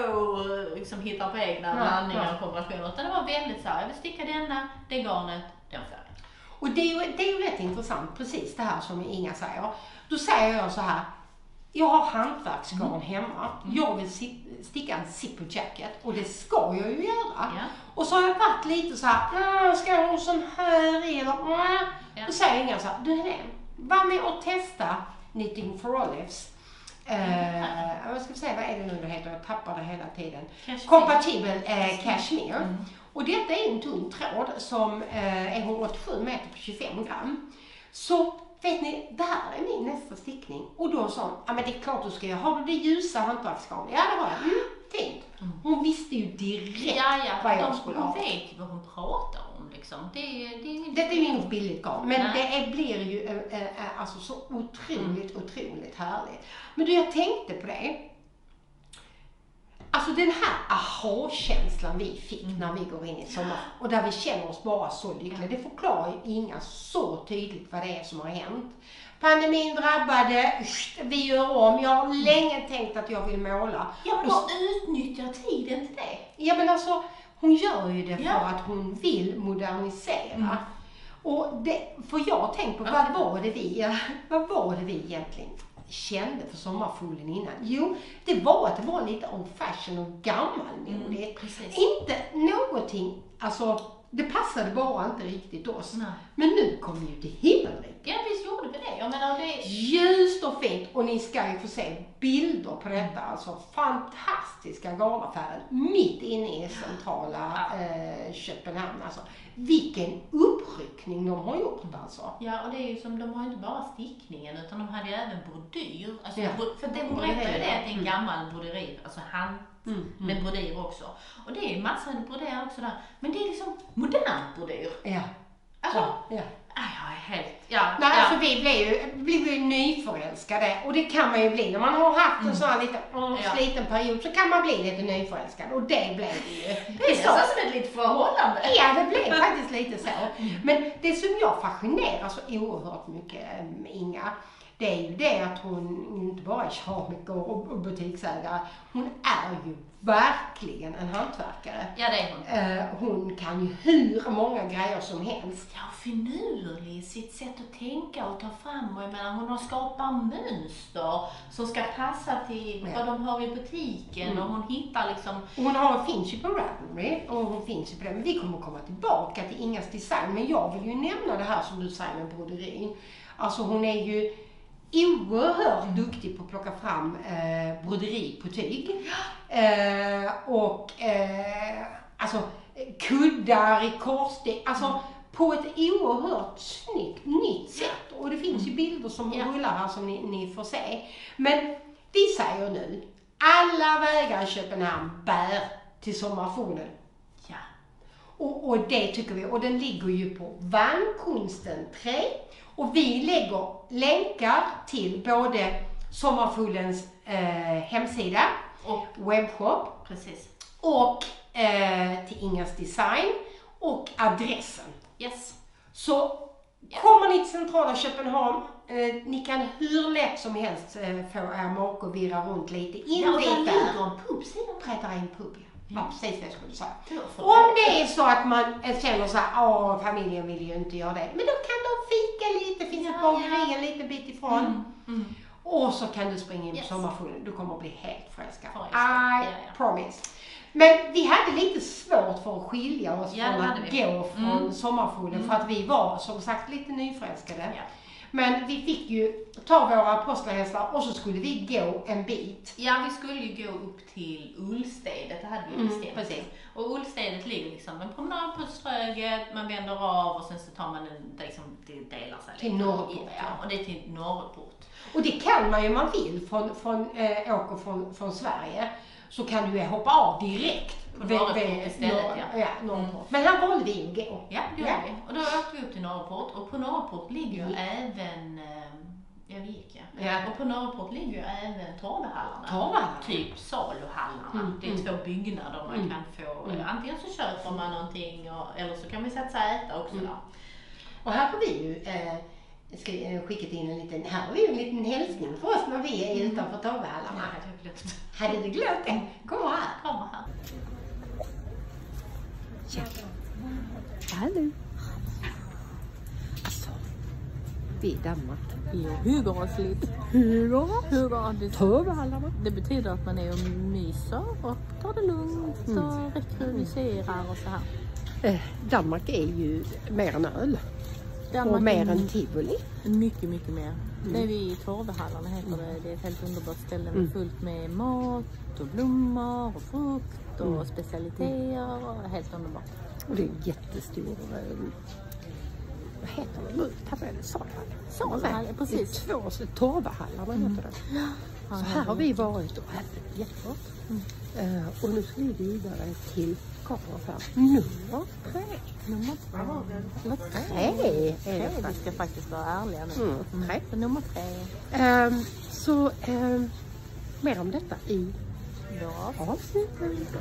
wow, liksom hittar på egna Ja, blandningar ja. och kombinationer. Utan det var väldigt så här, jag vill sticka denna, det garnet, den färgen. Och det är, ju, det är ju rätt intressant, precis det här som Inga säger. Då säger jag så här, jag har hantverksgarn Mm. hemma. Jag vill si- sticka en zipper jacket och det ska jag ju göra. Ja. Och så har jag varit lite så här, "Mm, ska jag ha en sån här i eller mm. Ja. Då säger Inga så här, du Helene, var med och testa Knitting for Olives. Eh, vad ska vi säga, vad är det nu det heter? Jag tappar det hela tiden. Cashmere. Kompatibel eh, cashmere. Mm. Och detta är en tunn tråd som eh, är hundraåttiosju meter på tjugofem gram. Så vet ni, det här är min nästa stickning. Och då sa hon, ja men det är klart du ska göra. Har du det ljusa hantverksgarn? Ja det har jag. Mm, fint. Hon visste ju direkt Ja, ja, vad jag de, skulle hon ha. vet ju vad hon pratar om liksom. Det, är- det är inget... Detta är ju inget billigt garn, men Nej. det är, blir ju äh, äh, alltså så otroligt, otroligt härligt. Men du, jag tänkte på det. Alltså den här aha-känslan vi fick när vi går in i sommar och där vi känner oss bara så lyckliga. Det förklarar ju Inga så tydligt vad det är som har hänt. Pandemin drabbade, vi gör om. Jag har länge tänkt att jag vill måla. Ja, men då utnyttjar tiden till det. Ja men alltså, hon gör ju det för Ja. att hon vill modernisera. Mm. Och det, för jag har tänkt på, vad var det vi, vad var det vi egentligen kände för sommarfuglen innan? Jo, det var att det var lite old fashion och gammalmodigt. Mm, precis. Inte någonting, alltså det passade bara inte riktigt oss. Nej. Men nu kommer ju till himmelriket. Ja, visst gjorde vi det. Jag menar, det... Ljust och fint, och ni ska ju få se bilder på detta, alltså fantastiska garnaffärer mitt inne i centrala eh, Köpenhamn. Alltså, vilken uppryckning de har gjort alltså. Ja, och det är ju som, de har ju inte bara stickningen utan de hade ju även brodyr. Alltså, Ja. bro- för det hon berättar ju det, att det är en gammal broderi, alltså hand Mm, med brodyr också. Och det är ju massa brodyr också där. Men det är liksom modernt brodyr. Ja. Alltså, Ja, ja. aj, jag är helt, ja. Nej, ja. alltså vi blev ju, blev ju nyförälskade, och det kan man ju bli. När man har haft en sån här lite mm, Ja. sliten period så kan man bli lite nyförälskad, och det blev det ju. Det är nästan som ett litet förhållande. Ja, det blev faktiskt lite så. Men det som jag fascinerar så oerhört mycket med Inga det är ju det att hon inte bara är keramiker och, och butiksägare. Hon är ju verkligen en hantverkare. Ja, det är hon. Eh, hon kan ju hur många grejer som helst. Ja, finurlig i sitt sätt att tänka och ta fram. Och jag menar, hon har skapat mönster som ska passa till Ja. vad de har i butiken. Mm. Och hon hittar liksom... Hon har, finns ju på Ravelry och hon finns ju på det. Men vi kommer komma tillbaka till Ingas design. Men jag vill ju nämna det här som du säger med broderin. Alltså hon är ju oerhört duktig på att plocka fram eh, broderi på tyg. Eh, och eh, alltså kuddar i korssteg. Alltså på ett oerhört snyggt, nytt sätt. Och det finns ju bilder som Ja. rullar här som ni, ni får se. Men vi säger nu, alla vägar i Köpenhamn bär till sommarfonen. Ja. Och, och det tycker vi. Och den ligger ju på Vannkunsten tre. Och vi lägger länkar till både Sommarfuglens eh, hemsida Och webbshop precis. och eh, till Ingas design och adressen. Yes. Så kommer ni till centrala Köpenhamn, eh, ni kan hur lätt som helst eh, få er make och virra runt lite. In Ja, och där dit där. ligger en pub sidan. Träta in pub, ja. Ja, precis vad jag skulle säga. Då får Om det är så att man känner så här, åh, familjen vill ju inte göra det. Men då kan de fika lite, finns ett Ja, bageri ja. en liten bit ifrån. Mm, mm. Och så kan du springa in på Yes. sommarfuglen. Du kommer att bli helt förälskad. Förälskad, I ja, ja. promise. Men vi hade lite svårt för att skilja oss Ja, från det att hade vi. gå från Mm. sommarfuglen. Mm. För att vi var som sagt lite nyförälskade. Ja. Men vi fick ju ta våra apostlahästar och så skulle vi gå en bit. Ja, vi skulle ju gå upp till Ullstedet, det hade vi Mm, bestämt. precis. Och Ullstedet ligger liksom en promenad på Ströget, man vänder av och sen så tar man en, liksom, det delar sig Till lite. Norrport, Ja, ja. och det är till Norrport. Och det kan man ju om man vill från, från, äh, åker från, från Sverige. Så kan du ju hoppa av direkt. På Norrport istället, norr, ja. ja. Norrport. Men här valde vi att gå. Ja, det gjorde Ja. vi. Och då åkte vi upp till Norrport och på Norrport ligger ju Mm. även, eh, ja vi gick ja. Ja. Och på Norrport ligger ju även torvhallarna. Torvhallarna? Typ saluhallarna. Mm, Det är mm. två byggnader man Mm. kan få, Mm. eh, antingen så köper man någonting och, eller så kan vi sätta sig och äta också Mm. där. Och här har vi ju eh, ska, eh, skickat in en liten, här har vi en liten hälsning för oss när vi är utanför Ja, torvhallarna. det har jag glömt. Hade du glömt det? Kom här. Kommer här. Hallå. Alltså, vi är i Danmark. Vi hugger oss lite. Hugger? Hugger. Det, Torvhallarna. det betyder att man är och myser och tar det lugnt och rekognoserar och så här. Eh, Danmark är ju mer än öl. Danmark Och mer är än tivoli. mycket, mycket mer. Det är vi i Torvehallarna heter det. Det är ett helt underbart ställe med fullt med mat och blommor och frukt och specialiteter. Och helt underbart. Och det är en jättestor, eh, vad heter det nu? Tappade jag det? Salhall. Salhall, precis. Det är två så torvhallar heter det. Ja, Så här har vi varit och ätit jättegott. Eh, och nu ska vi vidare till kakaoaffär nummer tre. Nummer tre. Nummer tre. Tre är Tre. det Vi ska faktiskt. faktiskt vara ärliga nu. Mm, tre. Så nummer tre. Ehm, så ehm, mer om detta i Våra avsnittet.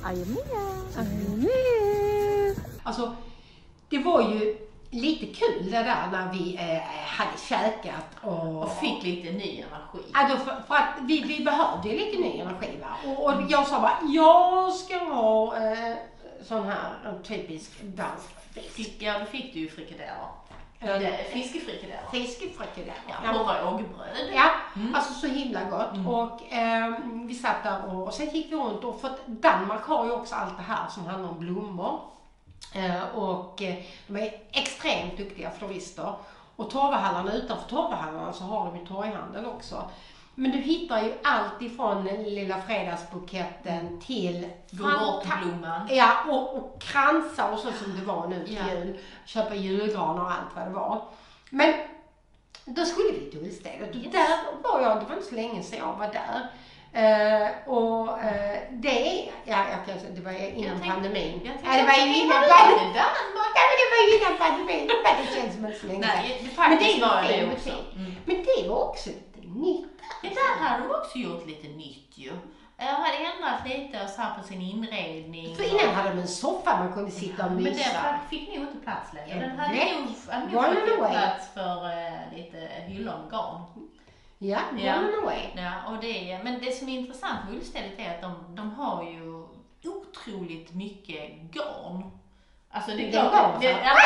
Ajamea. Alltså, det var ju lite kul det där när vi eh, hade käkat och... Och fick lite ny energi. Ja, då för, för att vi, vi behövde ju lite ny energi va? Och, och jag sa bara, jag ska ha eh, sån här en typisk dansk fisk. Fick, ja, då fick du ju frikadeller. Mm. Det- Fiskefrikadeller. Fiskefrikadeller. Ja, och rågbröd. Ja, Mm. alltså så himla gott. Mm. Och eh, vi satt där och, och sen gick vi runt och för att Danmark har ju också allt det här som handlar om blommor. Eh, och eh, de är extremt duktiga florister. Och torvhallarna, utanför torvhallarna så har de ju torghandel också. Men du hittar ju allt ifrån den lilla fredagsbuketten till Gå bort blomman. Ja, och, och kransar och så som det var nu till Ja. jul. Köpa julgranar och allt vad det var. Men då skulle vi till Ullstedet och Yes. där var jag, det var inte så länge sedan jag var där. Eh, och eh, det, ja jag kan säga, det var innan Jag tänkte- pandemin. jag tänkte Ja, det var ju också, innan det var pandemin. lite Danmark. Ja, men det var ju innan pandemin. Men det känns som inte så länge sedan. Nej, det Men det faktiskt är var ju det fin också. butik. Mm. Men det var också lite nytt. Det där har de också gjort lite nytt ju. Jag hade ändrat lite och så här på sin inredning. För innan hade de en soffa man kunde sitta och mysa. Men det fick nog inte plats längre. Den hade Rätt. nog hade nog One fått away. plats för uh, lite hyllor med garn. Ja, Ja. one away. Ja, och det, men det som är intressant med Ullstället är att de, de har ju otroligt mycket garn. Alltså det är Det är klart, garn, det, så. ja,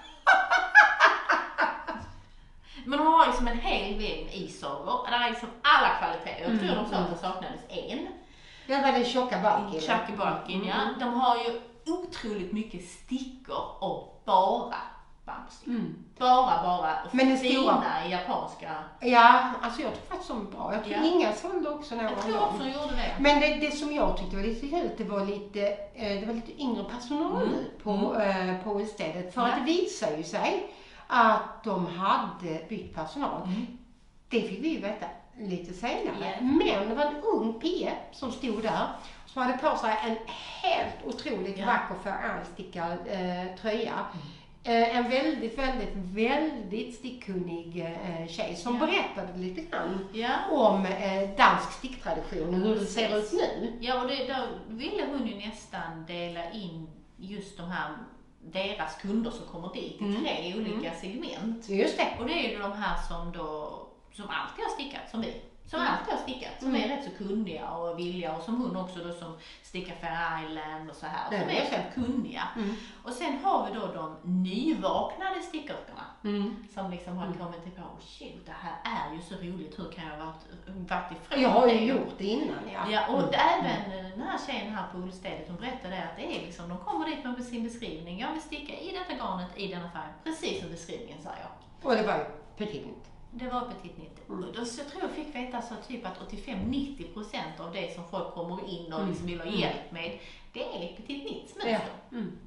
men de har liksom en hel vägg med isagor. Där är liksom alla kvaliteter. Jag tror de sa att det saknades en. Det var den tjocka balken. Chucky Balkin, Mm. ja. De har ju otroligt mycket stickor och bara bambustickor. Mm. Bara, bara Men det fina stora- japanska. Ja, alltså jag tror faktiskt de är bra. Jag tror Ja. Inga sålde också någon Jag tror också de gjorde det. Men det, det som jag tyckte var lite kul, det var lite, eh, det var lite yngre personal Mm. på, eh, på Ullstället. För Ja. att det visar ju sig att de hade bytt personal. Mm. Det fick vi ju veta lite senare. Ja. Men det var en ung P som stod där som hade på sig en helt otroligt Ja. vacker färgstickad eh, tröja. Eh, en väldigt, väldigt, väldigt stickkunnig eh, tjej som Ja. berättade lite grann Ja. om eh, dansk sticktradition och hur det Precis. ser ut nu. Ja, och det, då ville hon ju nästan dela in just de här, deras kunder som kommer dit i Mm. tre olika segment. Just det. Och det är ju de här som då, som alltid har stickat som vi. Som Mm. alltid har stickat, som Mm. är rätt så kunniga och villiga och som hon också då som stickar Fair Island och så här. Det Som är är det. så kunniga. Mm. Och sen har vi då de nyvaknade stickerskorna. Mm. Som liksom har kommit till på, oh shit, det här är ju så roligt, hur kan jag ha varit, varit ifrån Jag har ju det? gjort det innan, ja. Ja, och Mm. även den här tjejen här på Ullstället, hon berättade att det är liksom, de kommer dit med sin beskrivning. Jag vill sticka i detta garnet, i denna färg. Precis som beskrivningen säger. Och det var ju petit. Det var Petit nittio. Mm. Och då, så jag tror jag fick veta så typ att åttiofem till nittio procent av det som folk kommer in och Mm. liksom vill ha Mm. hjälp med, det är Petit Nitts Ja. mönster. Mm.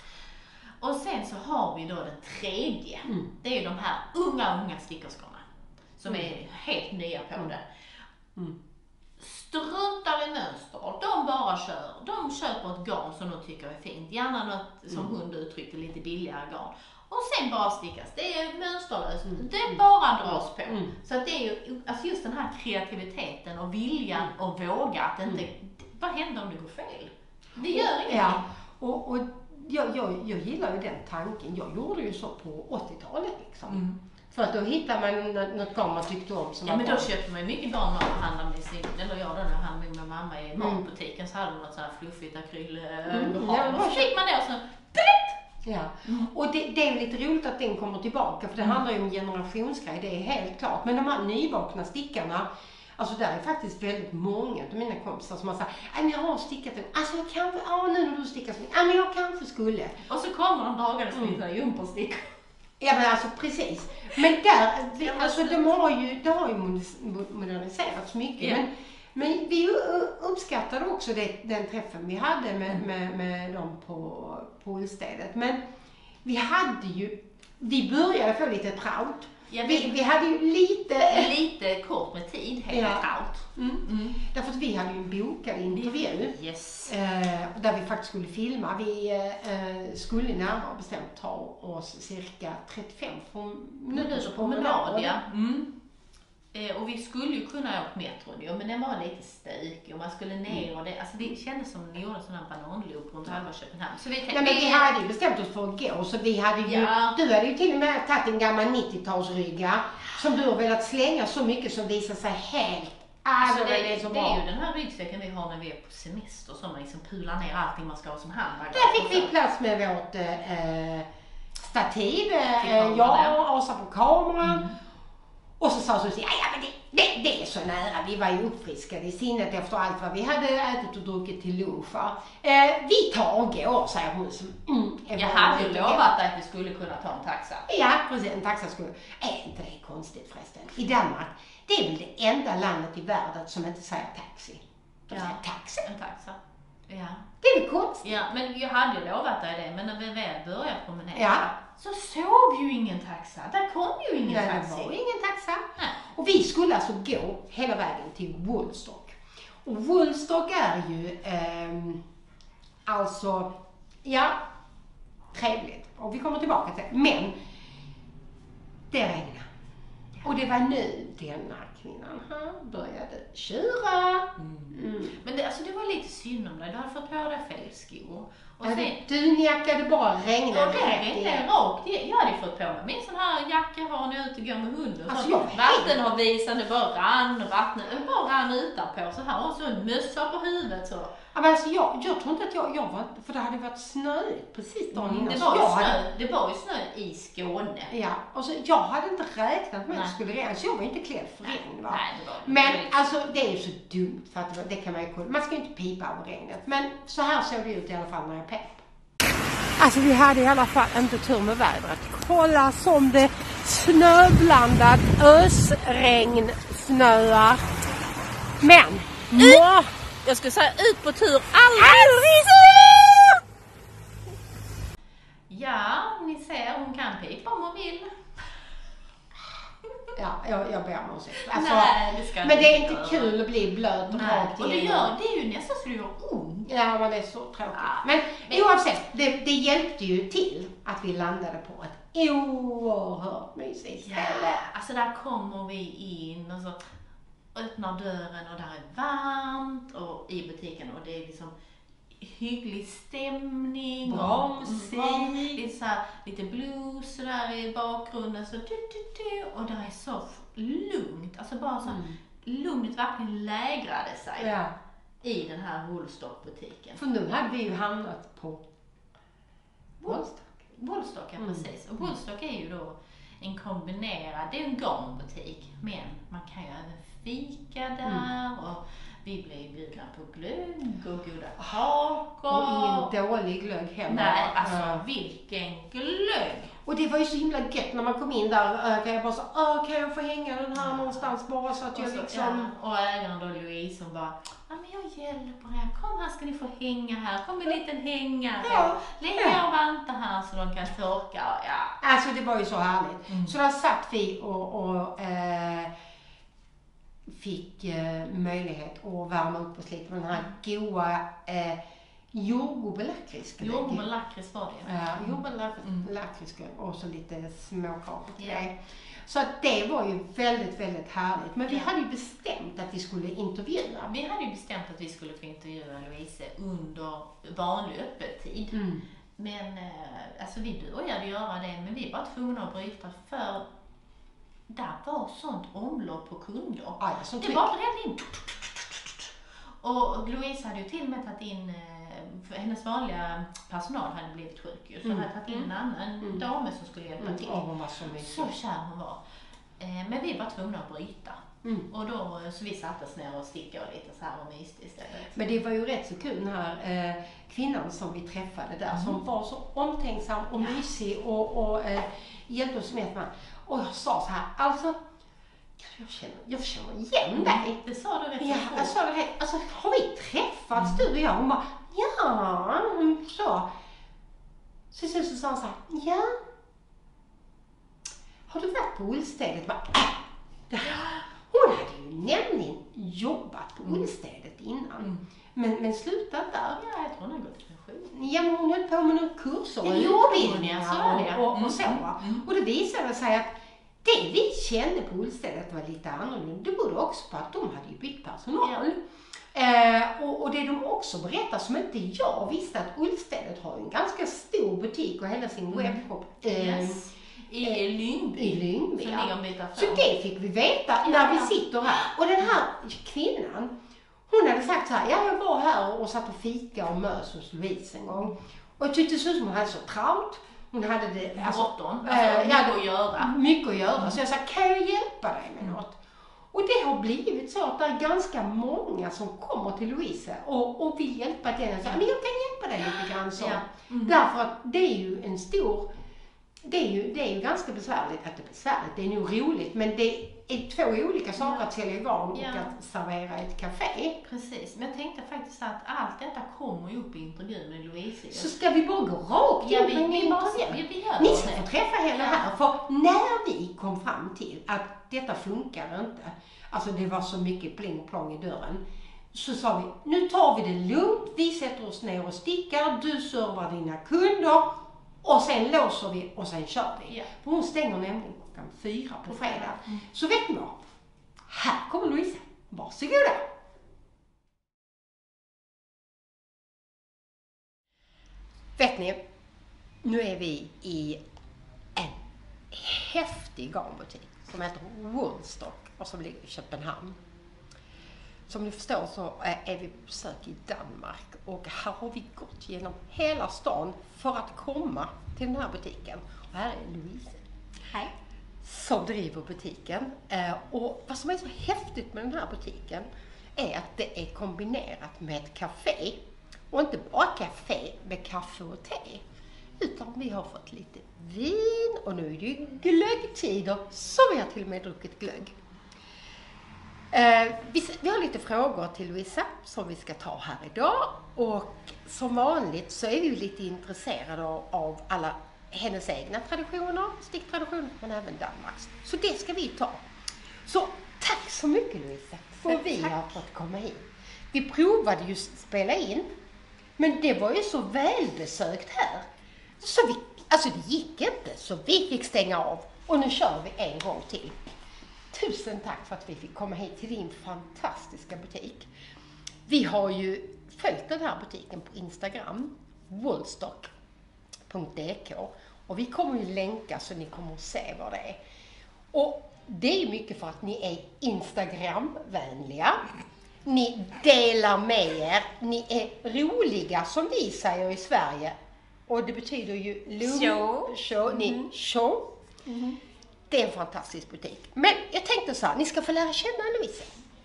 Och sen så har vi då den tredje. Mm. Det är ju de här unga, unga stickerskorna. Som Mm. är helt nya på Mm. det. Mm. Struntar i mönster. De bara kör. De köper ett garn som de tycker är fint. Gärna något, som Mm. hon uttryckte, lite billigare garn. Och sen bara stickas. Det är mönsterlöst. Mm. Det bara dras på. Mm. Så att det är ju, alltså just den här kreativiteten och viljan Mm. och våga att inte, vad händer om det går fel? Det gör ingenting. Ja, och, och jag, jag, jag gillar ju den tanken. Jag gjorde ju så på åttiotalet liksom. Mm. För att då hittar man nå- något garn man tyckte om som Ja, var men då bra. köpte man ju mycket garn när man handlade med sin, eller jag då när jag handlade med mamma i Mm. matbutiken, så hade de något sånt här fluffigt akryl Mm. mm. Ja, och så fick man det och så, Ja, och det, det är ju lite roligt att den kommer tillbaka för det Mm. handlar ju om generationsgrej, det är helt klart. Men de här nyvakna stickarna, alltså där är faktiskt väldigt många av mina kompisar som har sagt, nej men jag har stickat den, alltså jag kanske, ja nu när du stickar så, ja men jag kanske skulle. och så kommer de dragandes med Mm. mm. jumperstickor. Ja men alltså precis. Men där, vi, Ja, men alltså så- de har ju, det har ju modernis- moderniserats mycket. Ja. Men, men vi u- uppskattade också det, den träffen vi hade med, Mm. med, med dem på, på Ullstället. Men vi hade ju, vi började få lite traut. Ja, Vi, vi, vi hade ju lite, lite kort med tid, helt Ja. traut. mm, Mm. därför att vi hade ju en bokad intervju. Yes. Eh, där vi faktiskt skulle filma. Vi eh, skulle närmare bestämt ta oss cirka trettiofem Minuters promenad, ja. Mm. Eh, och vi skulle ju kunna åka metron ju, men den var lite stökig och man skulle ner och det, alltså det kändes som ni gjorde en sån här bananloop runt halva Köpenhamn. Så vi tänkte, Ja, men vi hade ju bestämt oss för att gå, så vi hade ju, Ja. du hade ju till och med tagit en gammal nittiotalsrygga som du har velat slänga så mycket som visar sig helt, Alltså alltså det, det är så det bra. är ju den här ryggsäcken vi har när vi är på semester, som man liksom pular ner allting man ska ha som handbagage. Där fick vi plats med vårt eh, stativ, Till eh, kameran, jag ja. och Asa på kameran. Mm. Och så sa Susie, ja, ja men det, det, det är så nära, vi var ju uppfriskade i sinnet efter allt vad vi hade ätit och druckit till lunch. va. Eh, vi tar och går, säger hon. Som, mm, är Jag van hade ju vid- lovat att vi skulle kunna ta en taxa. Ja, precis. En taxa skulle... Är inte det konstigt förresten? I Danmark, det är väl det enda landet i världen som inte säger taxi. De Ja. säger taxi. En taxa. Ja. Det är väl konstigt? Ja, men jag hade ju lovat dig det, men när vi väl började promenera Ja. så såg ju ingen taxa. Där kom ju ingen Nej, det taxi. var ingen taxa. Nej. Och vi skulle alltså gå hela vägen till Woolstock. Och Woolstock är ju ehm, alltså, ja, trevligt. Och vi kommer tillbaka till det. Men det regnar Och det var nu denna kvinnan här började köra. Mm. Mm. Men det, alltså, det var lite synd om dig. Du hade fått på dig fel skor. Och Ja, sen, dunjacka, det bara regnade ja, det rätt regnade igen. rakt igen. Jag hade fått på mig min sån här jacka har när jag är ute och går med hunden. Alltså, Så jag vattenavvisande bara rann och vattnet det bara rann utanpå så här. Och så en mössa på huvudet så. Ja, men alltså, jag, jag tror inte att jag, jag var, för det hade varit snöigt precis dagen innan. Det Så var, ju jag snö, hade, det var ju snö i Skåne. ja, och så, jag hade inte räknat med att Nej. det skulle regna, så jag var inte klädd för regn. Va? Nej, det var det. Men Det var alltså det är ju så dumt för att det, det kan man ju kolla. Man ska ju inte pipa av regnet. Men så här såg det ut i alla fall när jag pep. Alltså vi hade i alla fall inte tur med vädret. Kolla som det snöblandad ösregn snöar. Men må, Jag skulle säga ut på tur aldrig Ja, ni ser, hon kan pipa om hon vill. Ja, jag, jag ber om ursäkt. Alltså, Nej, det ska men det är inte inte göra. kul att bli blöt och Nej, rakt och det, igenom. gör, det är ju nästan så det gör ont. Ja, men det är så tråkigt. Ja. Men, Men- oavsett, det, det hjälpte ju till att vi landade på ett oerhört mysigt ställe. Alltså där kommer vi in och så öppnar dörren och där är varmt och i butiken och det är liksom hygglig stämning. Bra och musik. bra, lite, så här, lite blues där i bakgrunden så du, du, du, och det är så lugnt. Alltså bara så Mm. lugnet verkligen lägrade sig Ja. i den här Woolstock-butiken. För nu hade vi ju hamnat på Woolstock. Woolstock, ja Mm. precis. Och Woolstock är ju då en kombinerad, det är en garnbutik, men man kan ju även fika där och vi blev bjudna på glögg och goda kakor. Och ingen dålig glögg heller. Nej, alltså Ja. vilken glögg! Och det var ju så himla gött när man kom in där. Äh, kan jag bara så, äh, kan jag få hänga den här någonstans bara så att Och, jag så, liksom... ja, och ägaren då Louise hon bara, ja men jag hjälper er, kom här ska ni få hänga här, kom en liten hängare. Ja, Lägg ja. er vantar här så de kan torka. Ja. Alltså det var ju så härligt. Mm. Så där satt vi och, och eh, fick eh, möjlighet att värma upp oss lite med den här goa eh, jordgubbelakritsglögg. Jordgubbelakrits var det. Ja, Mm. jordgubbelakritsglögg och så lite småkakor till Ja. det. Så att det var ju väldigt, väldigt härligt. Men vi Ja. hade ju bestämt att vi skulle intervjua. Vi hade ju bestämt att vi skulle få intervjua Louise under vanlig öppettid. Mm. Men eh, alltså vi började göra det, men vi var tvungna att bryta för där var sånt omlopp på kunder. Ja, ja, som Det tryck. bara rädd in. Och Louise hade ju till och med tagit in, för hennes vanliga personal hade blivit sjuk ju, så Mm. hade tagit in en annan Mm. dame som skulle hjälpa Mm. till. Ja, hon var så mycket. Så kär hon var. Eh, Men vi var tvungna att bryta. Mm. Och då, så vi satte oss ner och stickade lite så här och myste istället. Men det var ju rätt så kul den här eh, kvinnan som vi träffade där Mm. som var så omtänksam och Ja. mysig och, och eh, hjälpte oss med. Och jag sa så här, alltså jag känner, jag känner igen dig. Det sa du rätt Ja, så fort. jag sa det här, alltså har vi träffats du och jag? Hon bara, ja, mm, så. Så sen så sa hon så här, ja. Har du varit på Ullstedet? Bara, äh, det här. Hon hade ju nämligen jobbat på Ullstedet innan. Mm. Men, men slutat där. Ja, jag tror hon har gått i pension. Ja, men hon höll på med några kurser och Det gjorde hon, utbildningar ja, så var det. och, och, Mm, och så. va. mm. Och det visade sig att det vi kände på Ullstedet var lite annorlunda. Det berodde också på att de hade ju bytt personal. Eh, och, och det de också berättar som inte jag visste, att Ullstedet har ju en ganska stor butik och hela sin Mm. webbshop eh, Yes. I Lyngby. i Lyngby. Som ja. ligger en bit därifrån. Så det fick vi veta när vi sitter här. Och den här kvinnan, hon hade sagt så här, ja jag var här och, och satt och fika och mös hos Louise en gång. Och jag tyckte det såg ut som hon hade så traut. Hon hade det, alltså, Bråttom. Alltså, eh, mycket ja, att göra. mycket att göra. Så jag sa, kan jag hjälpa dig med något? Och det har blivit så att det är ganska många som kommer till Louise och, och vill hjälpa dig. Och säger, men jag kan hjälpa dig lite grann så. Ja. Mm. Därför att det är ju en stor, det är ju, det är ju ganska besvärligt, att det är besvärligt, det är nog roligt, men det är två olika saker att sälja garn och Ja. att servera ett café. Precis, men jag tänkte faktiskt att allt detta kommer ju upp i intervjun med Louise. Så ska vi bara gå rakt ja, in vi, på en vi, bara, intervju? vi, vi gör Ni ska det. få träffa henne Ja. här, för när vi kom fram till att detta funkar inte, alltså det var så mycket pling och plong i dörren, så sa vi, nu tar vi det lugnt, vi sätter oss ner och stickar, du servar dina kunder Och sen låser vi och sen kör vi. Ja. För hon stänger nämligen klockan fyra på fredag. Mm. Så vet ni vad? Här kommer Louisa. Varsågoda! Vet ni, nu är vi i en häftig garnbutik som heter Woolstock och som ligger i Köpenhamn. Som ni förstår så är vi på besök i Danmark och här har vi gått genom hela stan för att komma till den här butiken. Och här är Louise. Hej. Som driver butiken. Och vad som är så häftigt med den här butiken är att det är kombinerat med ett café. Och inte bara café med kaffe och te. Utan vi har fått lite vin och nu är det ju glöggtider så vi har till och med druckit glögg. Eh, vi, vi har lite frågor till Louisa som vi ska ta här idag och som vanligt så är vi lite intresserade av, av alla hennes egna traditioner, sticktraditioner men även Danmarks. Så det ska vi ta. Så tack så mycket Louisa för att vi har fått komma hit. Vi provade just spela in men det var ju så välbesökt här. Så vi, alltså det gick inte så vi fick stänga av och nu kör vi en gång till. Tusen tack för att vi fick komma hit till din fantastiska butik. Vi har ju följt den här butiken på Instagram, woolstock punkt d k och vi kommer ju länka så ni kommer att se vad det är. Och det är mycket för att ni är Instagramvänliga. Ni delar med er, ni är roliga som vi säger i Sverige. Och det betyder ju Show. show. Ni Mm. show. Mm. Det är en fantastisk butik. Men jag tänkte så här, ni ska få lära känna Louisa.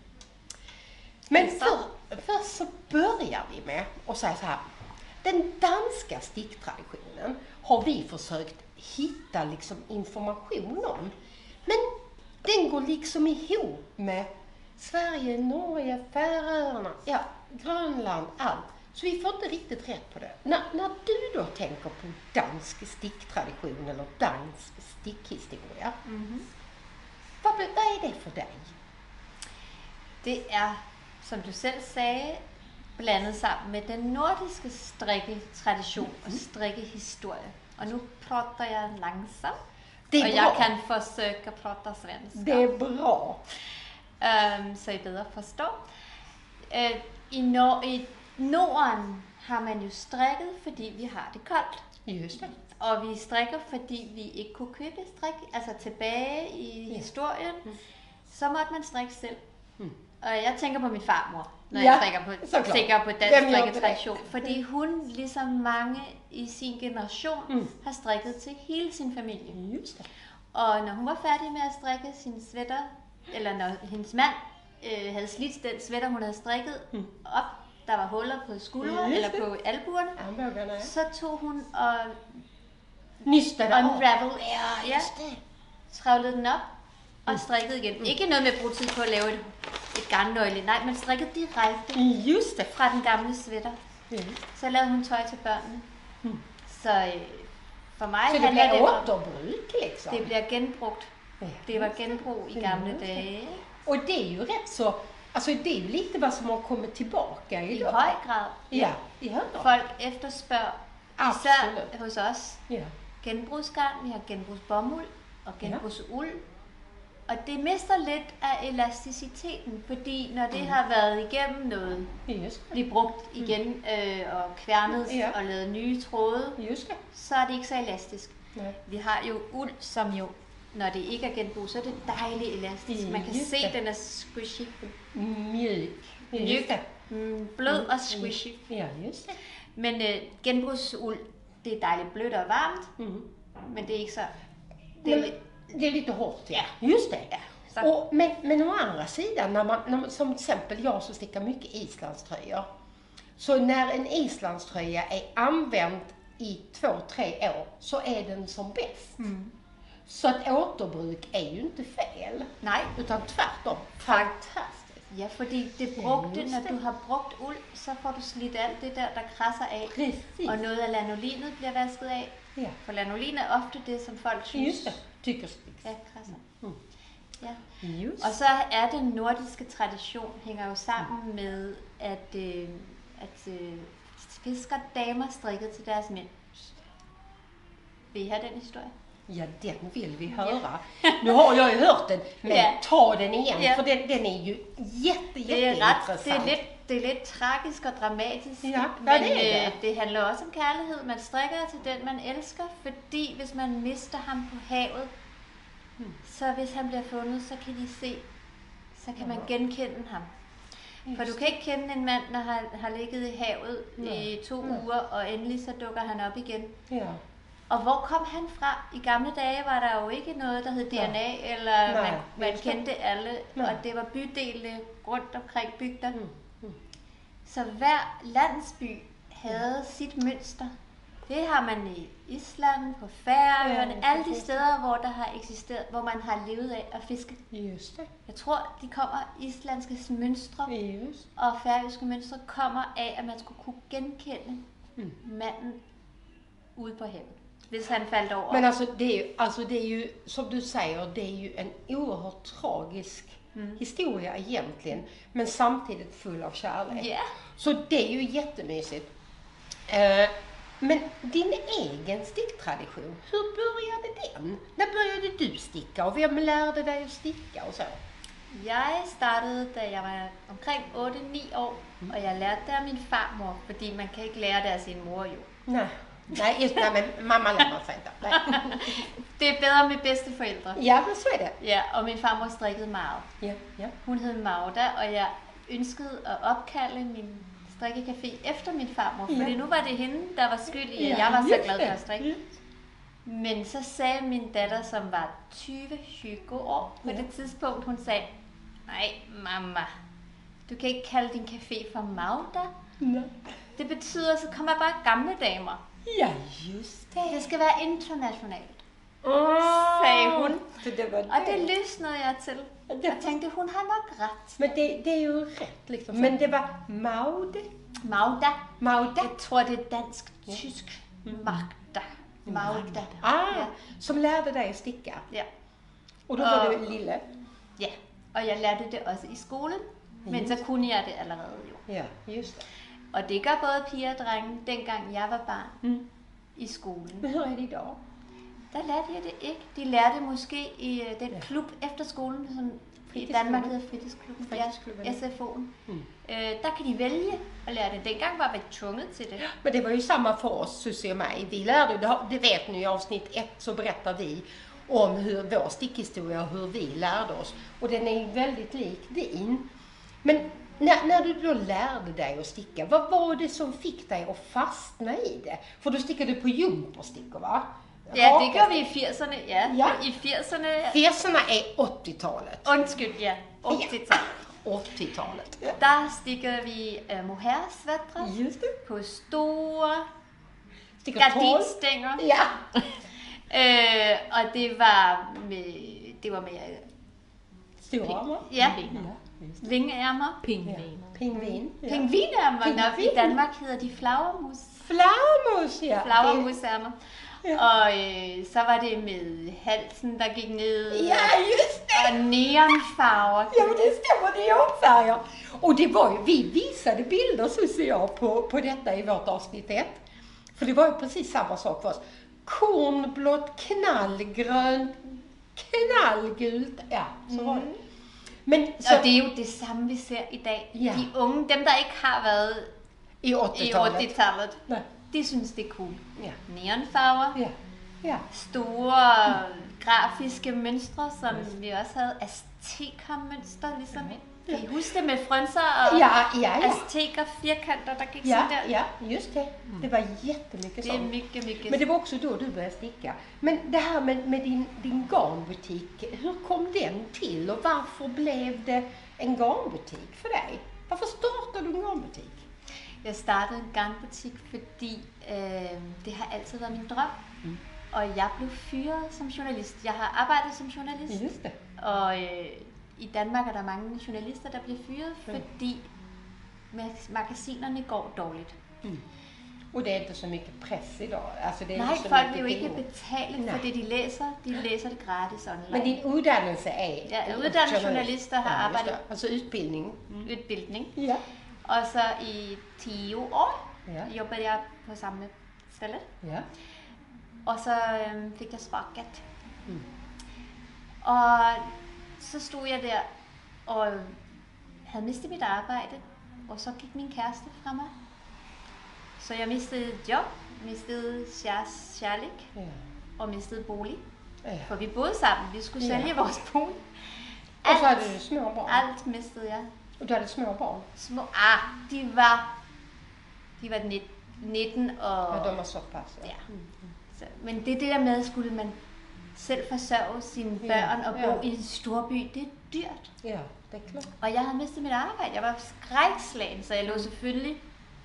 Men för, först så börjar vi med att säga så här. Den danska sticktraditionen har vi försökt hitta liksom information om. Men den går liksom ihop med Sverige, Norge, Färöarna, ja, Grönland, allt. Så vi får inte riktigt rätt på det. När, när du då tänker på dansk sticktradition eller dansk stickhistoria, Mm. vad, vad är det för dig? Det er, som du selv sagde, blandet sammen med den nordiske strikketradition og strikkehistorie. Og nu prater jeg langsomt, Det är og bra. jeg kan forsøge at prate svenska. Det är bra. Øhm, så I bedre forstår. Øh, i, Nor- I Norden har man jo strikket, fordi vi har det koldt. Just det. Og vi strikker, fordi vi ikke kunne købe strik. Altså tilbage i Ja. historien, Mm. så måtte man strikke selv. Mm. Og jeg tænker på min farmor, når Ja, jeg strikker på, så klart. stikker på Hvem dansk gjorde strikketradition. Fordi hun, ligesom mange i sin generation, Mm. har strikket til hele sin familie. Just det. Og når hun var færdig med at strikke sin sweater, eller når hendes mand øh, havde slidt den sweater, hun havde strikket Mm. op, der var huller på skuldre Just eller det. på albuerne, Armbågarna, ja. så tog hun og Nystade av. unravel, Ja, ja, just det. travlede den op og strikkede igen. Ikke noget med at bruge tid på at lave et, et garnnøgle, nej, men strikkede direkte Just det. fra den gamle sweater. Mm. Så lavede hun tøj til børnene. Mm. Så øh, for mig Så det handler blir det om, återbruk liksom. det bliver genbrugt. Ja. Det var genbrug i gamle Mm. dage. Och det är ju rätt så, alltså det är ju lite vad som har kommit tillbaka I idag. høj grad. Ja, i hög grad. Folk efterspørger, Absolut. især hos os, Ja. genbrugsgarn, vi har genbrugsbomuld og genbrugsuld. Og det mister lidt af elasticiteten, fordi når det har været igennem noget, Just det. bliver brugt igen øh, og kværnet Ja. og lavet nye tråde, Just det. så er det ikke så elastisk. Nej. Vi har jo uld, som jo, når det ikke er genbrug, så er det dejligt elastisk. Man kan Just se, det. at den er squishy. Mjuk. Mjuk. Just det. Mm, blød og squishy. Ja, just det. Men øh, genbrugsuld, det er dejligt blødt og varmt, Mm. men det er ikke så... Det er Nej, lidt, men det är lite hårt, ja. Just det. ja, så. Och, men, men å andra sidan, när man, när man, som till exempel jag som stickar mycket islandströjor. Så när en islandströja är använd i två, tre år så är den som bäst. Mm. Så att återbruk är ju inte fel. Nej, Utan tvärtom. Fantastiskt. ja, fordi det brugte, just når det. du har brugt uld, så får du slidt alt det der, der krasser af. Precis. Og noget af lanolinet bliver vasket af. Ja. For lanolin er ofte det, som folk synes Just det. Tycker ja, krasser. Mm. Ja. Just. Og så er den nordiske tradition, hænger jo sammen med, at, øh, at øh, fiskerdamer strikkede til deres mænd. Vill I ha den historia? Ja, den vill vi höra. Nu har jag ju hört den, men Ja. ta den igen, Ja. för den, den är ju jätte, Det är, rätt, jätteintressant. det, är lidt, det är lidt tragisk og dramatisk, Ja, ja, men det er det. øh, det handler også om kærlighed. Man strikker til den, man elsker, fordi hvis man mister ham på havet, så hvis han bliver fundet, så kan de se, så kan man genkende ham. For du kan ikke kende en mand, når han har ligget i havet i to uger, og endelig så dukker han op igen. Ja. Og hvor kom han fra? I gamle dage var der jo ikke noget, der hed D N A, eller Nej, man, man just det. kendte alle, Nej. og det var bydele rundt omkring bygder. Mm, mm. Så hver landsby havde sit mønster. Det har man i Island, på Færøerne, Ja, alle de steder, hvor der har eksisteret, hvor man har levet af at fiske. Just det. Jeg tror, de kommer islandske mønstre Just. og færøske mønstre kommer af, at man skulle kunne genkende Mm. manden ude på havet, hvis han faldt over. Men alltså det, är ju, alltså det är ju, som du säger, det är ju en oerhört tragisk Mm. historia egentligen, men samtidigt full av kärlek. Ja. Så det är ju jättemysigt. Eh, men din egen sticktradition, hur började den? När började du sticka och vem lärde dig att sticka och så? Jeg startede, da jeg var omkring otte ni år, og jeg lærte det af min farmor, fordi man kan ikke lære det af sin mor jo. Nej, nej, just, nej men mamma lämnar sig inte. Nej. Det er bedre med bedsteforældre. Ja, men så är det. Ja, og min farmor strikkede meget. Ja, ja. Hun hed Magda, og jeg ønskede at opkalde min strikkecafé efter min farmor, Ja. fordi nu var det hende, der var skyld i, at Ja, jeg var så just glad det. for at strikke. Men så sagde min datter, som var tyve tyve år på Ja. det tidspunkt, hun sagde, nej mamma, du kan ikke kalde din café for Magda. Nej. Det betyder, så kommer bare gamle damer. Ja, just det. Det skal være internationalt, Oh, sagde hun. Så det var Og det løsnede jeg til. Det Jeg tænkte, hun har nok ret. Men det, det är ju rätt liksom. Men det var Maude. Magda. Maude. Jeg tror, det er dansk-tysk. Magda. Magda. Ah, Ja. som lärde dig att sticka. Ja. Och då var Och- du lille. Ja, og jeg lærte det også i skolen, men så kunne jeg det allerede jo. Ja, just det. Og det gør både piger og drenge, dengang jeg var barn Mm. i skolen. Men hur är det idag? Der lærte jeg det ikke. De lærte måske i øh, den klub efter skolen, som i Fritidsklubben. Danmark hedder Fritidsklubben. Fritidsklubben. Ja, S F O'en. Mm. Øh, der kan de vælge at lære det. Dengang var vi tvunget til det. Men det var ju samma för oss, Susie och mig. Vi lärde, det har- det vet ni i avsnitt ett så berättar vi om hur vår stickhistoria och hur vi lärde oss. Och den är ju väldigt lik din. Men när, när du då lärde dig att sticka, vad var det som fick dig att fastna i det? För du stickade på jumperstickor, va? Ja, det gjorde vi i firserne. Ja, Ja. i firserne. Fierserna är åttiotalet. Undskyld, ja. åttiotal. åttiotalet. Der stikkede vi øh, mohair-svætre Just det. på store Stickar tolv. gardinstænger. Ja. Øh, og det var med, det var med Stora armar. ja, Ja, just det. vingeærmer. Pingviner. Pingvin. Ja. Pingvinærmer, når i Pingvin. Danmark hedder de flagermus. Flagermus, ja. Flagermusærmer. Ja. Og øh, så var det med halsen, der gik ned. Ja, just det. Og neonfarver. Ja, men det stämmer, det är omfärger. Och det var ju, vi visade bilder, Susie och jag, på, på detta i vårt avsnitt ett. För det var ju precis samma sak för oss. Kornblått, knallgrönt, knallgult. Ja, så var det. Men så, Og det er jo det samme, vi ser i dag. Ja. De unge, dem der ikke har været i i åttiotalet. åttiotallet, Nej. de synes det er cool. Ja, Neonfarver, ja, ja. store grafiske mønstre, som vi også havde. Azteker-mønster, ligesom. Kan I huske det med frønser og Ja, ja, ja. azteker firkanter, der gik Ja, sådan der? ja, just det. Det var jättemycket Det er sånt. mycket, mycket. Men det var också då du började sticka. Men det här med, med din, din garnbutik, hur kom den till och varför blev det en garnbutik för dig? Varför startade du en garnbutik? Jeg startede en garnbutik, fordi øh, det har altid været min drøm. Mm. Og jeg blev fyret som journalist. Jeg har arbejdet som journalist. Just det. Og øh, i Danmark er der mange journalister, der bliver fyret, Mm. fordi mag- magasinerne går dårligt. Och det är inte så mycket press idag. Alltså det är Nej, inte så folk mycket vil jo ikke pengar. betale Nej. for det, de læser. De læser det gratis online. Men din uddannelse är... Ja, uddannede journalister har Ja, just arbejdet det. Alltså utbildning. utbildning. Ja. Og så i ti år Ja. jobbede jeg på samme ställe. Ja. og så øh, fik jeg spagat. Mm. Og så stod jeg der og havde mistet mit arbejde, og så gik min kæreste fra mig. Så jeg mistede job, mistede kærlighed Ja. og mistede bolig. Ja. For vi boede sammen, vi skulle sælge Ja. vores bolig. Och så hade du små barn. Alt mistede jeg. Och du hade små barn. Små, ah, de var, de var nitten og... Ja, de var så pass. Ja. Så, men det er det der med, skulle man selv forsørge sine børn og bo ja. i en storby, det er dyrt. Ja, det är klart. Og jeg havde mistet mit arbejde. Jeg var skrækslagen, så jeg lå selvfølgelig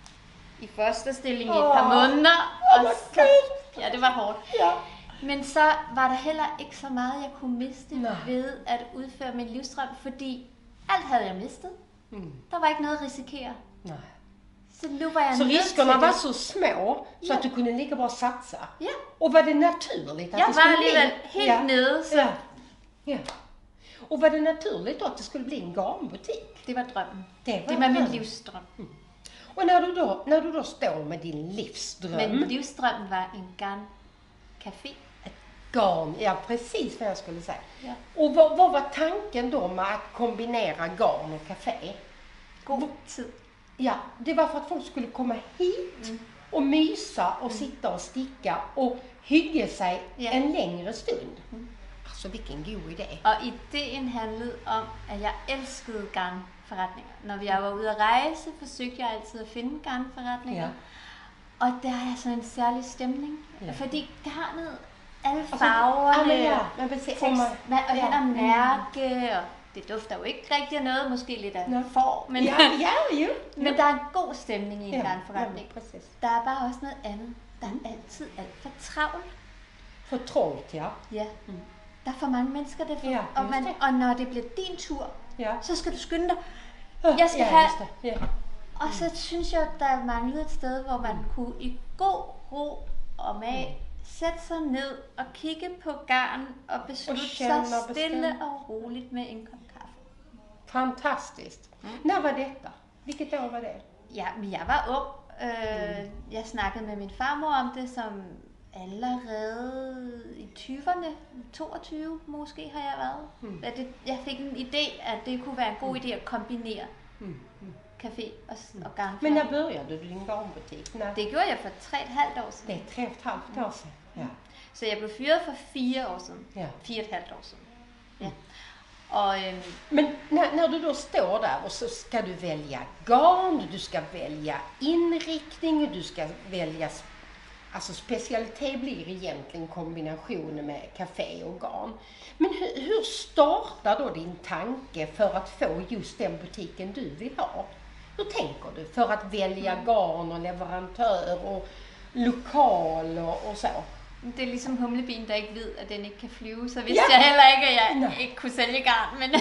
i fosterstilling i et par Åh, måneder. åh, Og hvor så, ja, det var hårdt. Ja. Men så var der heller ikke så meget, jeg kunne miste Nej. ved at udføre min livsdrøm, fordi alt havde jeg mistet. Mm. Der var ikke noget at risikere. Nej. Så nu var jeg Så nødt til riskerna var det. så små så Ja. att du kunde lika bra satsa. Ja, Och var det naturligt att jeg det var skulle bli... alligevel helt ja. nede, så Ja. Ja. Och var det naturligt då att det skulle bli en garnbutik? det var drømmen. Det var, Det var min drömmen. livsdrøm. Och när du då, när du då står med din livsdröm. Men livsdrømmen var en garn café. Garn, ja precis vad jag skulle säga. Ja. Och vad, vad var tanken då med att kombinera garn och café? God tid. Ja, det var för att folk skulle komma hit Mm. och mysa och sitta och sticka och hygge sig Ja. en längre stund. Alltså vilken god idé. Og ideen handlede om, at jeg elskede garnforretninger. Når jeg var ude at rejse, forsøgte jeg altid at finde garnforretninger. Ja. Og der er sådan en særlig stemning. Ja. Fordi garnet, alle Altså, farverne, ja, men ja, men precis. tekst, Om man- hvad- og ja. hen og mærke, og det dufter jo ikke rigtig af noget, måske lidt af Nå. får, men, Ja, ja, jo. men der er en god stemning i en Ja, garnforretning. ja, precis. Der er bare også noget andet. Der er altid alt for travlt. För trångt, ja. Ja. Der er for mange mennesker, det er for, Ja, og, just man, det. og når det bliver din tur, Ja. så skal du skynde dig. Jeg skal ja, have- just det. Ja. Og så synes jeg, at der manglede et sted, hvor man kunne i god ro og mag sætte sig ned og kigge på garn og beslutte Og sig känna och stille bestämma. og roligt med en kop kaffe. Fantastiskt. När var detta? Vilket år var det? Ja, men jeg var ung. Øh, jeg snakkede med min farmor om det, som allerede i tyverne, toogtyve måske har jeg været. Mm. At det, jeg fik en idé, at det kunne være en god idé at kombinere Mm. café og, og garn. Men när började du din garnbutik? När? Det gjorde jeg for tre og et halvt år Det siden. är tre och ett halvt år sedan. Ja. Så jeg blev fyret for fire år siden. Ja. Fire og et halvt år siden. Ja. Og øhm, Men när, när du då står där och så ska du välja garn, du ska välja inriktning, du ska välja, sp- alltså specialitet blir egentligen kombinationen med café och garn. Men hur, hur startar då din tanke för att få just den butiken du vill ha? Hur tänker du för att välja garn och leverantör och lokal och, och så? det er ligesom humlebien, der ikke ved, at den ikke kan flyve. Så vidste Ja. jeg heller ikke, at jeg Nej. ikke kunne sælge garn. Men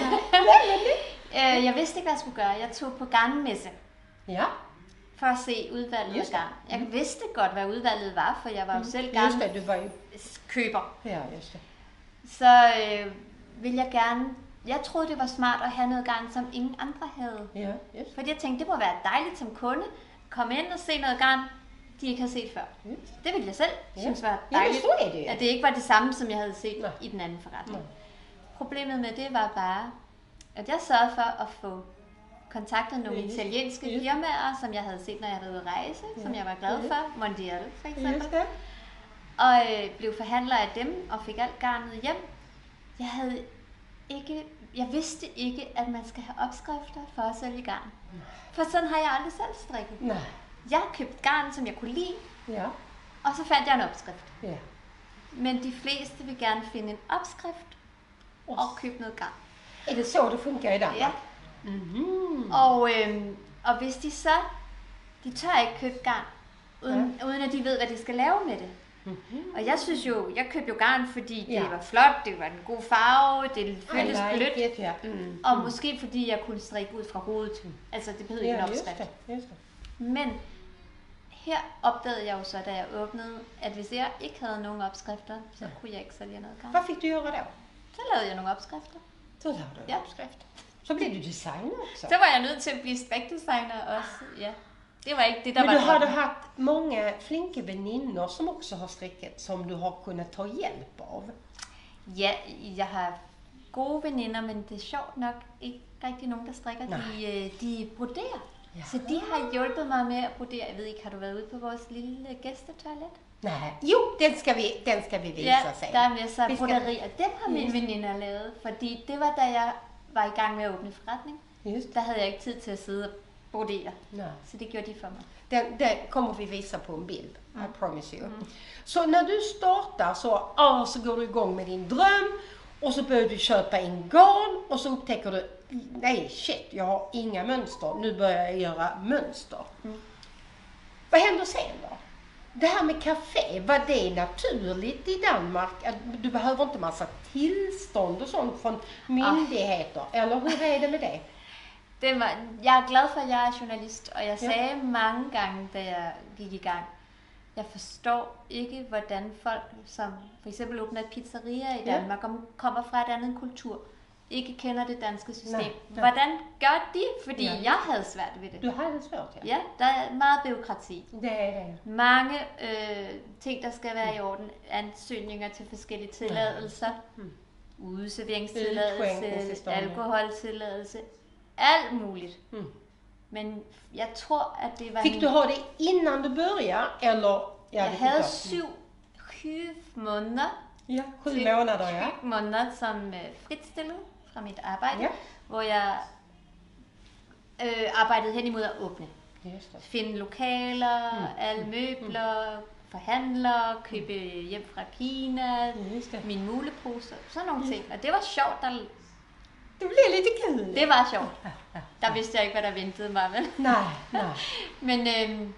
øh, jeg vidste ikke, hvad jeg skulle gøre. Jeg tog på garnmesse Ja, for at se udvalget af Just det. garn. Jeg vidste godt, hvad udvalget var, for jeg var jo selv just det, du var ju... garnkøber. Ja, just det. Så øh, vil jeg gerne... Jeg troede, det var smart at have noget garn, som ingen andre havde. Ja, just Fordi jeg tænkte, det må være dejligt som kunde. Komme ind og se noget garn, de ikke har set før. det. Det ville jeg selv Ja. synes var Ja, men dejligt. så er det jo. At det ikke var det samme, som jeg havde set Nej. i den anden forretning. Nej. Problemet med det var bare, at jeg sørgede for at få kontaktet nogle Ja, just- italienske just. firmaer, som jeg havde set, når jeg var ude at rejse, som jeg var glad Ja. for. Mondial for eksempel. Just det. Og øh, blev forhandler af dem og fik alt garnet hjem. Jeg havde ikke, jeg vidste ikke, at man skal have opskrifter for at sælge garn. For sådan har jeg aldrig selv strikket. Nej. Jeg købte garn, som jeg kunne lide, Ja, og så fandt jeg en opskrift. ja. Men de fleste vil gerne finde en opskrift og købe noget garn. Är det så det funkar i Danmark? Ja. Mhm. Og, øhm, og hvis de så, de tør ikke købe garn, uden, ja. uden at de ved, hvad de skal lave med det. Mhm. Og jeg synes jo, jeg købte jo garn, fordi det Ja. var flot, det var en god farve, det I føltes blødt. like it, ja. Mm. Og måske fordi jeg kunne strikke ud fra hovedet. Altså det behøvede ikke en Ja, just opskrift. det, just det. Men her opdagede jeg jo så, da jeg åbnede, at hvis jeg ikke havde nogen opskrifter, så Ja. kunne jeg ikke sælge noget garn. Vad fick du göra då? Så lavede jeg nogle opskrifter. Så lavade du en Ja. uppskrift. Så blev du designer också. Så var jeg nødt til at blive strikdesigner også, ja. det var ikke det, der Men var du har du drømmen. haft många flinke väninnor som också har strikket som du har kunnat ta hjälp av. Ja, jeg har gode veninder, men det er sjovt nok ikke rigtig nogen, der strikker. De, øh, de broderer. Ja. Så de har hjulpet mig med at brodere. Jeg ved ikke, har du været ude på vores lille gæstetoilet? Nej, jo, den ska vi, den ska vi visa Ja, sen. der er masser af Vi skal- broderier. Dem har mine Yes. veninder lavet, fordi det var da jeg var i gang med at åbne forretning. Just Der havde jeg ikke tid til at sidde og brodere, Nej. så det gjorde de for mig. Den, den kommer vi visa på en bild, I promise you. Så när du startar så, ah, så går du igång med din dröm och så börjar du köpa in garn och så upptäcker du, nej shit, jag har inga mönster, nu börjar jag göra mönster. Mm. Vad händer sen då? Det här med café, var det naturligt i Danmark? Att du behöver inte massa tillstånd och sånt från myndigheter, eller hur är det med det? Det var, jeg er glad for, at jeg er journalist, og jeg sagde mange gange, da jeg gik i gang, jeg forstår ikke, hvordan folk, som for eksempel åbner et pizzeria i Ja. Danmark, og kommer fra et andet kultur, ikke kender det danske system. Nej, nej. Hvordan gør de? Fordi Ja. jeg havde svært ved det. Du hade det svårt, ja. Ja, der er meget byråkrati. Det är det. Mange øh, ting, der skal være i orden. Ansøgninger til forskellige tilladelser. Mm. Udeserveringstilladelse, Udskänkningstillstånd. alkoholtilladelse. Alt muligt. Mm. Men jeg tror, at det var... Fick en- du ha det innan du började eller? Ja, jeg det fick havde jag. syv, syv måneder, Ja, sju syv, månader ja. syv måneder som øh, fritstillet fra mit arbejde, Ja. hvor jeg øh, arbejdede hen imod at åbne. Just det. Finde lokaler, Mm. alle møbler, forhandlere, købe hjem fra Kina, Just det. mine muleposer, sådan nogle ting. Og det var sjovt, der, Det blev lite kul. det var sjovt. Der vidste jeg ikke, hvad der ventede mig, vel? Nej, nej. Men øhm,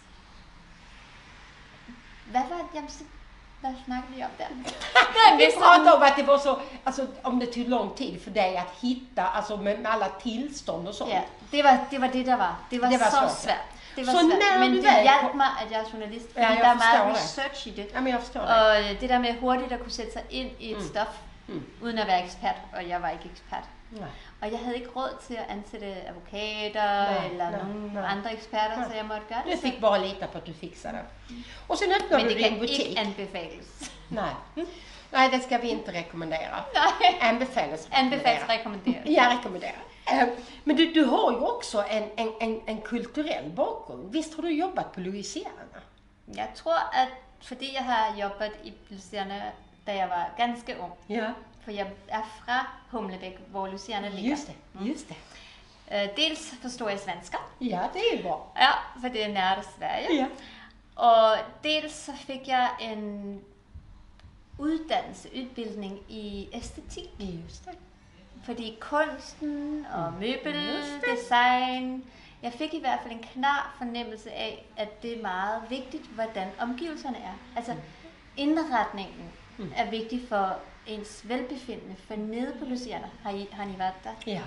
hvad var jamen, så, hvad snakkede vi om der? Vi pratade om att det var så, alltså om det tog lång tid för dig att hitta, alltså med, med alla tillstånd och sånt. Ja, det var, det var det, der var. Det var, Det var så svært, ja. svært. Det var Så svært. når Men du det väl hjalp kom- mig, at jeg er journalist, fordi Ja, jeg der er meget forstår det. research i det. Ja, men jag förstår det. Og øh, det der med hurtigt at kunne sætte sig ind i et Mm. stof, Mm. uden at være ekspert, og jeg var ikke ekspert. Nej. Og jeg havde ikke råd til at ansætte advokater Nej, eller nej, nogle nej. andre eksperter, Nej. så jeg måtte gøre Du det selv. fick bara lita på att du fixade det. Och sen öppnade Men du det din kan butik. ikke anbefales. Nej. Nej, det ska vi inte rekommendera. Nej, Anbefales. anbefales rekommenderes. Jag rekommenderar. Eh, Men du, du har ju också en, en, en, en kulturell bakgrund. Visst har du jobbat på Louisiana? Jeg tror, at fordi jeg har jobbet i Louisiana, da jeg var ganske ung, Ja. for jeg er fra Humlebæk, hvor Louisiana ligger. Just det, just det. Øh, Dels forstår jeg svenska, Ja, det är ju bra. ja, for det er nært Sverige. Ja. Og dels så fik jeg en uddannelse, udbildning i æstetik. Just det. Fordi kunsten og møbeldesign, jeg fik i hvert fald en klar fornemmelse af, at det er meget vigtigt, hvordan omgivelserne er. Altså indretningen Mm. er vigtig for ens velbefindende. For nede på Louisiana, har I, har I været der? Ja.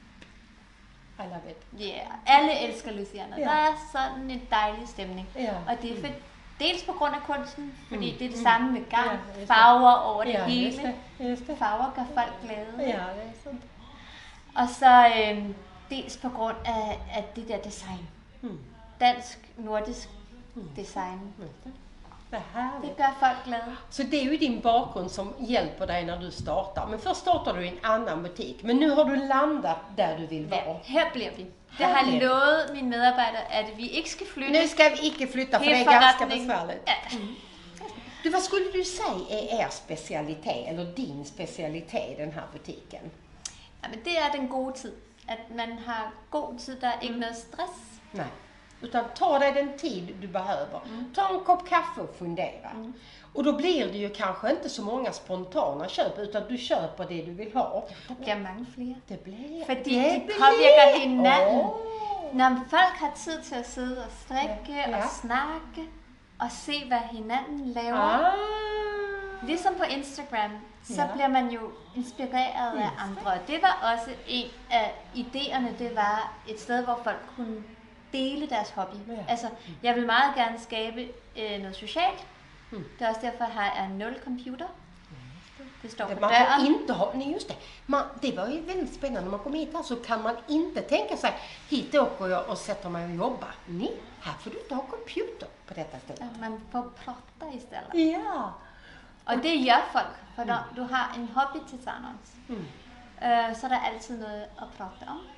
I love it. Ja, yeah. Alle elsker Louisiana. Ja. Der er sådan en dejlig stemning. Ja. Og det er for, dels på grund af kunsten, fordi Mm. det er det Mm. samme med garn, Ja, just det. farver over det Ja, hele. just det. Just det. Farver gør folk glade. Ja, det är sant. Og så øh, dels på grund af, af det der design. Mm. Dansk, nordisk design. Just det. Det här. Det gør folk glade. Så det är ju din bakgrund som hjälper dig när du startar. Men först startade du i en annan butik. Men nu har du landat där du vill Ja, vara. her bliver vi. Her Jeg har bliver vi. lovet mine medarbejdere, at vi ikke skal flytte. Nu ska vi inte flytta för det Hele är ganska forretningen- besvärligt. Ja. Du, vad skulle du säga är er specialitet, eller din specialitet i den här butiken? Ja, men det er den gode tid. At man har god tid, der er ikke noget stress. Nej. Utan ta dig den tid du behöver. Ta en kopp kaffe och fundera. Och då blir det ju kanske inte så många spontana köp, utan du köper det du vill ha. Der bliver mange flere. Det blir... Fordi det de blir- påvirker hinanden. Åh. Når folk har tid til at sidde og strikke Ja, ja. og snakke og se, hvad hinanden laver. Ah. Ligesom på Instagram, så Ja. bliver man jo inspireret af andre. Og det var også en af idéerne, det var et sted, hvor folk kunne dele deres hobby. Ja. Altså, jeg vil meget gerne skabe øh, noget socialt. Mm. Det er også derfor, har jeg nul computer. Det står på Man dörren. får inte ha, nej just det, man, det var ju väldigt spännande. När man kom hit här så kan man inte tänka sig, hit åker jag och sätter mig och jobbar. Nej, här får du inte ha computer på detta stället. Man får prata istället. Ja. Och det gör folk, för då, du har en hobby tillsammans. Mm. Uh, så är det alltid något att prata om.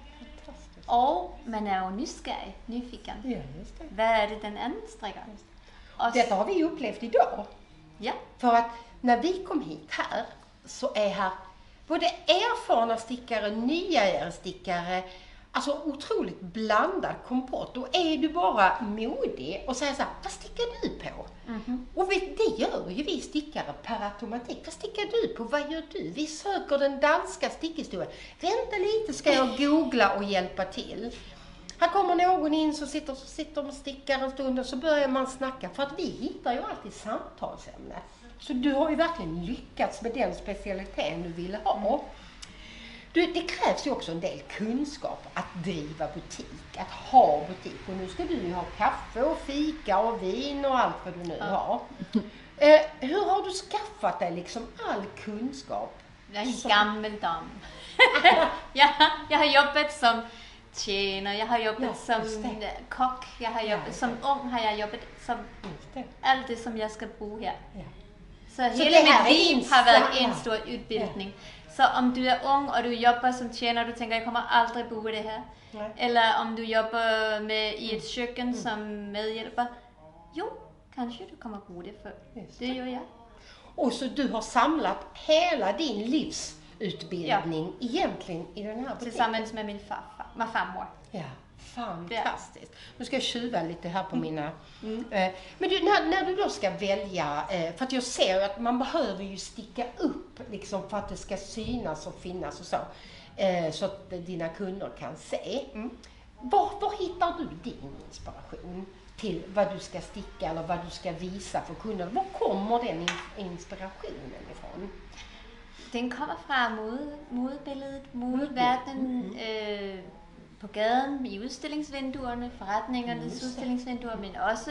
Och man är ju nysgerrig, nyfiken. Ja, just det. Vad är det den andra strickar? Och Detta har vi upplevt idag. ja, För att när vi kom hit här så är här både erfarna stickare, nya stickare, alltså otroligt blandad kompott. Och är du bara modig och säger så här, vad stickar du på? Mhm. Och vi, det gör ju vi stickare per automatik. Vad stickar du på? Vad gör du? Vi söker den danska stickhistorien. Vänta lite, ska jag googla och hjälpa till. Här kommer någon in så sitter, så sitter de och stickar en stund och så börjar man snacka. För att vi hittar ju alltid samtalsämne. Så du har ju verkligen lyckats med den specialiteten du ville ha. Du, det krävs ju också en del kunskap att driva butik, att ha butik. Och nu ska du ju ha kaffe och fika och vin och allt vad du nu har. Eh, hur har du skaffat dig liksom all kunskap? jag är en Så- gammal dam. jag, jag har jobbat som tjänare, jag har jobbat Ja, just som det. kock, jag har Ja, jobbat just som det. ung, har jag jobbat som Just det. allt det som jag ska bo här. Ja. Så, Så hela det här mitt är liv din har varit samma- en stor utbildning. Så om du är ung och du jobbar som tjänare och du tänker jag kommer aldrig bo i det här. Nej. Eller om du jobbar med, i ett köken som medhjälper. Jo, kanske du kommer bo det för. Just Det gör jag. Och så du har samlat hela din livsutbildning egentligen i den här butiken. Tillsammans med min farfar, med farmor. Ja, fantastiskt. Nu ska jag tjuva lite här på mina... Eh, Men du, när, när du då ska välja, eh, för att jag ser ju att man behöver ju sticka upp liksom för att det ska synas och finnas och så. Eh, så att dina kunder kan se. Mm. Var, var hittar du din inspiration till vad du ska sticka eller vad du ska visa för kunder? Var kommer den in- inspirationen ifrån? Den kommer från mode, modebilledet, modevärlden, øh, på gaden, i udstillingsvinduerne, forretningernes udstillingsvinduer, men også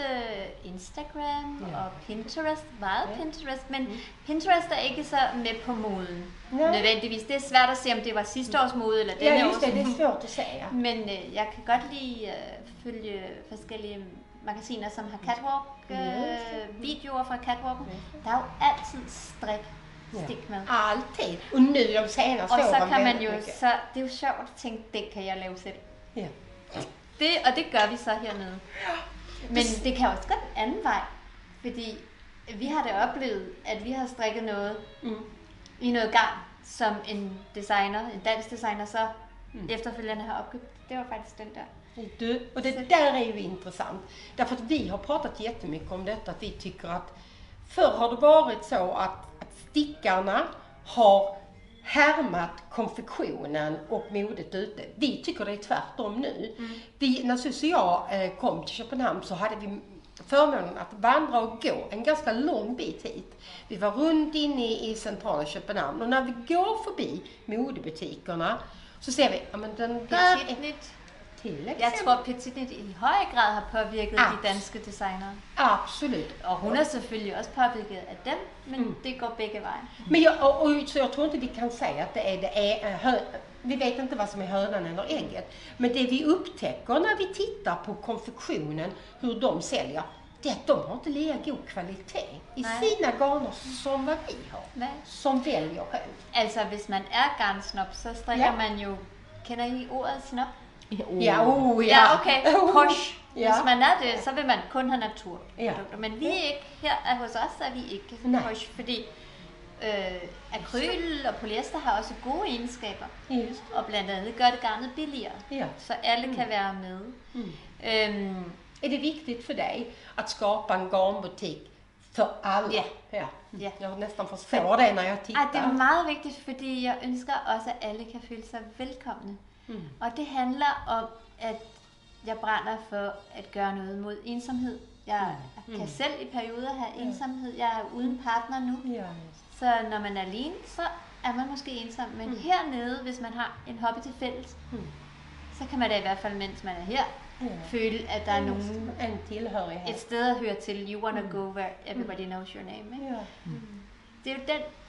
Instagram Ja. og Pinterest, meget Ja. Pinterest, men Pinterest er ikke så med på moden Nej. nødvendigvis. Det er svært at se, om det var sidste års mode eller Ja, denne just års det, det är mode. svårt att säga. Men øh, jeg kan godt lide øh, følge forskellige magasiner, som har catwalk, øh, videoer fra catwalken. Der er jo altid strik, stik med. Alltid. Och nu de senaste Og så åren kan man väldigt jo, mycket. så det er jo sjovt at tænke, det kan jeg lave selv. Ja. Det, og det gør vi så hernede. Men det kan også gå den anden vej, fordi vi har det oplevet, at vi har strikket noget Mm. i noget garn, som en designer, en dansk designer, så efterfølgende har opkøbt. Det var faktisk den der. Du, och det där är ju intressant. Därför att vi har pratat jättemycket om detta, att vi tycker att förr har det varit så att, att stickarna har härmat konfektionen och modet ute. Vi tycker det är tvärtom nu. Vi, när Susie och jag eh, kom till Köpenhamn så hade vi förmånen att vandra och gå en ganska lång bit hit. Vi var runt inne i, i centrala Köpenhamn och när vi går förbi modebutikerna så ser vi, ja men den där är Petitnyt. till Jeg exempel. tror, Petitnyt i høj grad har påvirket Ah. de danske designere. Absolut. Og hun er selvfølgelig også påvirket af dem, men Mm. det går begge veje. Men jag, och, och, så jag tror inte vi kan säga att det är, det är eh, hö, vi vet inte vad som är hönan eller ägget. Men det vi upptäcker när vi tittar på konfektionen, hur de säljer, det är att de har inte lika god kvalitet i Nej. sina garner som vad vi har. Nej. Som väljer själv. Altså, hvis man er garnsnop, så strikker Ja. man jo... Kender I ordet snop? Ja, oh ja. Ja, okay. Oh. Posh. Ja. Hvis man er det, så vil man kun have naturprodukter. Ja. Men vi er ikke, her er hos os er vi ikke Nej. posh, fordi øh, akryl og polyester har også gode egenskaber. Just. Og blandt andet gør det garnet billigere, Ja. så alle kan være med. Mm. Øhm, Är det viktigt för dig att skapa en garnbutik för alla? Ja. Ja. Ja. Jag nästan förstår det när jag tittar. ej, det er meget vigtigt, fordi jeg ønsker også, at alle kan føle sig velkomne. Mm. Og det handler om, at jeg brænder for at gøre noget mod ensomhed. Jeg Mm. kan selv i perioder have ensomhed. Jeg er uden partner nu. Ja, just. Så når man er alene, så er man måske ensom. Men Mm. hernede, hvis man har en hobby til fælles, Mm. så kan man da i hvert fald, mens man er her, Ja. føle, at der er nogen En tillhörighet. et sted at høre til. You wanna go where everybody knows your name. Ikke? Ja. Det er jo den.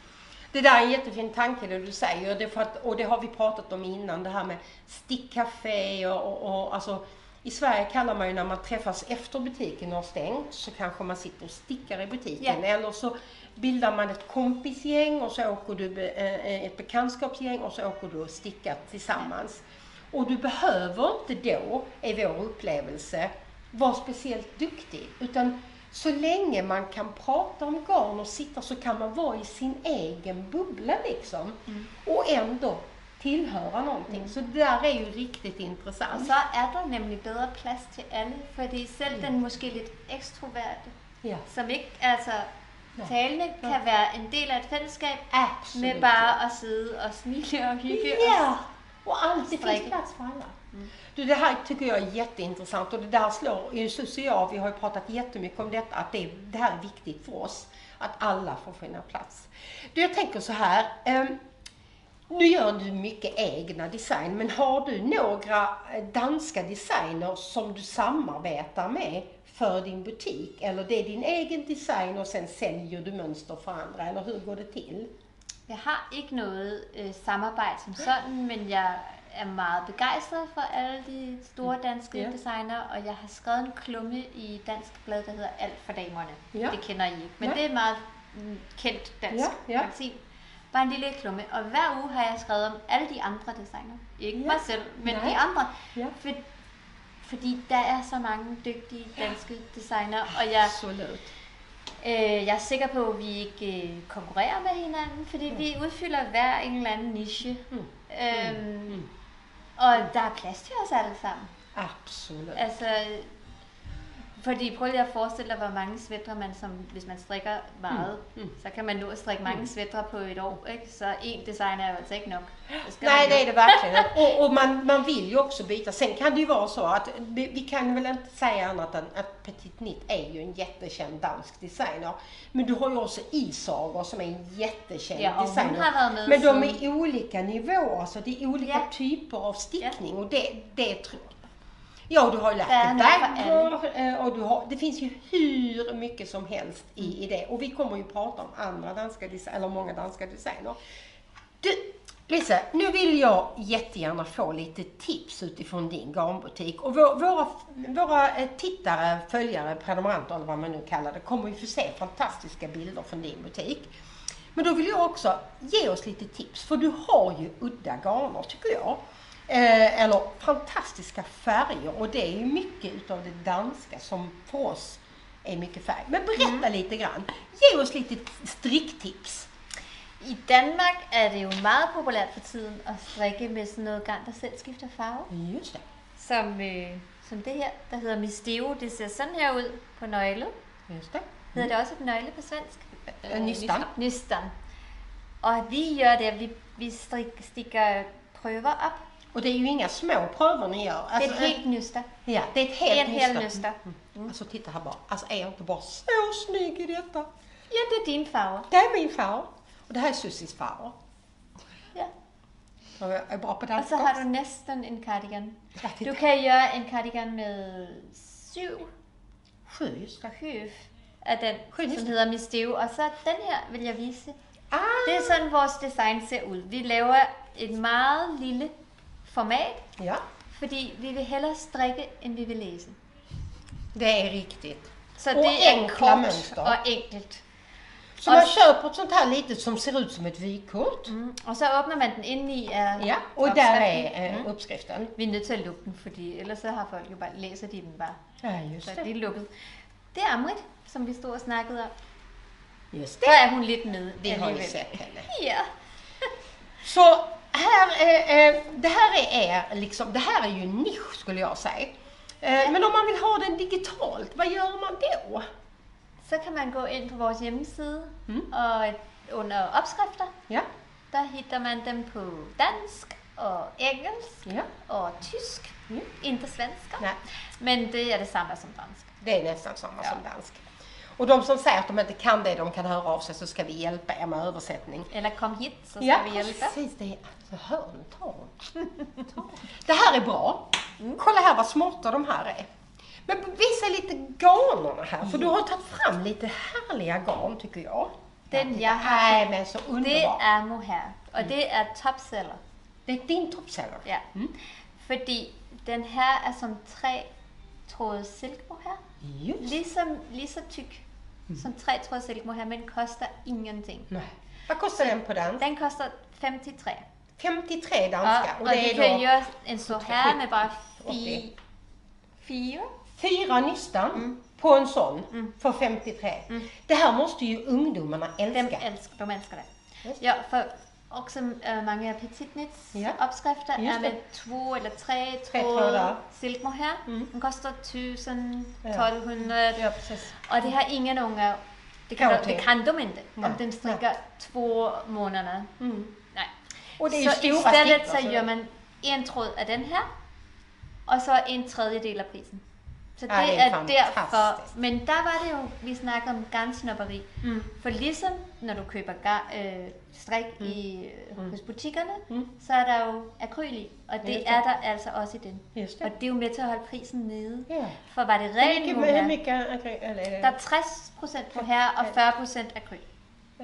Det där är en jättefin tanke det du säger, det för att, och det har vi pratat om innan, det här med stickcafé och, och, och alltså i Sverige kallar man ju när man träffas efter butiken har stängt så kanske man sitter och stickar i butiken, Yeah. eller så bildar man ett kompisgäng och så åker du ett bekantskapsgäng och så åker du och stickar tillsammans. Och du behöver inte då, i vår upplevelse, vara speciellt duktig, utan så länge man kan prata om garn och sitta så kan man vara i sin egen bubbla liksom. Mm. Och ändå tillhöra någonting. Mm. Så det där är ju riktigt intressant. Och så är det nämligen bedre plads till alle, fordi selv mm. den måske lidt ekstroverte, ja. som ikke, altså talende, kan ja. være en del af et fællesskab, Absolut. med bare at sidde och smile och hygge. Ja, och, och allt, det finns plats för alla. Mm. Du, det här tycker jag är jätteintressant och det där slår, Susie och jag, vi har ju pratat jättemycket om detta, att det, det här är viktigt för oss, att alla får finna plats. Du, jag tänker så här, um, nu gör du mycket egna design, men har du några danska designer som du samarbetar med för din butik? Eller det är din egen design och sen säljer du mönster för andra, eller hur går det till? Jag har ikke noget øh, samarbejde som sådan, men jeg er meget begejstret for alle de store danske ja. designer, og jeg har skrevet en klumme i dansk blad, der hedder Alt for damerne. Ja. Det kender I ikke, men ja. det er meget mm, kendt dansk ja. Ja. magasin. Bare en lille klumme, og hver uge har jeg skrevet om alle de andre designer. Ikke ja. mig selv, men Nej. de andre. Ja. For, fordi der er så mange dygtige danske designer, og jeg... Absolut. Øh, jeg er sikker på, at vi ikke øh, konkurrerer med hinanden, fordi mm. vi udfylder hver en eller anden niche. Mm. Øhm, mm. Og der er plads til os alle sammen. Absolut. Altså, fordi prøv lige at forestille dig, hvor mange sweatre man, som, hvis man strikker meget, mm. Mm. så kan man nå at strikke mange sweatre på ett år, ikke? Så en design är alltså inte nog. Nej, det är det verkligen. och och man, man vill ju också byta. Sen kan det ju vara så att vi, vi kan väl inte säga annat än att Petit Knit är ju en jättekänd dansk designer. Men du har ju också Isager som är en jättekänd ja, designer. Men de är i olika nivåer, alltså det är olika ja. typer av stickning ja. och det, det är tryggt. Ja, du har ju lärt dig bagger och du har, det finns ju hur mycket som helst i, i det. Och vi kommer ju prata om andra danska designer, eller många danska designer. Du, Lisa, nu vill jag jättegärna få lite tips utifrån din garnbutik. Och vår, våra, våra tittare, följare, prenumeranter eller vad man nu kallar det, kommer ju få se fantastiska bilder från din butik. Men då vill jag också ge oss lite tips, för du har ju udda garner tycker jag. Eh, eller fantastiska färger, och det är ju mycket utav det danska som för oss är mycket färg. Men berätta mm. lite grann, ge oss lite stricktips. I Danmark är det ju meget populärt för tiden att stricka med sådan noget garn, der selv skifter farve. Just det. Som, øh, som det her, der hedder Misteo. Det ser sådan her ud på nøgle. Just det. Hedder det også et nøgle på svensk? Øh, nystan. Nystan. Og vi gör det, vi, vi strik, sticker pröver upp. Och det är ju inga små pröver ni gör. Alltså, det är ett helt nysta. Ja, det är ett helt en nysta. Hel nysta. Mm. Mm. Alltså titta här bara. Alltså är jag inte bara så snygg i detta? Ja, det är din färg. Det är min färg. Och det här är Sussies färg. Ja. Och jag är bra på det. Och så har du nästan en cardigan. Ja, du kan göra en cardigan med sju. Sju, just det. Sju. Är den Sju, som heter Misteo. Och så den här vill jag visa. Ah. Det är sådan vores design ser ud. Vi laver et meget lille format, ja. fordi vi vill hellre stricka än vi vill läsa. Det är riktigt. Så och det är enkla kort mönster. och enkelt. Så man köper ett sånt här litet som ser ut som ett vykort. Mm. Och så öppnar man den in i uh, ja, och där är uh, mm. uppskriften. Vi är nødt til at lukke den, fordi ellers så har folk jo bare, læser de den bara. Ja, just så det. det är lukket. Det är Amrit, som vi stod och snackade om. Just det. Så är hon lite med. Vi har ju sett henne. Ja. Så här, eh, det här är er, liksom, det här är ju en nisch skulle jag säga. Eh, men om man vill ha den digitalt, vad gör man då? Så kan man gå in på vår hemsida mm. och under uppskrifter. Ja. Där hittar man dem på dansk och engelsk ja. och tysk. Mm. Inte svenska. Nej. Men det är detsamma som dansk. Det är nästan samma ja. som dansk. Och de som säger att de inte kan det, de kan höra av sig, så ska vi hjälpa er med översättning. Eller kom hit så ska ja, vi hjälpa. Ja, precis. Det är, alltså, hör nu, ta. Det här är bra. Mm. Kolla här vad smarta de här är. Men visa lite garnerna här, för du har tagit fram lite härliga garn tycker jag. Den jag har Nej, men så det underbart. är mohair. Och det är topseller. Det är din toppseller. Ja. Fordi den här är som tre tråde silkmohair. Just. Ligesom, lige så tyk som tre tråde silkmohair, men kostar ingenting. Nej. Vad kostar den på dans? Den kostar femtiotre. femtiotre danska. Och, och du kan göra en så här med bara åttio. fi, fyra. Fyra nystan på en sån för femtiotre. Det här måste ju ungdomarna älska. De älskar, de älskar det. Just. Ja, för också äh, många Petit Knits Ja. uppskrifter Just är det. med två eller tre Tre trådar trådar. silkmohair. Den kostar tusen, Ja. tolvhundra. Ja, precis. Och det har ingen unga, det kan, Kan de, det kan de inte Nej. om de strickar två månader. Mm. Nej. Och det är ju Så stora istället stickor, så så- gör man en tråd av den här och så en tredjedel av prisen. Så Ja, det, det är är därför. fantastiskt. Men där var det ju, vi snackade om garnsnopperi. Mm. För liksom när du köper gar, äh, strik Mm. i, hos butikerna så är det ju akryl i. Och det, Just det. är där alltså också i den. Just det. Och det är ju med till att hålla prisen nere. Ja. För var det Hur ren mycket, hur mohair, mycket akryl? Eller är det? der er tres procent mohair og fyrre procent akryl. Eh,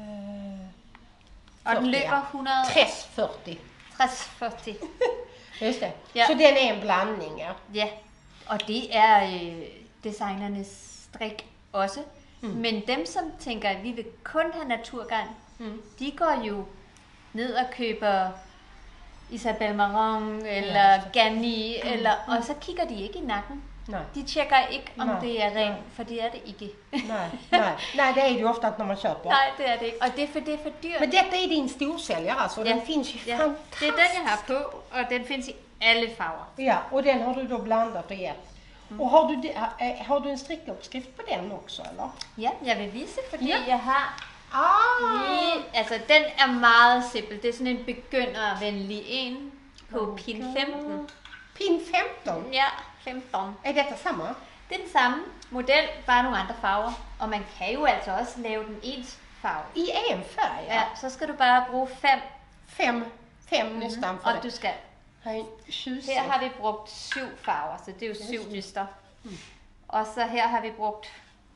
Og den fyrtio, løber ja. hundrede tres fyrtio. tres fyrre. Just det. Ja. Så den är en blandning, ja. Ja, og det er øh, designernes strik også. Mm. Men dem, som tænker, at vi vil kun have naturgarn, mm. de går jo ned og køber Isabel Marron eller Ja, Ganni, eller, og så kigger de ikke i nakken. Nej. De tjekker ikke, om Nej. det er rent, for det er det ikke. Nej, nej. Nej, det är det ju ofta när man köper. Nej, det er det ikke. Og det er for det er for dyrt. Men detta är din storsäljare alltså, och Ja. den finns ju Ja, fantastiskt. det er den, jeg har på, og den findes i alle farver. Ja, och den har du då blandat och gett. Och har du, det- äh, har du en strickuppskrift på den också, eller? Ja, jeg vil vise, fordi Ja. jeg har Ah! lige, altså den er meget simpel. Det er sådan en begyndervenlig en på pin femten. Pin femton. Ja, femton. Är detta samma? Det er den samme model, bare nogle andre farver. Og man kan jo altså også lave den ens farve. I en färg? Ja, så skal du bare bruge fem, Fem, fem nästan för og det. du skal. Här är tjusiga. Her har vi brugt syv farver, så det er jo syv nyster. Og så her har vi brugt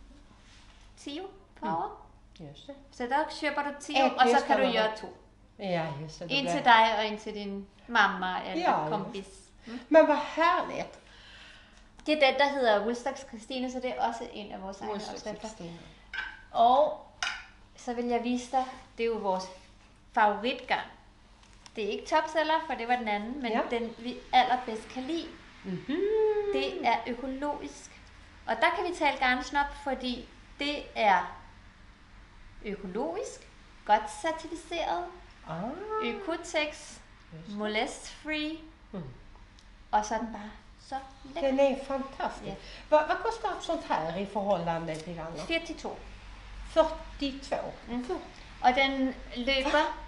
ti farver. Just det. Så der køber du ti, Et og så nyster kan du var gøre det. to. Ja, just det. det En blir- til dig og en til din mamma eller Ja, ja. kompis. Men vad härligt. Det er den, der hedder Woolstocks Christine, så det er også en af vores egne Måste opskrifter. Kristina. Og så vil jeg vise dig, det er jo vores favoritgarn. Det er ikke topseller, for det var den anden, men Ja. den vi allerbedst kan lide, Mhm. det er økologisk. Og der kan vi tale garnsnop, fordi det er økologisk, godt certificeret, Ah. Økotex, molest-free, Mm. og så er den bare så lækker. Den är fantastisk. Ja. Vad, vad kostar ett sånt här i förhållande till andra? fyrtiotvå. fyrtiotvå. Mm. Og den løber...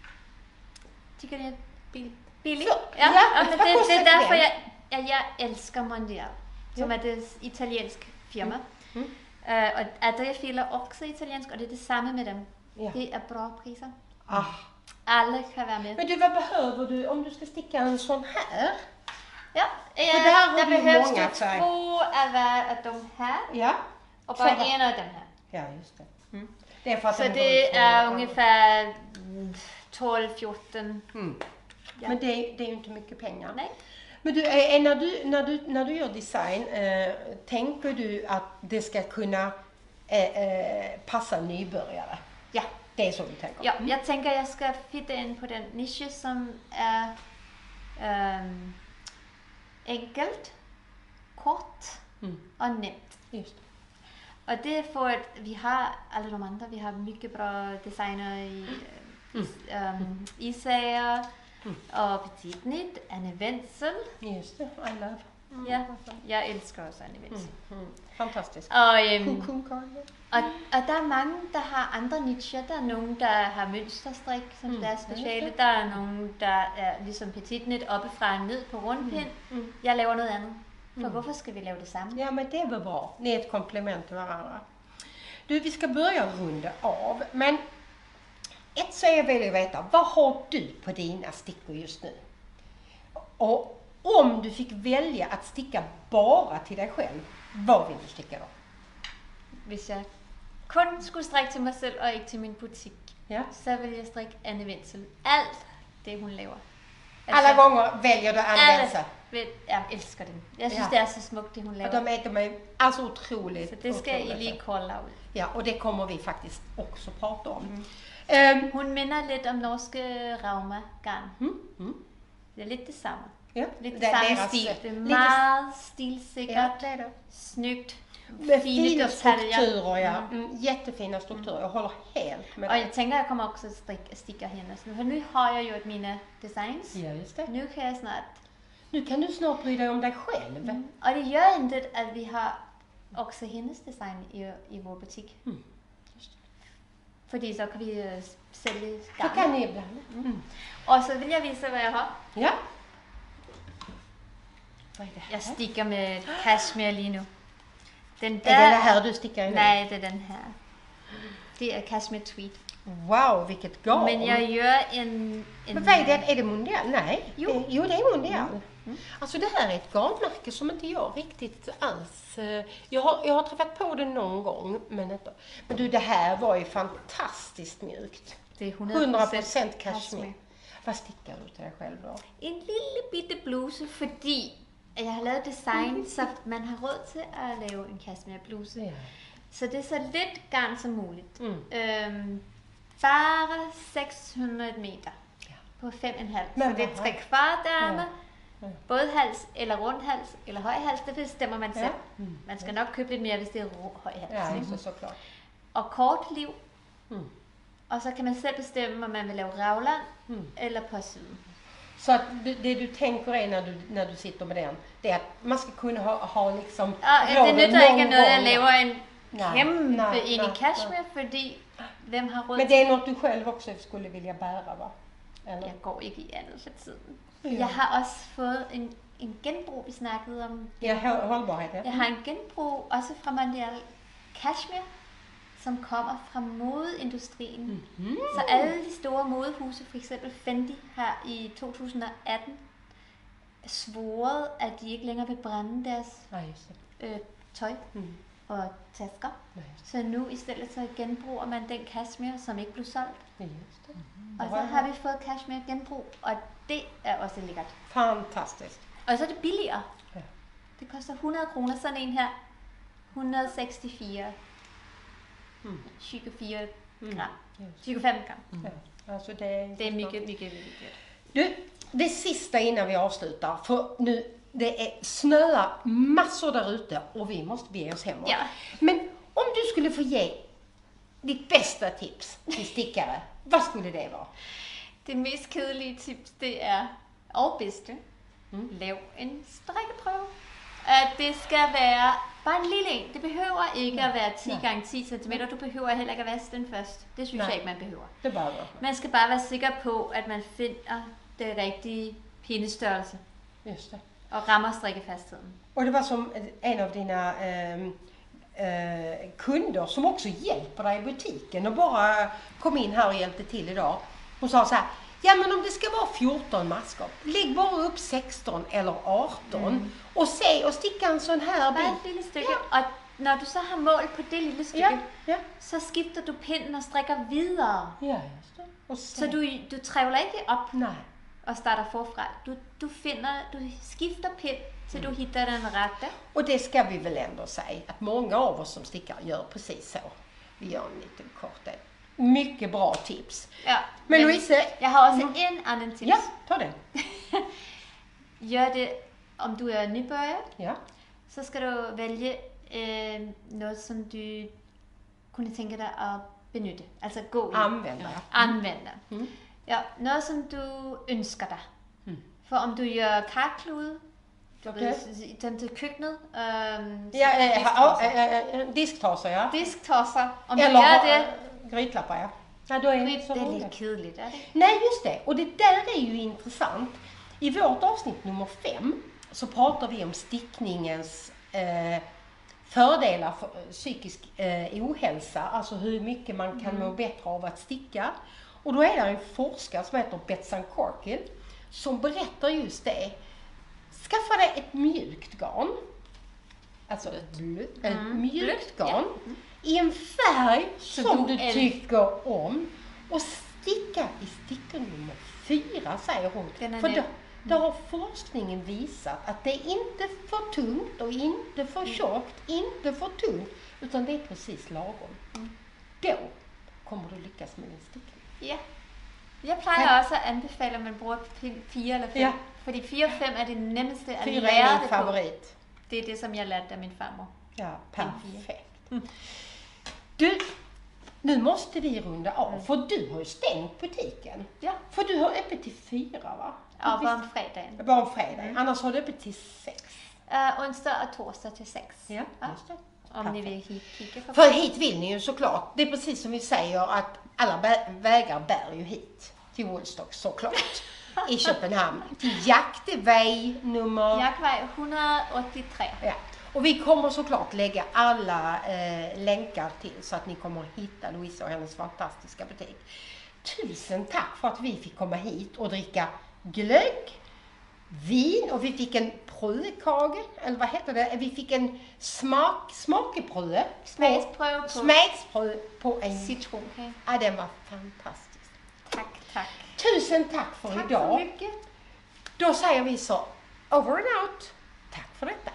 Tycker ni att bil, billig? Så, ja, ja, ja, men vad det, kostar det är därför den? jag, jag, jag älskar Mondial, som Ja. är det italiensk firma. Mm. Uh, och Adria filar också italiensk, och det är detsamma med dem. Ja. Det är bra priser. Ah. Alla kan vara med. Men du, vad behöver du om du ska sticka en sån här? Ja, För uh, där har där du ju behövs många det färger. två av var av de här Ja. och bara Så- en av de här. Ja, just det. Det är för att Så den går det ut på- är ungefär tolv fjorton. Mm. Ja. Men det, är- det är ju inte mycket pengar. Nej. Men du, eh, när, du, när, du, när du gör design, eh, tänker du att det ska kunna eh, eh, passa nybörjare? Ja. Det är så du tänker? Ja, jeg tænker, jeg skal fitte ind på den niche, som er øhm, enkelt, kort Mm. og nemt. Just det. Og det er for, at vi har alle de andre, vi har mycket bra designer i Mm. øhm, Isager og Petit Knit, Anne Wenzel. Just det, I love. Ja, jeg elsker også Anne Wenzel. Mm. Fantastiskt. Og, øhm, Cocoon garden. Og, og der er mange, der har andre nicher. Der er nogen, der har mønsterstrik som Mm. deres speciale. Der er nogen, der er ligesom Petit Knit oppefra og ned på rundpind. Mm. Jeg laver noget andet. For hvorfor skal vi lave det samme? Ja, men det är väl bra. Ni är ett komplement till varandra. Du, vi ska börja runda av. Men ett så jag vill veta, vad har du på dina stickor just nu? Och om du fick välja att sticka bara till dig själv, vad vill du sticka då? Hvis jeg kun skulle strikke til mig selv og ikke til min butik, Ja. så vil jeg strikke Anne Wenzel. Alt det, hun laver. Alla gånger väljer du Anne Wenzel. Vet, jeg elsker den. Jeg synes, Ja. det er så smukt, det hun laver. De är, de är alltså otroligt. Så det ska I otroligt. lige kolla ud. Ja, och det kommer vi faktiskt också prata om. Mm. Ehm, Hun minder lidt om norske Rauma-garn. mm, mm, Det er lidt det samme. ja. Lidt det, Det är samme deras, stil. eh, Det er lite- meget stilsikkert, Ja, det är det. snyggt, Med fine fina detaljer. strukturer, ja. Mm, jättefina strukturer. Jag håller helt med Og dig. jeg tænker, jeg kommer også at strikke stikker hendes nu. For nu har jeg jo et mine designs. Ja, just det. Nu kan jeg snart. Nu kan du snart bry dig om dig själv. Mm. Og det gør intet, at vi har også hendes design i, i vores butik. Mm. Fordi så kan vi øh, sælge Så garn. kan ni ibland. Mm. Og så vil jeg vise, hvad jeg har. Ja. Vad är det här? Jeg stikker med cashmere lige nu. Den Är det det här du stickar i nu? Nej, det er den her. Det er cashmere tweed. Wow, vilket garn. Men jeg gør en... en Men vad är det? Är det Mondial? Nej. Jo. Det, jo, det är Mondial. Alltså det här är ett garnmärke som inte jag riktigt alls... eh, Jag har, jag har träffat på det någon gång, men inte... Men du, det här var ju fantastiskt mjukt. Det er hundra procent cashmere. Vad stickar du till dig själv då? En lille bitte bluse, fordi at jeg har lavet design, så man har råd til at lave en cashmere bluse. Ja. Så det er så lidt garn som muligt. Mm. Øhm, bare seks hundrede meter Ja. på fem komma fem. Men Så det er hvad tre har- kvart ærme, Ja. Ja. både hals eller rund hals, eller høj hals, det bestemmer man selv. Ja. Mm. Man skal nok købe lidt mere, hvis det er ro- høj hals. Ja, ikke? just det, såklart. Og kort liv. Mm. Og så kan man selv bestemme, om man vil lave raglan Mm. eller på siden. Så att du, det du tänker är när du, när du sitter med den, det är att man ska kunna ha, ha liksom... Og det råden nytter någon ikke noget, jeg gång. laver en Nej, kæmpe nej, en i nej, cashmere, fordi hvem har råd Men til det är något du själv också skulle vilja bära, va? Eller? Jeg går ikke i andet for tiden. Ja. Jeg har også fået en, en genbrug, vi snakkede om. Ja, hå- hållbarhet. Ja. Jeg har en genbrug også fra Mondial Cashmere, som kommer fra modeindustrien. Mm. Så alle de store modehuse, for eksempel Fendi, har i to tusind og atten svoret, at de ikke længere vil brænde deres Ja, just det. øh, tøj Mm. og tasker. Ja, Så nu i stedet så genbruger man den cashmere, som ikke blev solgt. just det. Og så har vi fået cashmere genbrug, og det er også lækkert. Fantastiskt. Og så er det billigere. Ja. Det koster hundrede kroner, sådan en her. et hundrede og seksogfire. Mm. tjugofyra Mm. gram. Just. tjugofem gram. Ja. Alltså det, är Det är mycket, mycket, mycket dyrt. Du, det sista innan vi avslutar, för nu det är snöar massor där ute och vi måste bege oss hemåt. Ja. Men om du skulle få ge ditt bästa tips till stickare, vad skulle det vara? Det mest kedelige tips, det er, og bedste, Mm. lav en strikkeprøve. At det skal være bare en lille en. Det behøver ikke at være ti Nej. gange ti centimeter. Du behøver heller ikke at vaske den først. Det synes Nej. jeg ikke, man behøver. Det behöver. Man skal bare være sikker på, at man finder det rigtige pindestørrelse Just det. og rammer strikkefastheden. Och det var som en av dina ehm, eh, kunder som också hjälper dig i butiken och bara kom in här och hjälpte till idag. Hon sa så här, ja men om det ska vara fjorton maskor, lägg bara upp sexton eller arton Mm. och se och sticka en sån här Bare bit. et lille stykke. Og når du så har mål på det lille stykke, Ja, ja, så skifter du pinden og strikker videre. ja, just det. Och se. Så du, du trævler ikke op Nej. og starter forfra. Du, du finder, du skifter pind, til du hittar den rette. Och det ska vi väl ändå säga att många av oss som stickar gör precis så. Vi gör en liten kort del. Mycket bra tips. Ja. Men Louise, jeg har også Mm. en anden tips. ja, ta den. Gør det, om du er nybörjare, Ja. så skal du vælge øh, noget, som du kunne tænke dig at benytte. Altså gå i. Använda. Anvende. Mm. Ja, noget, som du ønsker dig. Mm. For om du gør karklude, du Okay. ved, dem til køkkenet, øhm, Ja, eh, disktosser. ja, eh, eh, disktosser, ja. disktosser, om du Eller gør det, eh, grytlappar, ja. Nej, då är det inte så det er roligt. lidt kedeligt, er det ikke? Nej, just det. Och det där är ju intressant. I vårt avsnitt nummer fem så pratar vi om stickningens eh, fördelar för eh, psykisk eh, ohälsa, alltså hur mycket man kan må bättre av att sticka. Och då är det en forskare som heter Betsan Corkill som berättar just det. Skaffa dig ett mjukt garn. Alltså ett, blött, ett Mm, mjukt blött, garn. ja. i en färg Så som du du är- tycker om. Och sticka i stickor nummer fyra, säger hon. Den är För nu- då, då har forskningen visat att det är inte för tungt och inte för tjockt, inte för tunt, utan det är precis lagom. Då kommer du lyckas med din stickning. Ja. Jeg plejer også at anbefale, at man bruger pind fire eller fem. Ja. Fordi fire og fem er det nemmeste at Fyra lære är min det på. favorit. Det er det, som jeg lærte af min farmor. Ja, perfekt. Du, nu måste vi runda av, för du har ju stängt butiken. Ja. För du har öppet till fyra, va? Og bare om fredagen. Bara om fredag. Annars har du öppet till sex. Uh, onsdag og torsdag til sex. Ja, just det. Om ni Perfekt. vill hit, kigga på. För hit vill ni ju såklart. Det är precis som vi säger att alla bä- vägar bär ju hit. Till Woodstock såklart. I Köpenhamn. Till Jagtevej nummer... Jagtvej et hundrede otteogtres. Ja. Och vi kommer såklart lägga alla eh, länkar till så att ni kommer att hitta Louise och hennes fantastiska butik. Tusen tack för att vi fick komma hit och dricka glögg, vin och vi fick en prøvekage, eller vad heter det? Vi fick en smak, smakeprøve. Smagsprøve på Smaksprøve på en citronkage. Ja, den var fantastisk. Tak, tak. Tusen tack för Tak idag. så mycket. Då säger vi så, over and out. Tack för detta.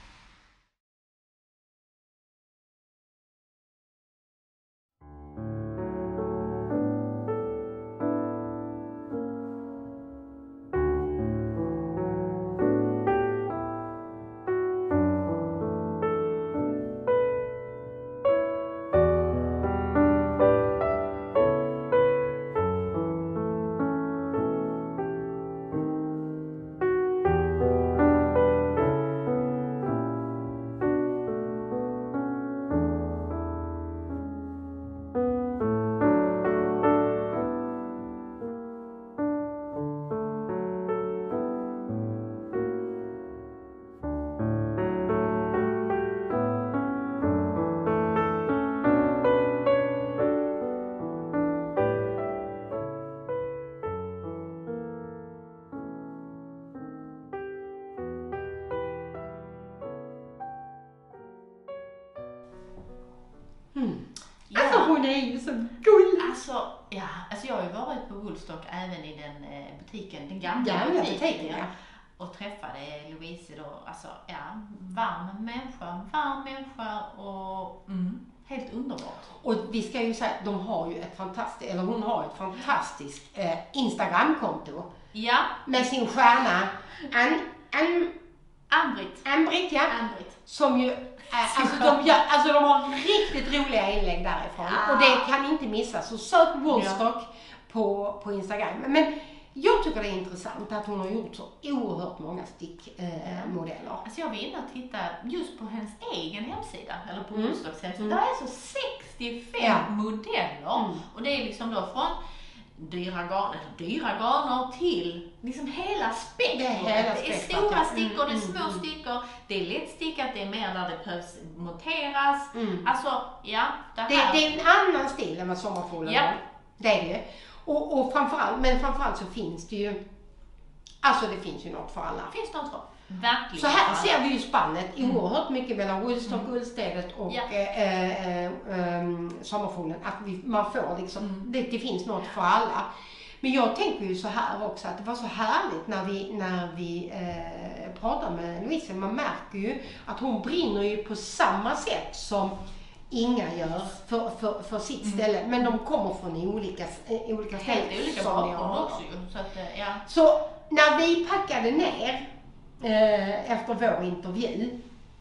Ja. Alltså hon är ju så gullig. Alltså, ja, alltså jag har ju varit på Woodstock även i den eh, butiken, den gamla, Gamla butiken, butiken, ja. ja. Och träffade Louise då, alltså ja, varm människa, varm människa och mm, helt underbart. Och vi ska ju säga att de har ju ett fantastiskt, eller hon har ett fantastiskt eh, Instagramkonto Ja, med sin stjärna Ann, Ann, Ann-Britt. Ann-Britt, ja. Ann-Britt. Som ju, eh, alltså, de gör, alltså de har riktigt roliga inlägg därifrån. Ja. Och det kan inte missas. Så sök Woodstock på, på Instagram. Men jag tycker det är intressant att hon har gjort så oerhört många stickmodeller. Eh, modeller. Alltså jag var inne och tittade just på hennes egen hemsida, eller på Mm. Woodstocks hemsida. Mm. Där är så sextiofem Ja. modeller. Mm. Och det är liksom då från dyra garn, eller dyra garner till liksom hela spektrat. Det är hela Det är spektrat, stora ja. stickor, det är Mm, små mm, stickor, det är lättstickat, det är mer där det behövs monteras. Mm. Alltså, ja, det Det, här. det är en annan stil än vad sommarfågeln Ja. har. Det är det. Och, och framförallt, men framförallt så finns det ju, alltså det finns ju något för alla. Finns något för. Verkligen. Så här för ser alla. vi ju spannet Mm. oerhört mycket mellan Woodstock, Ullstedet och Ja. eh, eh, eh, sommarfågeln. Att vi, man får liksom, Mm. det, det finns något för alla. Men jag tänker ju så här också att det var så härligt när vi, när vi eh, pratar med Louise. Man märker ju att hon brinner ju på samma sätt som Inga gör för, för, för sitt Mm. ställe. Men de kommer från olika, eh, olika ställen. Helt olika som ni bakgrund har. också ju. Så att, eh, ja. Så när vi packade ner eh, efter vår intervju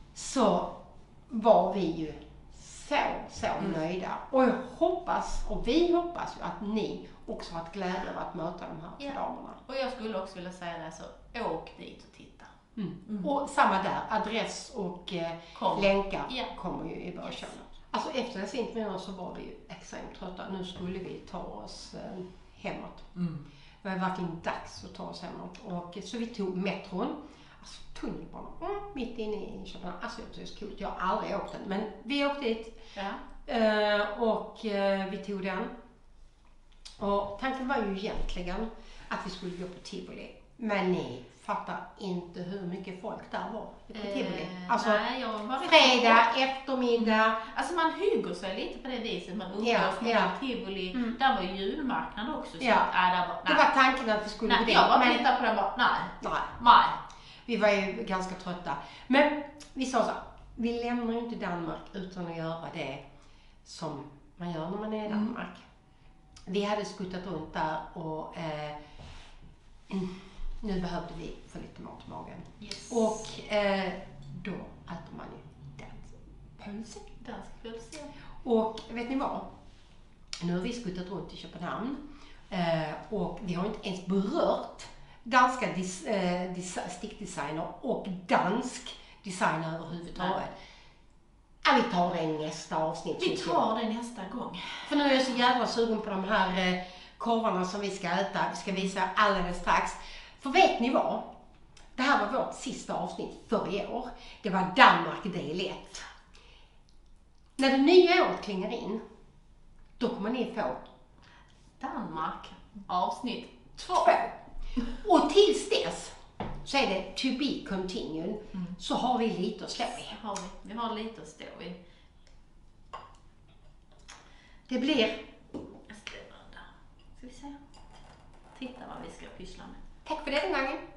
så var vi ju så, så Mm. nöjda. Och jag hoppas, och vi hoppas ju att ni också har haft glädje av att möta de här Ja. damerna. Och jag skulle också vilja säga det, så åk dit och titta. Mm. Mm. Och samma där, adress och eh, Kom. länkar Ja. kommer ju i början. Yes. Alltså efter dessa intervjuer så var vi ju extremt trötta. Nu skulle vi ta oss eh, hemåt. Mm. Det var verkligen dags att ta oss hemåt. Och, så vi tog metron, alltså tunnelbanan, mm, mitt inne i Köpenhamn. Alltså jag tycker det är så kul. Jag har aldrig åkt den, men vi åkte dit Ja. eh, och eh, vi tog den. Och tanken var ju egentligen att vi skulle gå på Tivoli. Men ni fattar inte hur mycket folk där var på Tivoli. Eh, Alltså, nej, jag var rätt fredag eftermiddag. Alltså man hygger sig lite på det viset. Man umgås Ja, med ja. Tivoli. Mm. Där var ju julmarknad också. Så Ja. att, äh, där var, Det nej. var tanken att vi skulle nej, gå dit. jag bara men- tittade på det och bara, nej, Nej. nej. Vi var ju ganska trötta. Men vi sa så här, vi lämnar ju inte Danmark utan att göra det som man gör när man är i Danmark. Vi hade skuttat runt där och eh, mm, nu behövde vi få lite mat i magen. Yes. Och eh, då äter man ju dansk pölse. Dansk pölse. Och vet ni vad? Nu har vi skuttat runt i Köpenhamn eh, och vi har inte ens berört danska dis, eh, dis, stickdesigner och dansk designer överhuvudtaget. Ja, vi tar det i nästa avsnitt. Vi tycker tar det nästa gång. För nu är jag så jävla sugen på de här eh, korvarna som vi ska äta. Vi ska visa alldeles strax. För vet ni vad? Det här var vårt sista avsnitt för i år. Det var Danmark del ett. När det nya året klingar in, då kommer ni få Danmark, avsnitt två. två. Och tills dess så är det to be continued. Så har vi lite att slå i. Har vi, vi har lite att stå i. Det blir, Jag ställer den där. Ska vi se. Titta vad vi ska pyssla med. tack för den gången.